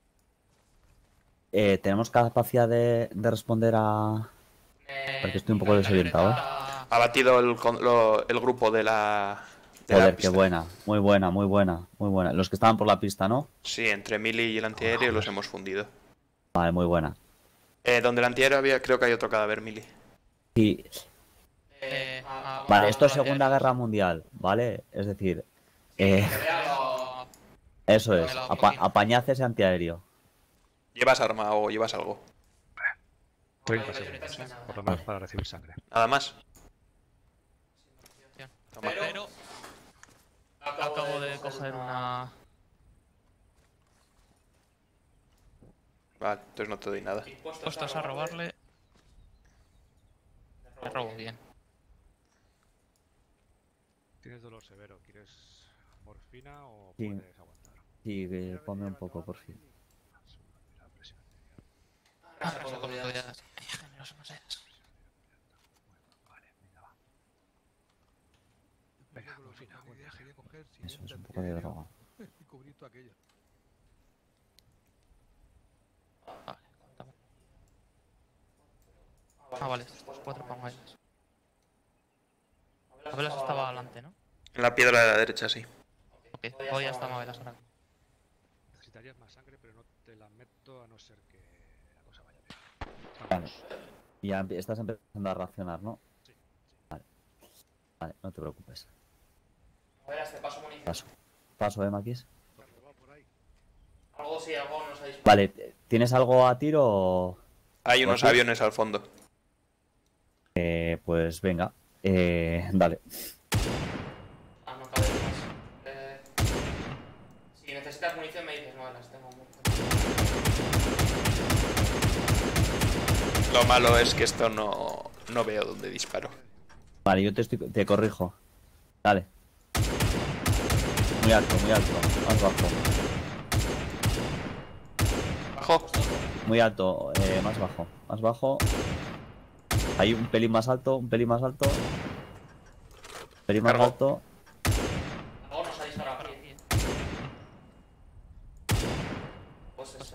¿Tenemos capacidad de responder a...? Porque estoy un poco desorientado, ¿eh? Ha batido el grupo de la... de la Joder, qué pista. buena. Muy buena, muy buena, muy buena. Los que estaban por la pista, ¿no? Sí, entre Mili y el antiaéreo los hemos fundido. Vale, muy buena. Donde el antiaéreo había, creo que hay otro cadáver, Mili. Sí, Vale, vale, esto es Segunda Guerra Mundial, ¿vale? Es decir, eso es, apañad ese antiaéreo. ¿Llevas arma o llevas algo? 30 segundos, por lo menos para recibir sangre. Nada más. Toma. Pero acabo de coger una... Vale, entonces no te doy nada. Puestos a robarle. Le robo bien. ¿Tienes dolor severo? ¿Quieres morfina o Sí. puedes aguantar? Sí, que ponme un poco, por fin. La presión arterial. Pero comodidades. Generoso no seas. Vale, venga, va. Venga, Venga, morfina, la buen idea viaje. sería coger Eso es siguiente un poco de antiaéreo droga. y cubrir todo aquello. Vale, cuéntame. Ah, vale, estos 4 pangallas. Mabelas estaba adelante, ¿no? En la piedra de la derecha, sí. Ok, voy hasta Mabelas ahora. Necesitarías más sangre, pero no te la meto a no ser que la cosa vaya bien. Vale. Y ya estás empezando a reaccionar, ¿no? Sí, sí. Vale, no te preocupes. Mabelas, te paso munición. Paso, Maquis. Va por ahí. Algo sí, algo nos ha disparado. Vale, ¿tienes algo a tiro o...? Hay unos ¿Aquí? aviones al fondo. Pues venga. Dale. Ah, no cabe más. Si necesitas munición me dices, no, las tengo mucho. Lo malo es que esto no veo dónde disparo. Vale, yo te corrijo. Dale. Muy alto, más bajo. Bajo. Muy alto, más bajo. Hay un pelín más alto, pelín más Cargo. alto. Algo nos ha disparado aquí.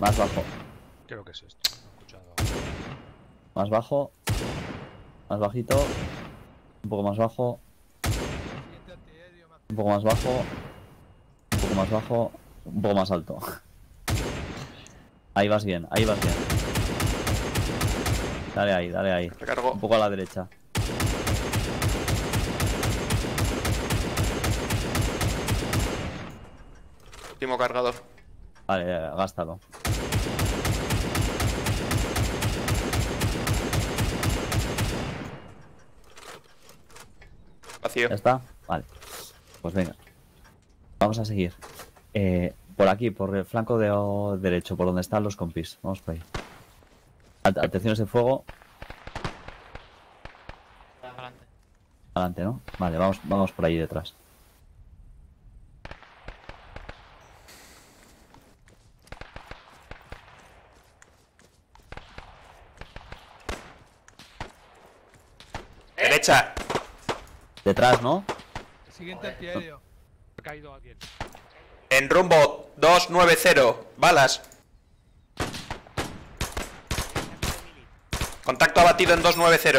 Más bajo. Creo que es esto. No he escuchado. Más bajo. Más bajito. Un poco más bajo. Siguiente antiaéreo, más. Un poco más bajo. Un poco más bajo. Un poco más alto. Ahí vas bien, ahí vas bien. Dale ahí, dale ahí. Recargo. Un poco a la derecha. Último cargador. Vale, gástalo. Vacío. ¿Ya está? Vale. Pues venga. Vamos a seguir. Por aquí, por el flanco derecho, por donde están los compis. Vamos por ahí. Atención de fuego. Adelante. Adelante, ¿no? Vale, vamos por ahí detrás. Derecha. Detrás, ¿no? Siguiente antiaéreo. Ha caído alguien. En rumbo 290. Balas. Contacto abatido en 290.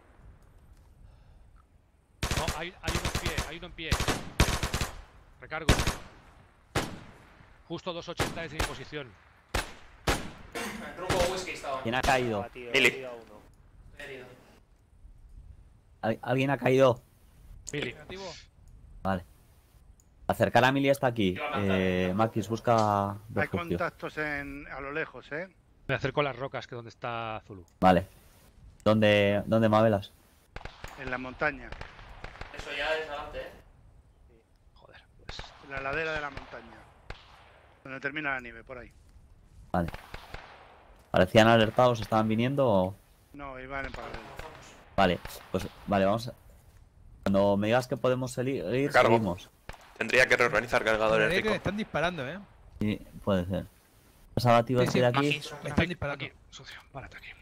No, hay uno en pie. Recargo. Justo 280 es mi posición. En rumbo whisky estaba. ¿Quién ha caído? Abatido, Mili. abatido a uno. Herido. ¿Alguien ha caído? Mili. Negativo. Vale. Acercar a Mili hasta aquí. Maquis, busca Hay refugio. contactos a lo lejos, ¿eh? Me acerco a las rocas, que es donde está Zulu. Vale. ¿Dónde Mabelas? En la montaña, Eso ya es adelante, Joder, pues. en la ladera de la montaña. Donde termina la nieve, por ahí. Vale. ¿Parecían alertados? ¿Estaban viniendo o...? No, iban en paralelo. Vale, pues vale, vamos a... Cuando me digas que podemos seguir, Cargo. seguimos. Tendría que reorganizar cargadores, Juraría que Rico. me están disparando, Sí, puede ser. ¿Has abatido Sí, este sí, de aquí? Magis. Me están disparando. Aquí, socio, párate aquí.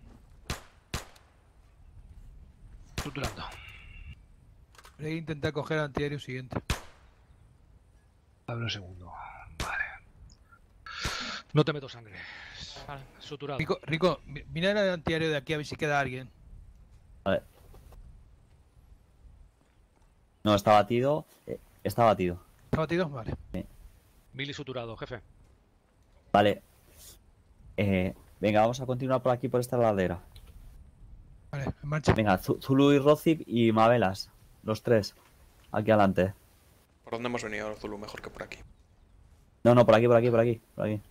Suturando. Hay que intentar coger el antiaéreo siguiente. Dame un segundo. Vale. No te meto sangre. Vale. Suturado. Rico, mira el antiaéreo de aquí a ver si queda alguien. Vale. No, está batido. Está batido. ¿Está batido? Vale. Mili suturado, jefe. Vale. Venga, vamos a continuar por aquí, por esta ladera. Vale, en marcha. Venga, Zulu y Rozip y Mabelas. Los tres. Aquí adelante. ¿Por dónde hemos venido, Zulu? Mejor que por aquí. No, por aquí, por aquí, por aquí. Por aquí.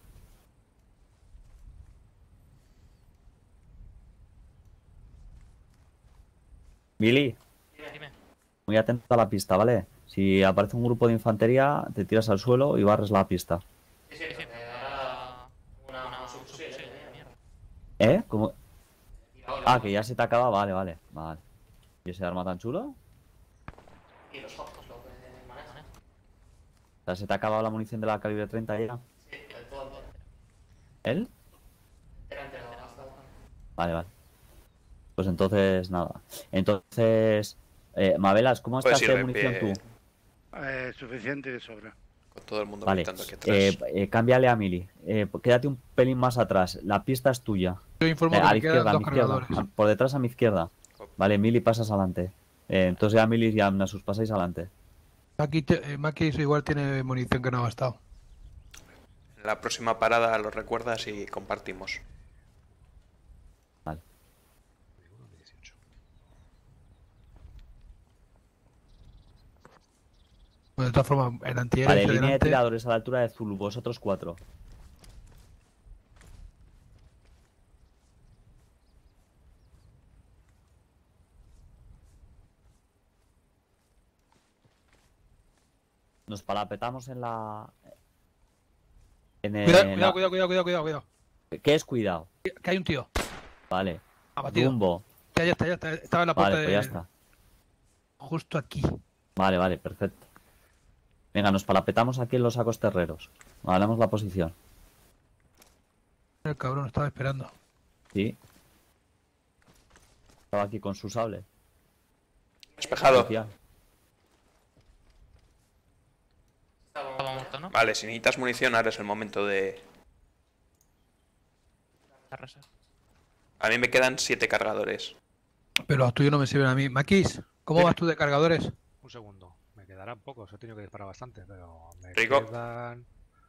Billy, Dime. muy atento a la pista, ¿vale? Si aparece un grupo de infantería, te tiras al suelo y barres la pista. Sí, porque ahora una subfusil, mierda. ¿Eh? ¿Cómo? Ah, que ya se te acaba. Vale. ¿Y ese arma tan chulo? Y los ojos, lo que manejan, O sea, ¿se te ha acabado la munición de la calibre 30 ya? Sí, el todo entero. ¿Él? Entero, gastado. Vale. Pues entonces, nada. Entonces, Mabelas, ¿cómo Puedes estás ir de de munición pie. tú? Suficiente y de sobra. Con todo el mundo Vale. gritando aquí atrás. Cámbiale a Mili. Quédate un pelín más atrás. La pista es tuya. Yo informo A que la me quedan izquierda, a dos mi izquierda. cargadores. Por detrás a mi izquierda. Vale, Mili, pasas adelante. Entonces ya Mili y Amnasus pasáis adelante. Maki igual tiene munición que no ha gastado. En la próxima parada lo recuerdas y compartimos. Vale. Pues de todas formas, el antiaéreo Vale, hacia línea de adelante. tiradores a la altura de Zulu. Vosotros 4. Nos parapetamos en la... En el... Cuidado. ¿Qué es cuidado? Que hay un tío. Vale. Abatido. Rumbo. Ya está. Estaba en la puerta Vale, pues ya está. Justo aquí. Vale, perfecto. Venga, nos parapetamos aquí en los sacos terreros. Ganamos la posición. El cabrón estaba esperando. Sí. Estaba aquí con su sable. Despejado. Especial. Estaba muerto, ¿no? Vale, si necesitas munición, ahora es el momento de Arrasa. A mí me quedan 7 cargadores. Pero los tuyos no me sirven a mí. Maquis, ¿cómo vas tú de cargadores? Un segundo. Me quedarán pocos. He tenido que disparar bastante, pero me Rico. quedan...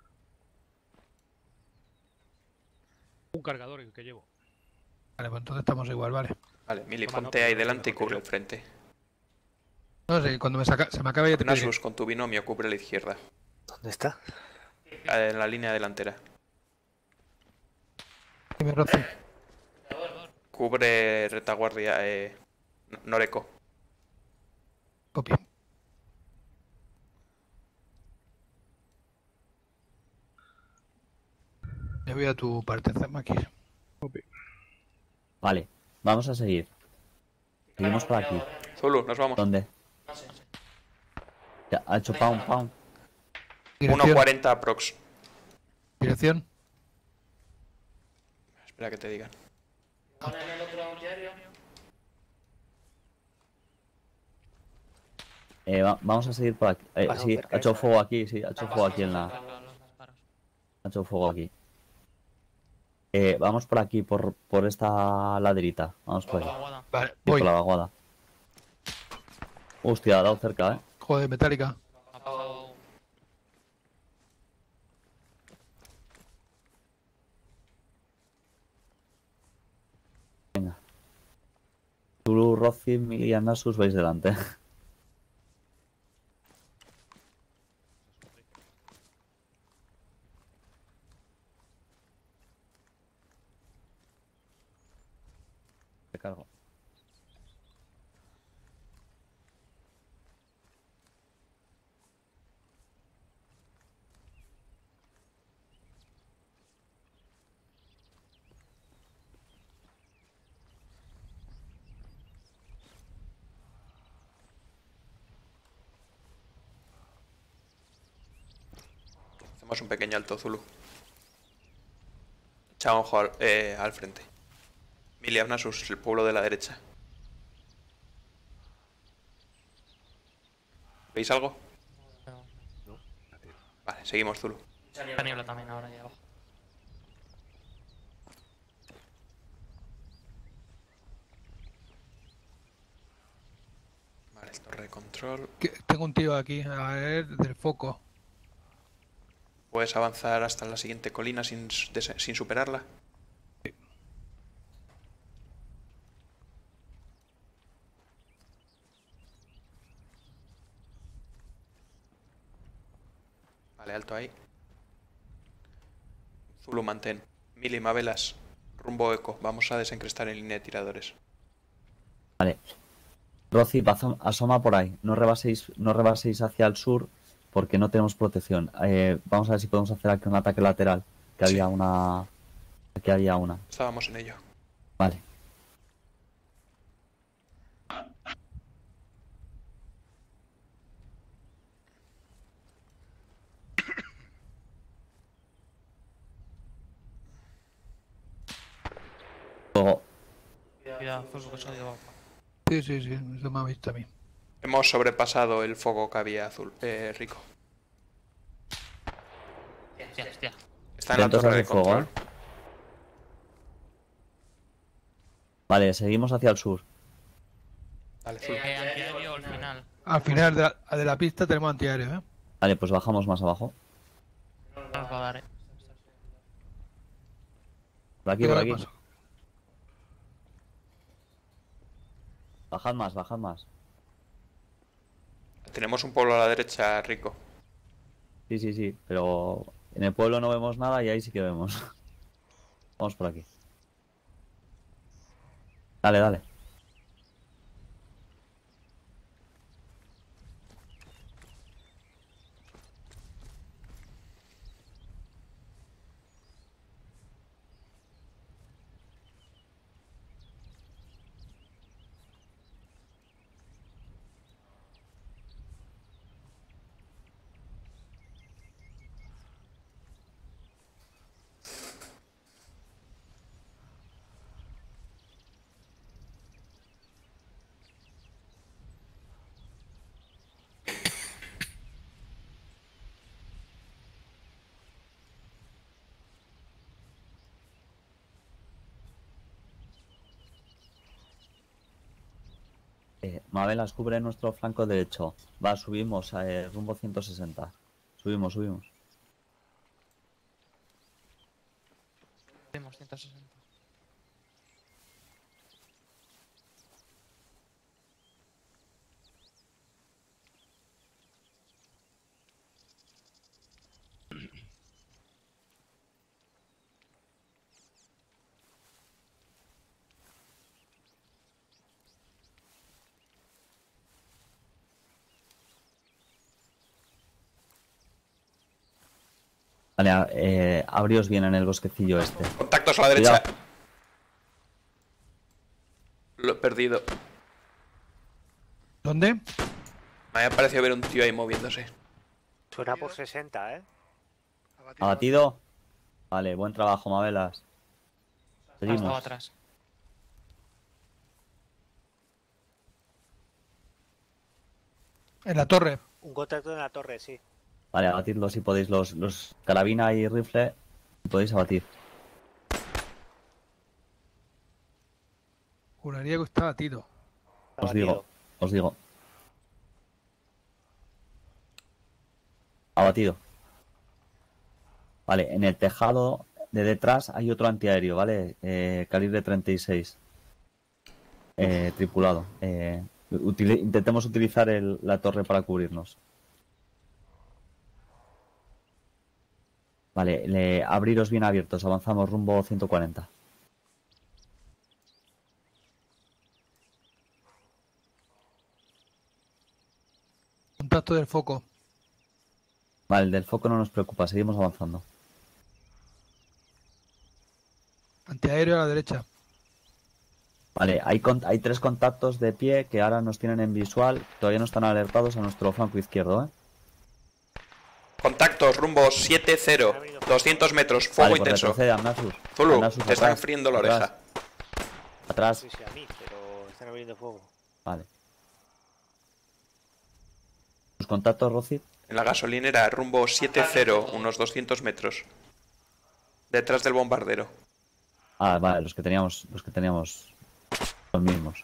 Un cargador el que llevo. Vale, pues entonces estamos igual, vale. Vale, Mili, Toma, ponte no, ahí pero delante y mejor que cubre yo. el frente. No sé, cuando se me acabe ya te pediré. Nasus, con tu binomio, cubre la izquierda. ¿Dónde está? En la línea delantera. Dime, Rocío. Cubre retaguardia, Noreco. Copia. Me voy a tu parte, Maquis. Vale, vamos a seguir. Seguimos por aquí. Zulu, nos vamos. ¿Dónde? No sé. Ya, ha hecho pound. Dirección. 1.40 aprox. Dirección. Espera que te digan. Igual en el otro diario. Vamos a seguir por aquí. Paso Sí, cerca ha hecho esa. fuego aquí, sí, ha hecho fuego aquí en la... Los disparos. Ha hecho fuego aquí. Vamos por aquí, por esta laderita. Vamos por ahí. Aguada. Vale, Sí, voy. por la vaguada. Hostia, ha dado cerca, Joder, metálica. Apago. Venga. Zulu, Rossi, Mili y Nasus vais delante. Te cargo. Hacemos un pequeño alto, Zulu. Echa un ojo al frente. Mili, Nasus, el pueblo de la derecha. ¿Veis algo? No. Vale, seguimos, Zulu. Mucha niebla también ahora ahí abajo. Vale, torre de control. Tengo un tío aquí, a ver, del foco. ¿Puedes avanzar hasta la siguiente colina sin superarla? Vale, alto ahí. Zulu, mantén. Mili, Mabelas, rumbo eco. Vamos a desencrestar en línea de tiradores. Vale. Rossi, asoma por ahí. No rebaséis hacia el sur porque no tenemos protección. Vamos a ver si podemos hacer aquí un ataque lateral. Que Sí. había una... Aquí había una. Estábamos en ello. Vale. Luego, Cuidado, Zulu, que soy de abajo. Sí, eso me ha visto a mí. Hemos sobrepasado el foco que había Rico. Hostia, hostia. Está en la Vientos torre de hacia fuego, control. Vale, seguimos hacia el sur. Vale, Zulu. Antiaéreo al final. Al final de la pista tenemos antiaéreo, ¿eh? Vale, pues bajamos más abajo. No nos va a dar, Por aquí, ¿Qué por le aquí. pasa? Bajad más. Tenemos un pueblo a la derecha, Rico. Sí, pero en el pueblo no vemos nada y ahí sí que vemos. Vamos por aquí. Dale. Mabelas, cubre nuestro flanco derecho. Va, subimos rumbo 160. Subimos. Subimos 160. Vale, abríos bien en el bosquecillo este. Contactos a la derecha. Cuidado. Lo he perdido. ¿Dónde? Me había parecido ver un tío ahí moviéndose. Suena por 60, ¿eh? ¿Abatido? Vale, buen trabajo, Mabelas. Estaba Seguimos. atrás. En la torre. Un contacto en la torre, sí. Vale, abatidlo si podéis. Los carabina y rifle podéis abatir. Juraría que está batido. Está Os digo. Abatido. Vale, en el tejado de detrás hay otro antiaéreo, ¿vale? Calibre 36. Tripulado. Intentemos utilizar la torre para cubrirnos. Vale, abriros bien abiertos. Avanzamos rumbo 140. Contacto del foco. Vale, el del foco no nos preocupa. Seguimos avanzando. Antiaéreo a la derecha. Vale, hay 3 contactos de pie que ahora nos tienen en visual. Todavía no están alertados a nuestro flanco izquierdo, ¿eh? Contactos, rumbo 70. 200 metros, fuego Vale, pues intenso. retrocede, Amnasus. Zulu, Amnasus, te están atrás, friendo la atrás. oreja. Atrás. Sí, a mí, pero están abriendo fuego. Vale. ¿Tus contactos, Rosy? En la gasolinera, rumbo 70, unos 200 metros. Detrás del bombardero. Ah, vale, los que teníamos los mismos.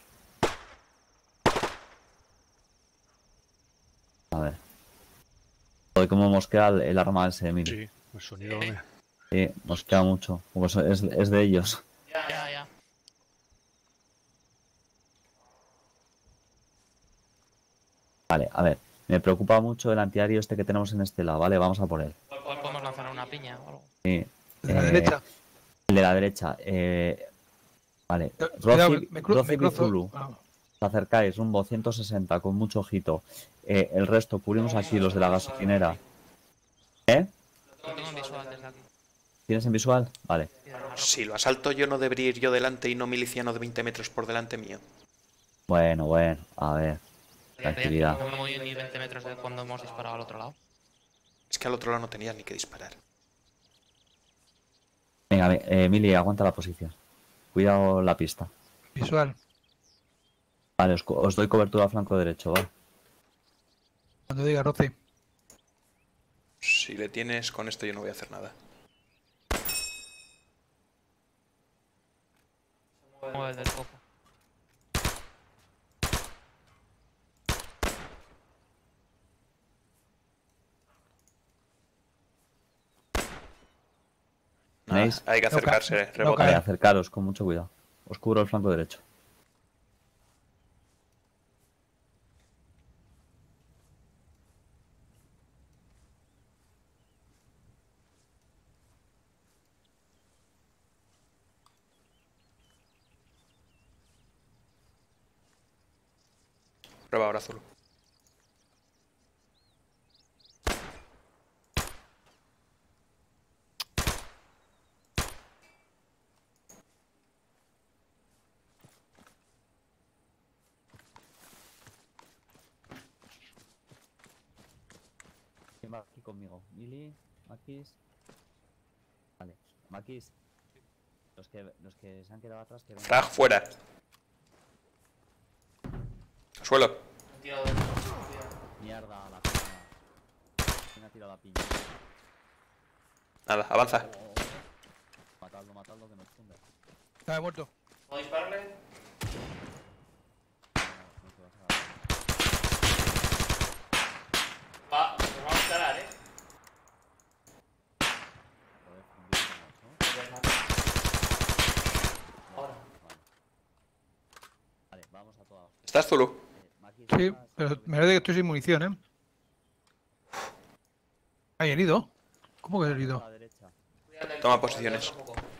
A ver. Joder, cómo mosquea el arma ese, Emilio. Sí, el sonido me... Sí, mosquea mucho. Pues es de ellos. Ya. Vale, a ver. Me preocupa mucho el antiaéreo este que tenemos en este lado, ¿vale? Vamos a por él. Podemos lanzar una piña o algo. Sí. De la derecha. El de la derecha. Vale. Cuidado, Rosy me y cruzo. Zulu. Vamos. Os acercáis, rumbo 160, con mucho ojito. El resto cubrimos aquí, los de la gasolinera. ¿Eh? Lo tengo en visual desde aquí. ¿Tienes en visual? Vale. Si lo asalto yo, no debería ir yo delante y no miliciano de 20 metros por delante mío. Bueno, a ver. Tranquilidad. No me voy ni 20 metros de cuando hemos disparado al otro lado. Es que al otro lado no tenías ni que disparar. Venga, Mili, aguanta la posición. Cuidado la pista. Visual. Vale, os doy cobertura al flanco derecho, ¿vale? Cuando diga Rosy. Si le tienes, con esto yo no voy a hacer nada. Mueve el del foco. Nada, ¿Veis? hay que acercarse, No rebota. Vale, acercaros con mucho cuidado. Os cubro el flanco derecho. Prueba ahora, Zulu. ¿Quién va aquí conmigo? Mili, Maquis. Vale, Maquis. Los que se han quedado atrás que vengan. Frag fuera. Suelo. Mierda, la piña. ¿Quién ha tirado la piña? Nada, avanza. Matadlo que nos funde. Está muerto. ¿Puedo dispararle? No te vas a ¿Estás, Zulu? Sí, pero me parece que estoy sin munición, ¿eh? ¿Hay herido? ¿Cómo que herido? Toma posiciones.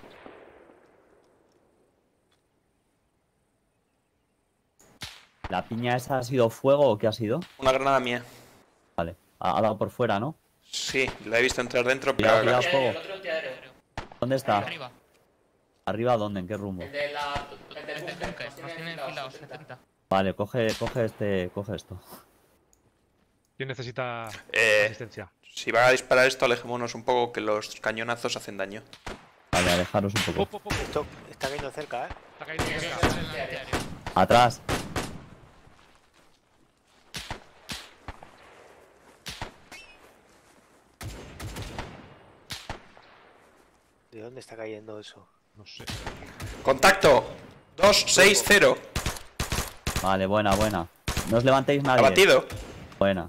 ¿La piña esa ha sido fuego o qué ha sido? Una granada mía. Vale. Ha dado por fuera, ¿no? Sí, la he visto entrar dentro, pero... Cuidado, cuidado, fuego. El otro antiaéreo. ¿Dónde está? Arriba. ¿Arriba dónde? ¿En qué rumbo? El del El búnker. búnker. Nos tienen enfilados 70. Vale, coge esto. ¿Quién necesita Eh, asistencia? Si va a disparar esto, alejémonos un poco, que los cañonazos hacen daño. Vale, alejaros un poco. Esto está cayendo cerca, ¿eh? Está cayendo Sí, cerca. sí, sí. Antiaéreo. Atrás. ¿De dónde está cayendo eso? No sé. ¡Contacto! 260. Vale, buena. No os levantéis nadie. Abatido. Buena.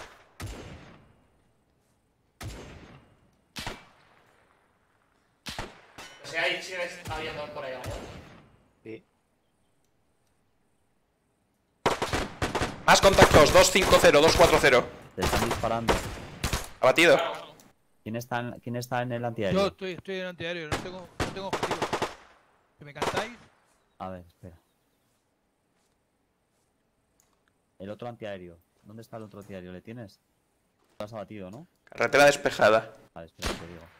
O sea, ahí sigues habiendo por ahí algo. Sí. Más contactos. 250, 240. Te están disparando. Abatido. ¿Quién está en el Yo antiaéreo? estoy en antiaéreo, no tengo objetivo. ¿Que me cantáis? A ver, espera. El otro antiaéreo. ¿Dónde está el otro antiaéreo? ¿Le tienes? Lo has abatido, ¿no? Carretera despejada. Vale, espera, te digo.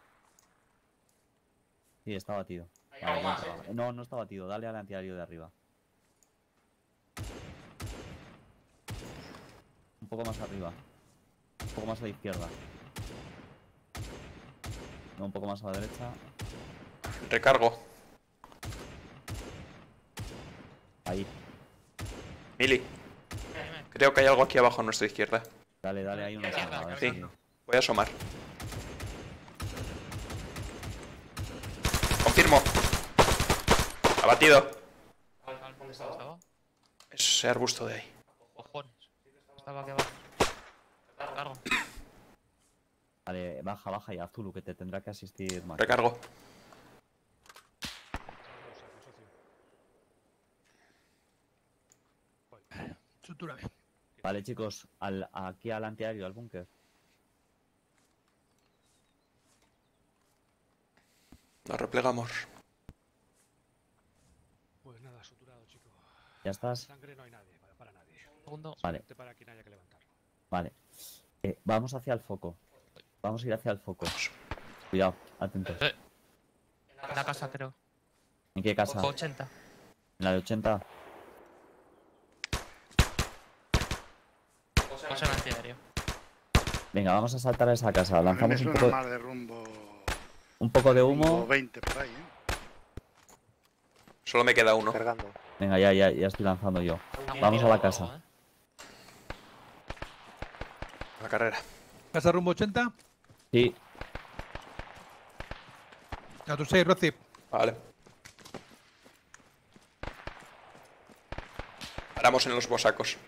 Sí, está abatido. Hay Vale, algo buen más, trabajo. No, no está abatido. Dale al antiaéreo de arriba. Un poco más arriba. Un poco más a la izquierda. No, un poco más a la derecha. Recargo. Ahí. Mili. Creo que hay algo aquí abajo a nuestra izquierda. Dale, hay una Izquierda, zona. A ver sí. si- Voy a asomar. Confirmo. Abatido. ¿Dónde estaba? ¿Estaba? Ese arbusto de ahí. Cojones. Estaba aquí abajo. Cargo. Vale, baja y Azulu, que te tendrá que asistir más. Recargo. Sutúrame. Vale, chicos, aquí al antiaéreo, al búnker. Nos replegamos. Pues nada, suturado, chico. ¿Ya estás? Sangre no hay nadie, para nadie. Segundo. Vale, Para quien haya que levantarlo. vale. Vamos hacia el foco. Vamos a ir hacia el foco. Cuidado, atentos. En la casa, creo. ¿En qué casa? Ojo 80. ¿En la de 80? Pues en antiaéreo. Venga, vamos a saltar a esa casa. A mí me Lanzamos un suena poco, más de rumbo... un poco de rumbo humo. 20 por ahí, ¿eh? Solo me queda uno. Cargando. Venga, ya estoy lanzando yo. Vamos a la casa. La carrera. ¿Casa rumbo 80? Sí, A tu 6, Rossi. Vale. Paramos en los bosacos.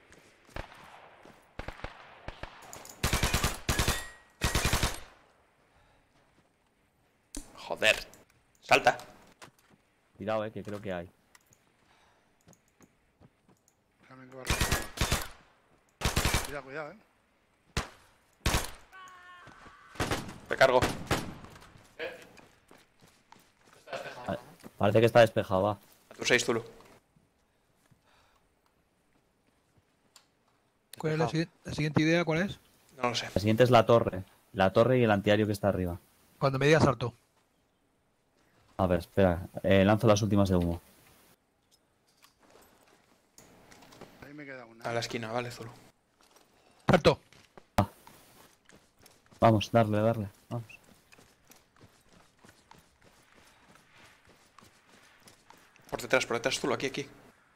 Joder. Salta. cuidado, que creo que hay. Déjame que barra. Cuidado, ¿eh? Recargo. Vale, parece que está despejado, va. A tu 6, Zulu. ¿Cuál es la siguiente idea? ¿Cuál es? No lo sé. La siguiente es la torre. La torre y el antiaéreo que está arriba. Cuando me digas salto. A ver, espera. Lanzo las últimas de humo. Ahí me queda una. A la esquina, vale, Zulu. Salto. Vamos, darle. Vamos. Por detrás, Zulu, aquí.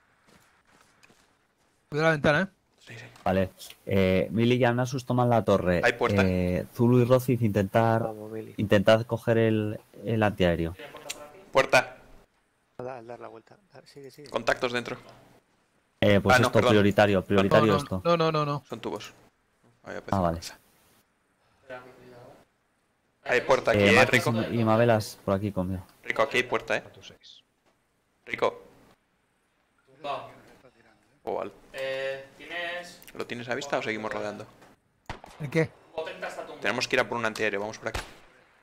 Cuidado la ventana, ¿eh? Sí. Vale. Mili y Anasus toman la torre. Hay puerta. Zulu y Roziz Vamos, Mili. intentad coger el antiaéreo. Puerta. Al dar la vuelta. Sigue. Contactos dentro. Pues no, esto, perdón. prioritario esto. No. Son tubos. Vale. Vale. Hay puerta aquí, Marcos Rico. y Mabelas por aquí conmigo. Rico, aquí hay puerta, A tu 6. Rico. Va. Oval. Tienes... ¿Lo tienes a vista o seguimos rodeando? ¿El qué? Potenta está tumbado. Tenemos que ir a por un antiaéreo, vamos por aquí.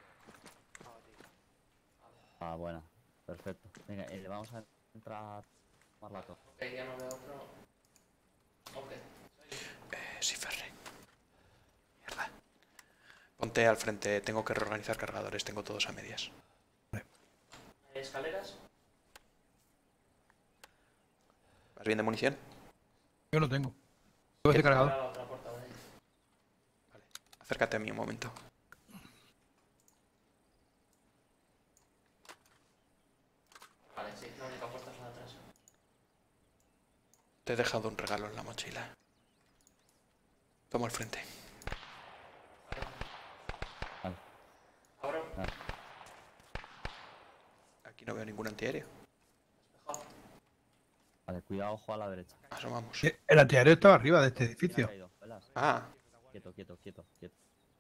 Ah, buena. Perfecto. Venga, le vamos a entrar a tomar la torre. Ok, ya no veo otro. Ok. Sí, Ferre. Mierda. Ponte al frente, tengo que reorganizar cargadores, tengo todos a medias. ¿Hay escaleras? ¿Vas bien de munición? Yo no tengo. Tengo este cargador. La otra puerta de ahí. Acércate a mí un momento. Vale, sí, la única puerta es la de atrás. Te he dejado un regalo en la mochila. Toma al frente. Vale. Abro. Vale. Aquí no veo ningún antiaéreo. Despejado. Vale, cuidado, ojo a la derecha. Asomamos. El antiaéreo estaba arriba de este ¿Quién ha edificio. caído? Velas. Ah, Quieto, quieto, quieto, quieto.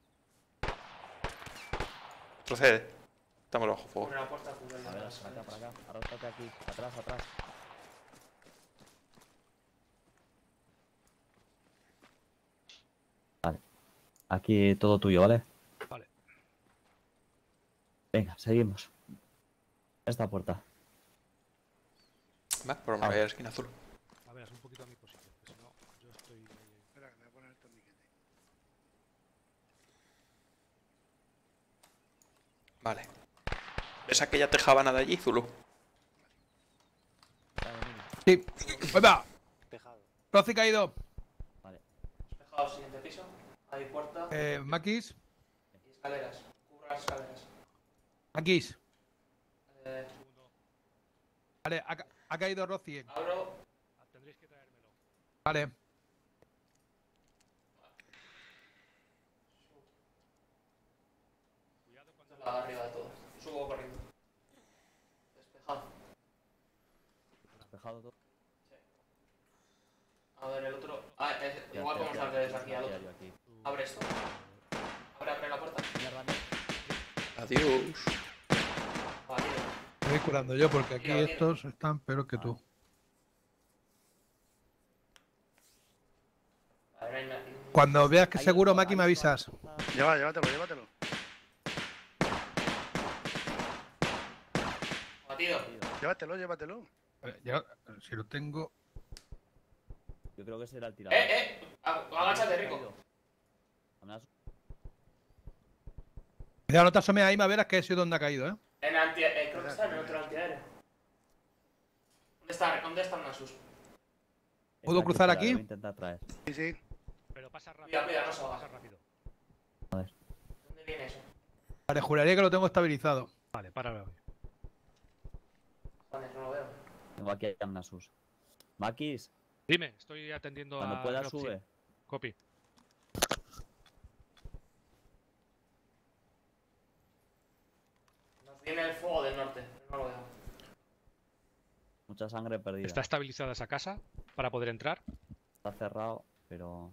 procede. Estamos bajo fuego. Cubre la puerta, cubre la A ver, para acá. Arróstate aquí. Atrás, atrás. Vale. Aquí todo tuyo, ¿vale? Vale. Venga, seguimos. Esta puerta. Va, por una calle de la esquina azul. A ver, un poquito a mi posición, que si no, yo estoy... Espera, que me voy a poner el torniquete. Vale. ¿Ves aquella tejabana de allí, Zulu? Sí. ¡Oiga! Despejado. Rossi caído. Despejado, siguiente piso. Hay puerta Maquis. y escaleras. Cubra las escaleras. Maquis. Eh, Vale, ha caído Rossi. abro. Tendréis que traérmelo. Vale. Cuidado cuando... La de arriba de todo. Subo corriendo. Despejado. Despejado todo. A ver, el otro. Ah, Ya, igual ya, podemos ya, dar desde ya, aquí ya, al ya, otro. aquí. Abre esto. Abre la puerta. Adiós. Vale. Me voy curando yo porque aquí Mira, estos están peor que tú. A ver, ahí me... Cuando veas que Ahí seguro, otro, Maki, ahí me otro. avisas. Llévatelo. Batido. Llévatelo. Ya, si lo tengo. Yo creo que será el tirador. Agáchate, Rico. Cuidado, no te asomes ahí, me verás que he sido donde ha caído, ¿eh? Creo que está en el otro antiaéreo. ¿Dónde está Nasus? ¿Puedo cruzar aquí? Voy a intentar traer. Sí. Pero pasa rápido. Cuidado, no se va. Pasa rápido. ¿Dónde viene eso? Vale, juraría que lo tengo estabilizado. Vale, páralo. Vale, no lo veo. Tengo aquí a Nasus. Makis, Dime, estoy atendiendo cuando a... puedas Roxy. sube. Copy. Nos viene el fuego del norte. No lo veo. Mucha sangre perdida. ¿Está estabilizada esa casa para poder entrar? Está cerrado, pero...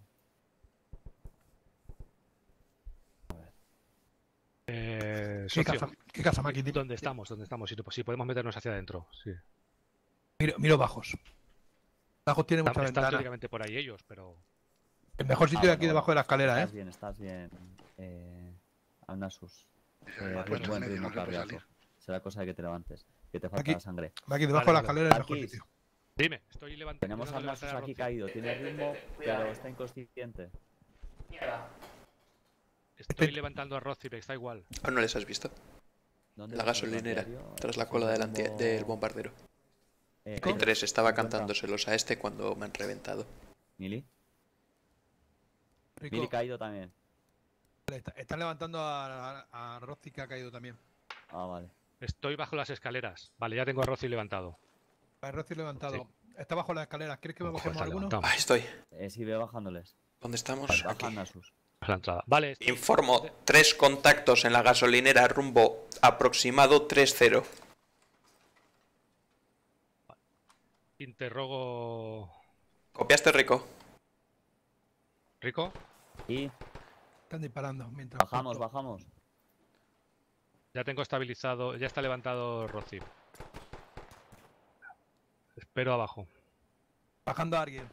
Socio, ¿Qué casa, Maki? Dime. ¿Dónde estamos? Si podemos meternos hacia adentro. Sí. Miro bajos. Bajos tiene mucha Están ventana. teóricamente por ahí ellos, pero... El mejor sitio de aquí bueno, debajo de la escalera, Estás bien. Nasus. Bueno, Buen medio, ritmo no se puede cardíaco. salir. Será cosa de que te levantes. Que te falta Aquí. la sangre. Maki, debajo Vale, de la escalera es el mejor Makis. sitio. Dime, estoy levantando... Tenemos a Nasus aquí caído. Tiene ritmo, Cuidado. pero está inconsciente. Mierda. Estoy levantando a Roxy, pero está igual. ¿Aún no les has visto? ¿Dónde La está el gasolinera, antiaéreo? tras la cola del bombardero. Hay tres, estaba cantándoselos a este cuando me han reventado. ¿Mili? Rico, Mili caído también. están levantando a Rossi, que ha caído también. Ah, vale. Estoy bajo las escaleras. Vale, ya tengo a Roxy levantado. A Rossi levantado. Está bajo las escaleras. ¿Quieres que me bajemos Está alguno? levantado. Ahí estoy. Sí, ve bajándoles. ¿Dónde estamos? Baja Aquí. Nasus. La entrada. Vale, estoy- Informo, 3 contactos en la gasolinera rumbo aproximado 3-0. interrogo... ¿Copiaste, Rico? ¿Rico? Y Están disparando mientras. bajamos. Ya tengo estabilizado, ya está levantado Roxy. Espero abajo. Bajando a alguien.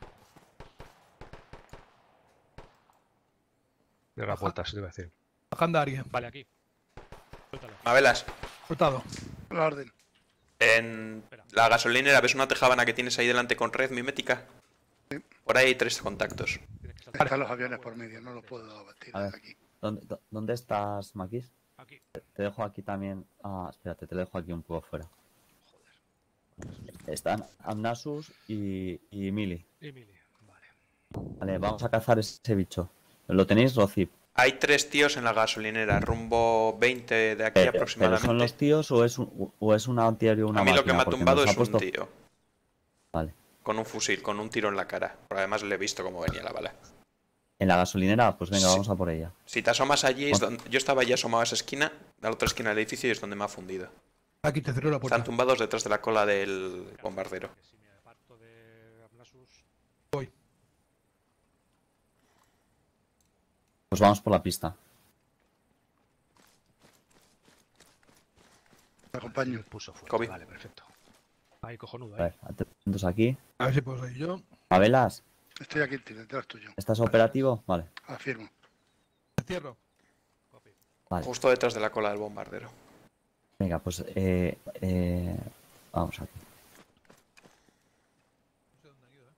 De las vueltas, te iba a decir. Bajando a alguien. Vale, aquí. Suéltalo. Mabelas, Soltado. La orden. en la gasolinera, ¿ves una tejabana que tienes ahí delante con red mimética? Sí. Por ahí hay 3 contactos. Tienes que saltar. Están los aviones por medio, no los puedo abatir A ver. desde aquí. ¿Dónde estás, Maquis? Aquí. Te dejo aquí también. Ah, espérate, te dejo aquí un poco fuera. Están Amnasus y Mili. Y Mili. Vale. Vale, vamos a cazar ese bicho. ¿Lo tenéis, Rocip? Hay 3 tíos en la gasolinera, rumbo 20 de aquí ¿Pero aproximadamente. son los tíos o es un antiaéreo o una A mí lo que máquina? me ha Porque tumbado nos es puesto- un tío. Vale. Con un fusil, con un tiro en la cara. Pero además le he visto cómo venía la bala. ¿En la gasolinera? Pues venga, Sí. vamos a por ella. Si te asomas allí, es donde... yo estaba ya asomado a esa esquina, a la otra esquina del edificio, y es donde me ha fundido. Aquí te cierro la puerta. Están tumbados detrás de la cola del bombardero. Que si me aparto de Amnasus. Pues vamos por la pista. Te acompaño. Me puso fuerte. Kobe. Vale, perfecto. Ahí, cojonudo. A ver, atentos aquí. A ver si puedo salir yo. Mabelas, Estoy aquí detrás tuyo. ¿estás operativo? Vale, Afirmo. Te cierro. vale. Justo detrás de la cola del bombardero. Venga, pues vamos aquí. No sé dónde han ido,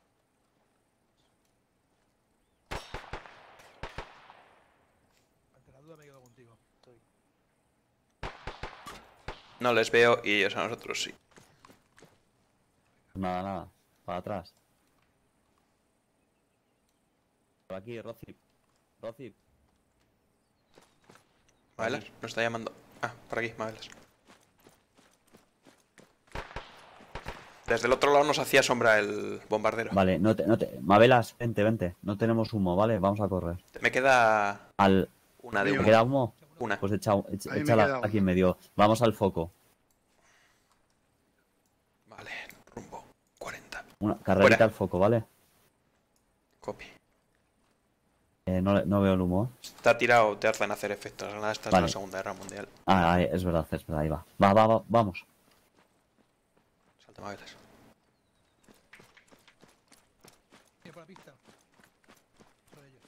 Ante la duda me quedo contigo. No les veo y ellos a nosotros sí. Nada, nada. Para atrás. Por aquí, Rocip. Rocip. ¿Mabelas? Nos está llamando. Ah, por aquí, Mabelas. Desde el otro lado nos hacía sombra el bombardero. Vale, Mabelas, vente. No tenemos humo, ¿vale? Vamos a correr. Me queda una de ¿Te humo. queda humo? Una. Pues Ahí me échala queda aquí en uno. medio. Vamos al foco. Vale, rumbo 40. Una carrerita Fuera. al foco, ¿vale? Copy. No veo el humo. Está tirado, te hacen hacer efecto. Las granadas estas Vale. de la Segunda Guerra Mundial. Ah, ahí, es verdad, ahí va. Vamos. Salta, Mabelas. Mira por la pista. Son ellos.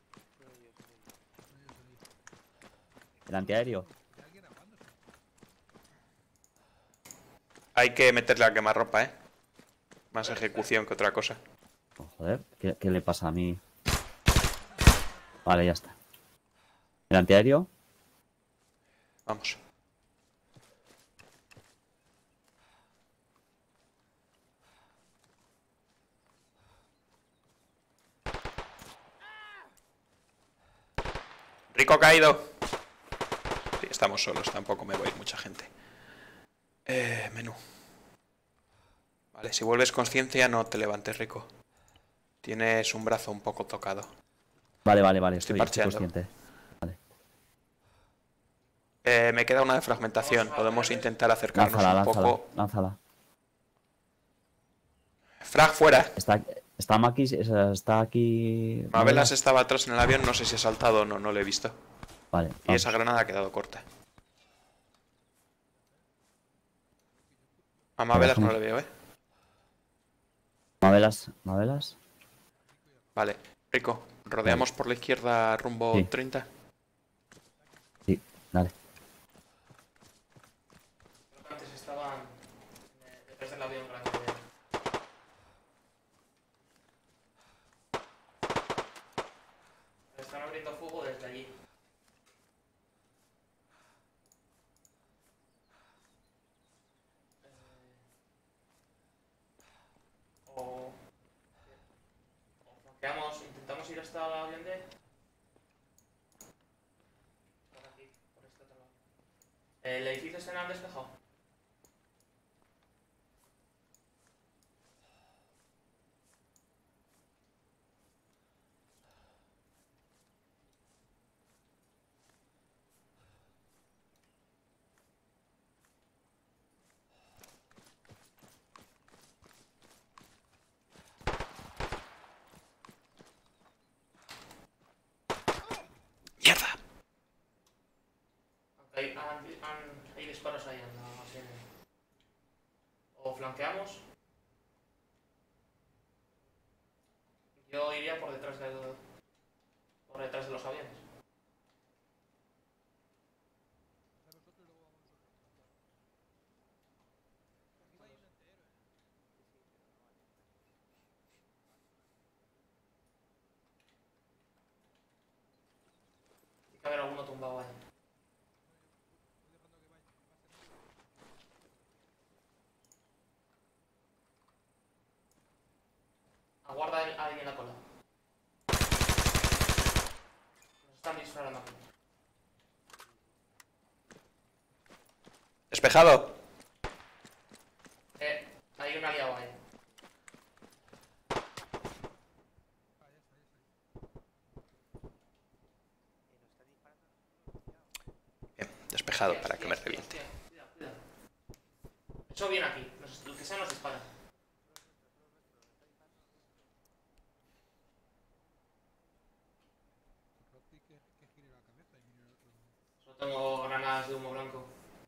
El antiaéreo. ¿Hay alguien hablando? Hay que meterle a quemarropa, ¿eh? Más ejecución que otra cosa. Oh, joder, ¿qué le pasa a mí? Vale, ya está. El antiaéreo. Vamos. Rico caído. Sí, estamos solos, tampoco me voy a ir mucha gente. Menú. Vale, si vuelves conciencia no te levantes, Rico. Tienes un brazo un poco tocado. Vale, Estoy estoy parcheando. consciente. Me queda una de fragmentación. Podemos intentar acercarnos un poco. Lánzala. Frag fuera. Está Maquis, está aquí. Mabelas estaba atrás en el avión, no sé si ha saltado o no, no lo he visto. Vale, Y vamos. esa granada ha quedado corta. A Mabelas no le veo, ¿eh? Mabelas. Vale, Rico, rodeamos por la izquierda rumbo Sí. 30. Sí, dale. Creo que antes estaban detrás del avión grande. Están abriendo fuego desde allí. O flanqueamos, intentamos ir hasta el avión D. Por aquí, por este otro lado. ¿El edificio está en el despejado? ¡Mierda! Hay disparos ahí en la gasolina. O flanqueamos. Yo iría por detrás de los aviones. Tiene que haber alguno tumbado ahí. Aguarda a alguien en la cola. Nos están disparando aquí. Despejado. Hay un aliado ahí. Bien, despejado para que me reviente. Cuidado. Eso viene aquí. El que sea nos dispara. Solo tengo granadas de humo blanco.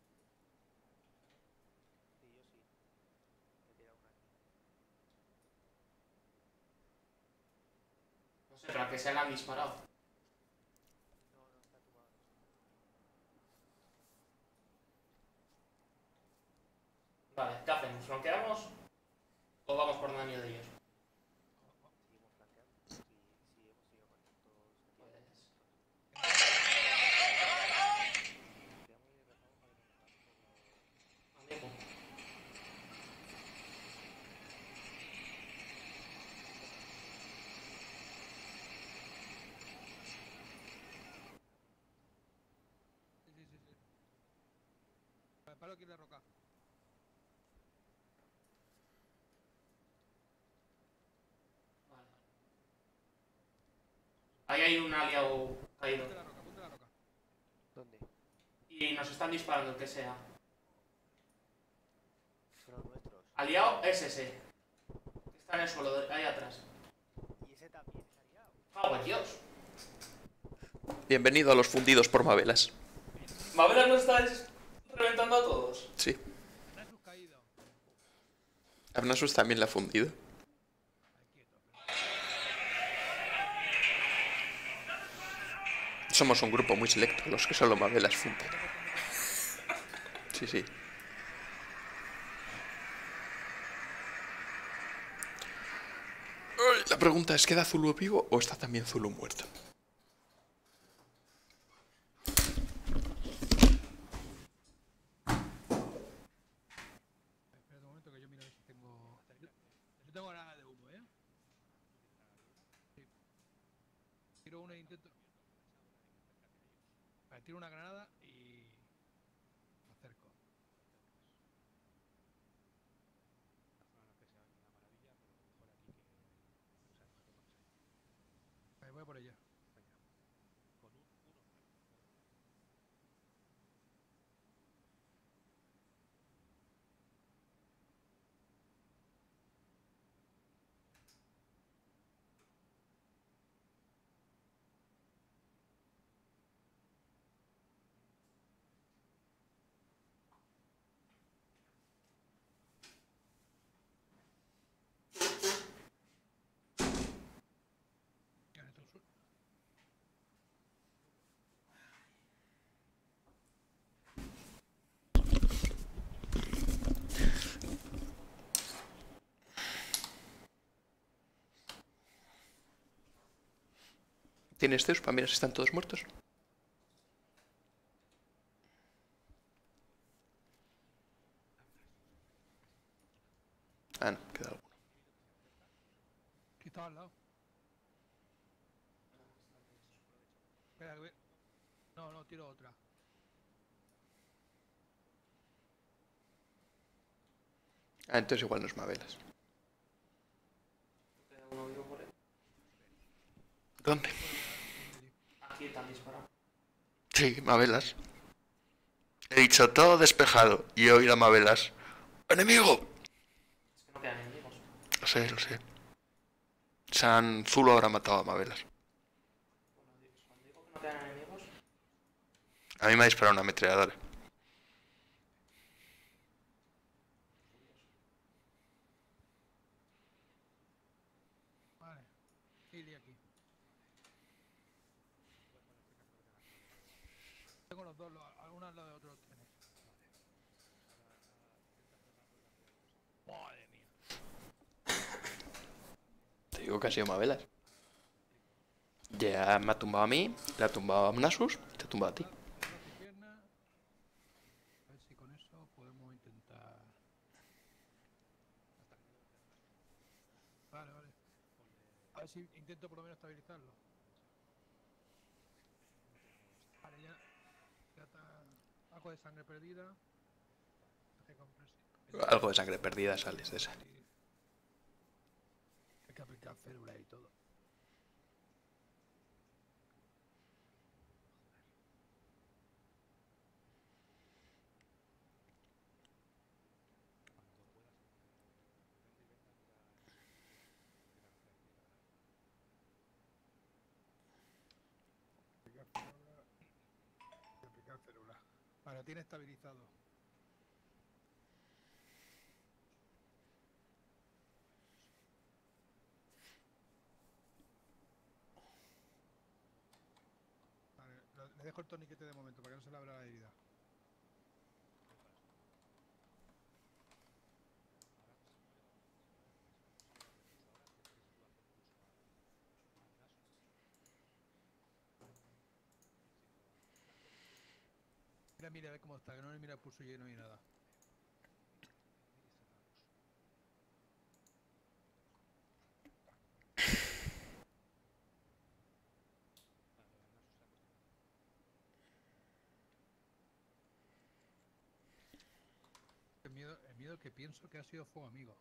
No sé, pero a que se le han disparado. Vale, ¿qué hacemos? ¿Flanqueamos? ¿O vamos por daño de ellos? Amigo. El palo quiere roca. Vale. Ahí hay un aliado caído. Ponte la roca. ¿Dónde? Y nos están disparando el que sea. Son los nuestros. Aliado es ese. Que está en el suelo, ahí atrás. Y ese también es aliado. ¡Ah, pues Dios! Bienvenido a los fundidos por Mabelas. ¿Mabelas nos estáis reventando a todos? Sí. Nasus caído. Abnasus también la ha fundido. Somos un grupo muy selecto, los que solo Mabelas funden. Sí, sí. Ay, la pregunta es, ¿queda Zulu vivo o está también Zulu muerto? Espera un momento que yo miro a ver si tengo... Yo tengo granada de humo, ¿eh? Sí. Tiro una e intento... Vale, tiro una granada y... me acerco. Vale, voy a por ella. Ya, esto es ¿Tienes Zeus para mirar si están todos muertos? Ah, no, queda alguno. Aquí estaba al lado. Espera, que ve... No, tiro otra. Ah, entonces igual no es Mabelas. ¿Queda uno vivo por ahí? ¿Dónde? Aquí están disparando. Sí, Mabelas. He dicho todo despejado y he oído a Mabelas. ¡Enemigo! Es que no quedan enemigos. Lo sé, lo sé. San Zulu habrá matado a Mabelas. Cuando digo que no quedan enemigos... A mí me ha disparado una ametralladora. Vale. Ili aquí. Tengo los dos, uno al lado de otro los tienes. Madre mía. Te digo que ha sido Mabelas. Ya me ha tumbado a mí, le ha tumbado a Nasus y te ha tumbado a ti. Brazo y pierna. A ver si con eso podemos intentar. Vale, vale. A ver si intento por lo menos estabilizarlo. Vale, ya está. Algo de sangre perdida. Algo de sangre perdida sales de esa. Hay que aplicar férula y todo. Aplicar férula. Vale, tiene estabilizado. Vale, le dejo el torniquete de momento para que no se le abra la herida. Mira, a ver cómo está, que no le mira el pulso lleno ni nada. El miedo que pienso que ha sido fuego amigo.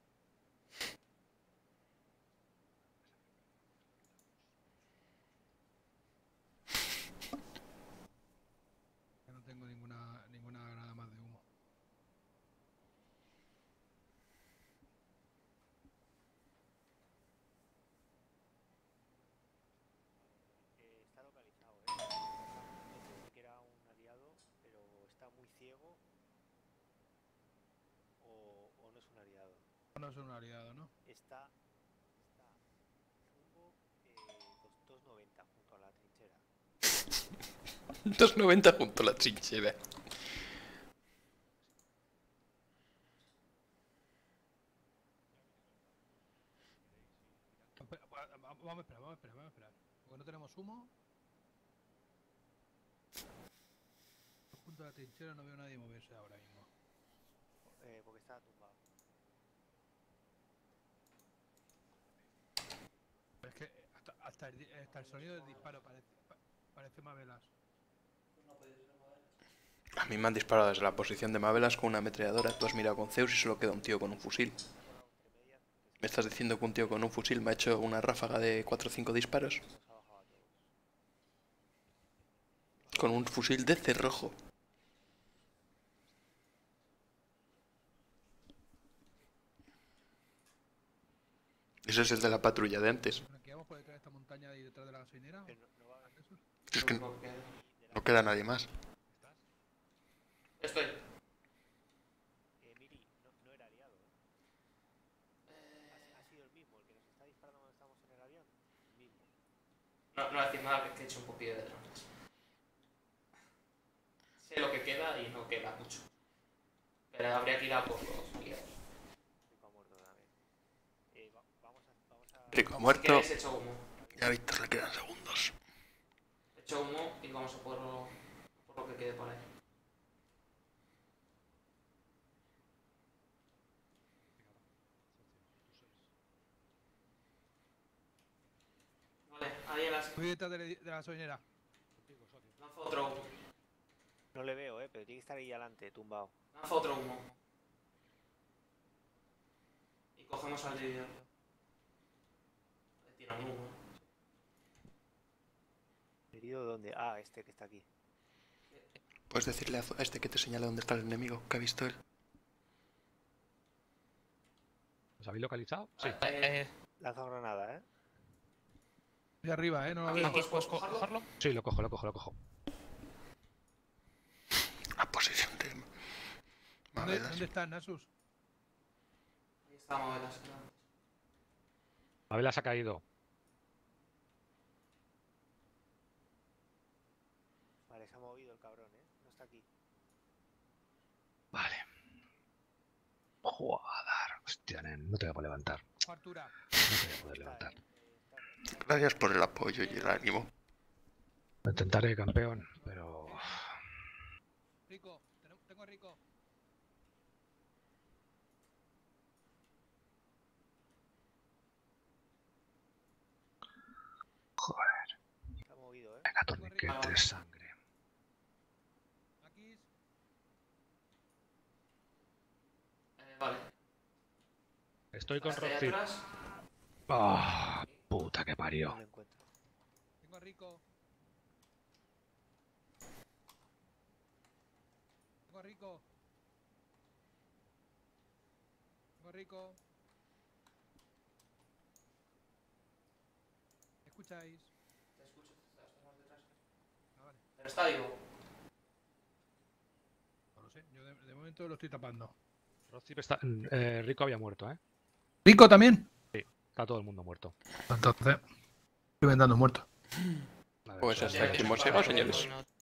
Ya no tengo ninguna granada más de humo. Está localizado, no sé que era un aliado, pero está muy ciego o no es un aliado. No es un aliado, ¿no? Está rumbo 290 junto a la trinchera. 290 junto a la trinchera. Vamos a esperar. Porque no tenemos humo. Junto a la trinchera no veo a nadie moverse ahora mismo. Porque está tumbado. Es que hasta el sonido del disparo parece Mabelas. A mí me han disparado desde la posición de Mabelas con una ametralladora. Tú has mirado con Zeus y solo queda un tío con un fusil. ¿Me estás diciendo que un tío con un fusil me ha hecho una ráfaga de 4 o 5 disparos? Con un fusil de cerrojo. Ese es el de la patrulla de antes. ¿Franqueamos por detrás de esta montaña y detrás de la gasolinera? Es que no queda nadie más. Estoy. Miri, no era aliado, ha sido el mismo, el que nos está disparando cuando estamos en el avión. El mismo. No voy a decir nada, que he hecho un poquillo de trampas. Sé lo que queda y no queda mucho. Pero habría que ir a por los aliados. Rico ha muerto también. Vamos a... Rico ha muerto. ¿Quieres hecho humo? Y a Víctor le quedan segundos. Hecho humo y vamos a por lo que quede por ahí. Vale, ahí en las... Voy detrás de la gasolinera. Lanzo otro humo. No le veo, pero tiene que estar ahí adelante, tumbado. Lanzo otro humo. Y cogemos al líder. Le tira un humo. ¿Herido dónde? Ah, este que está aquí. Puedes decirle a este que te señala dónde está el enemigo, que ha visto él. ¿Os habéis localizado? Sí. Lanza granada, Ahí arriba, no lo veo. ¿Puedes cogerlo? Sí, lo cojo. A posición de Mabelas. ¿Dónde está Nasus? Ahí está Mabelas. Mabelas ha caído. Joder, hostia, nen, no te voy a poder levantar. Fartura. No te voy a poder levantar. Gracias por el apoyo y el ánimo. Lo intentaré, campeón, pero... Rico, tengo a Rico. Joder, Está movido, ¿eh? venga, torniquete de sangre. Aquí. Vale. Estoy con Hasta allá Roxy. atrás. Ah, puta que No parió. lo encuentro. Tengo a Rico. Tengo a Rico. Tengo a Rico. ¿Me escucháis? Te escucho, estás más detrás. Ah, vale. Pero está vivo. No lo sé. Yo de momento lo estoy tapando. Roxy está... Rico había muerto, ¿eh? ¿Rico también? Sí, está todo el mundo muerto. Entonces, estoy vendando muerto. A ver, Pues solo- hasta aquí hemos llegado, señores. No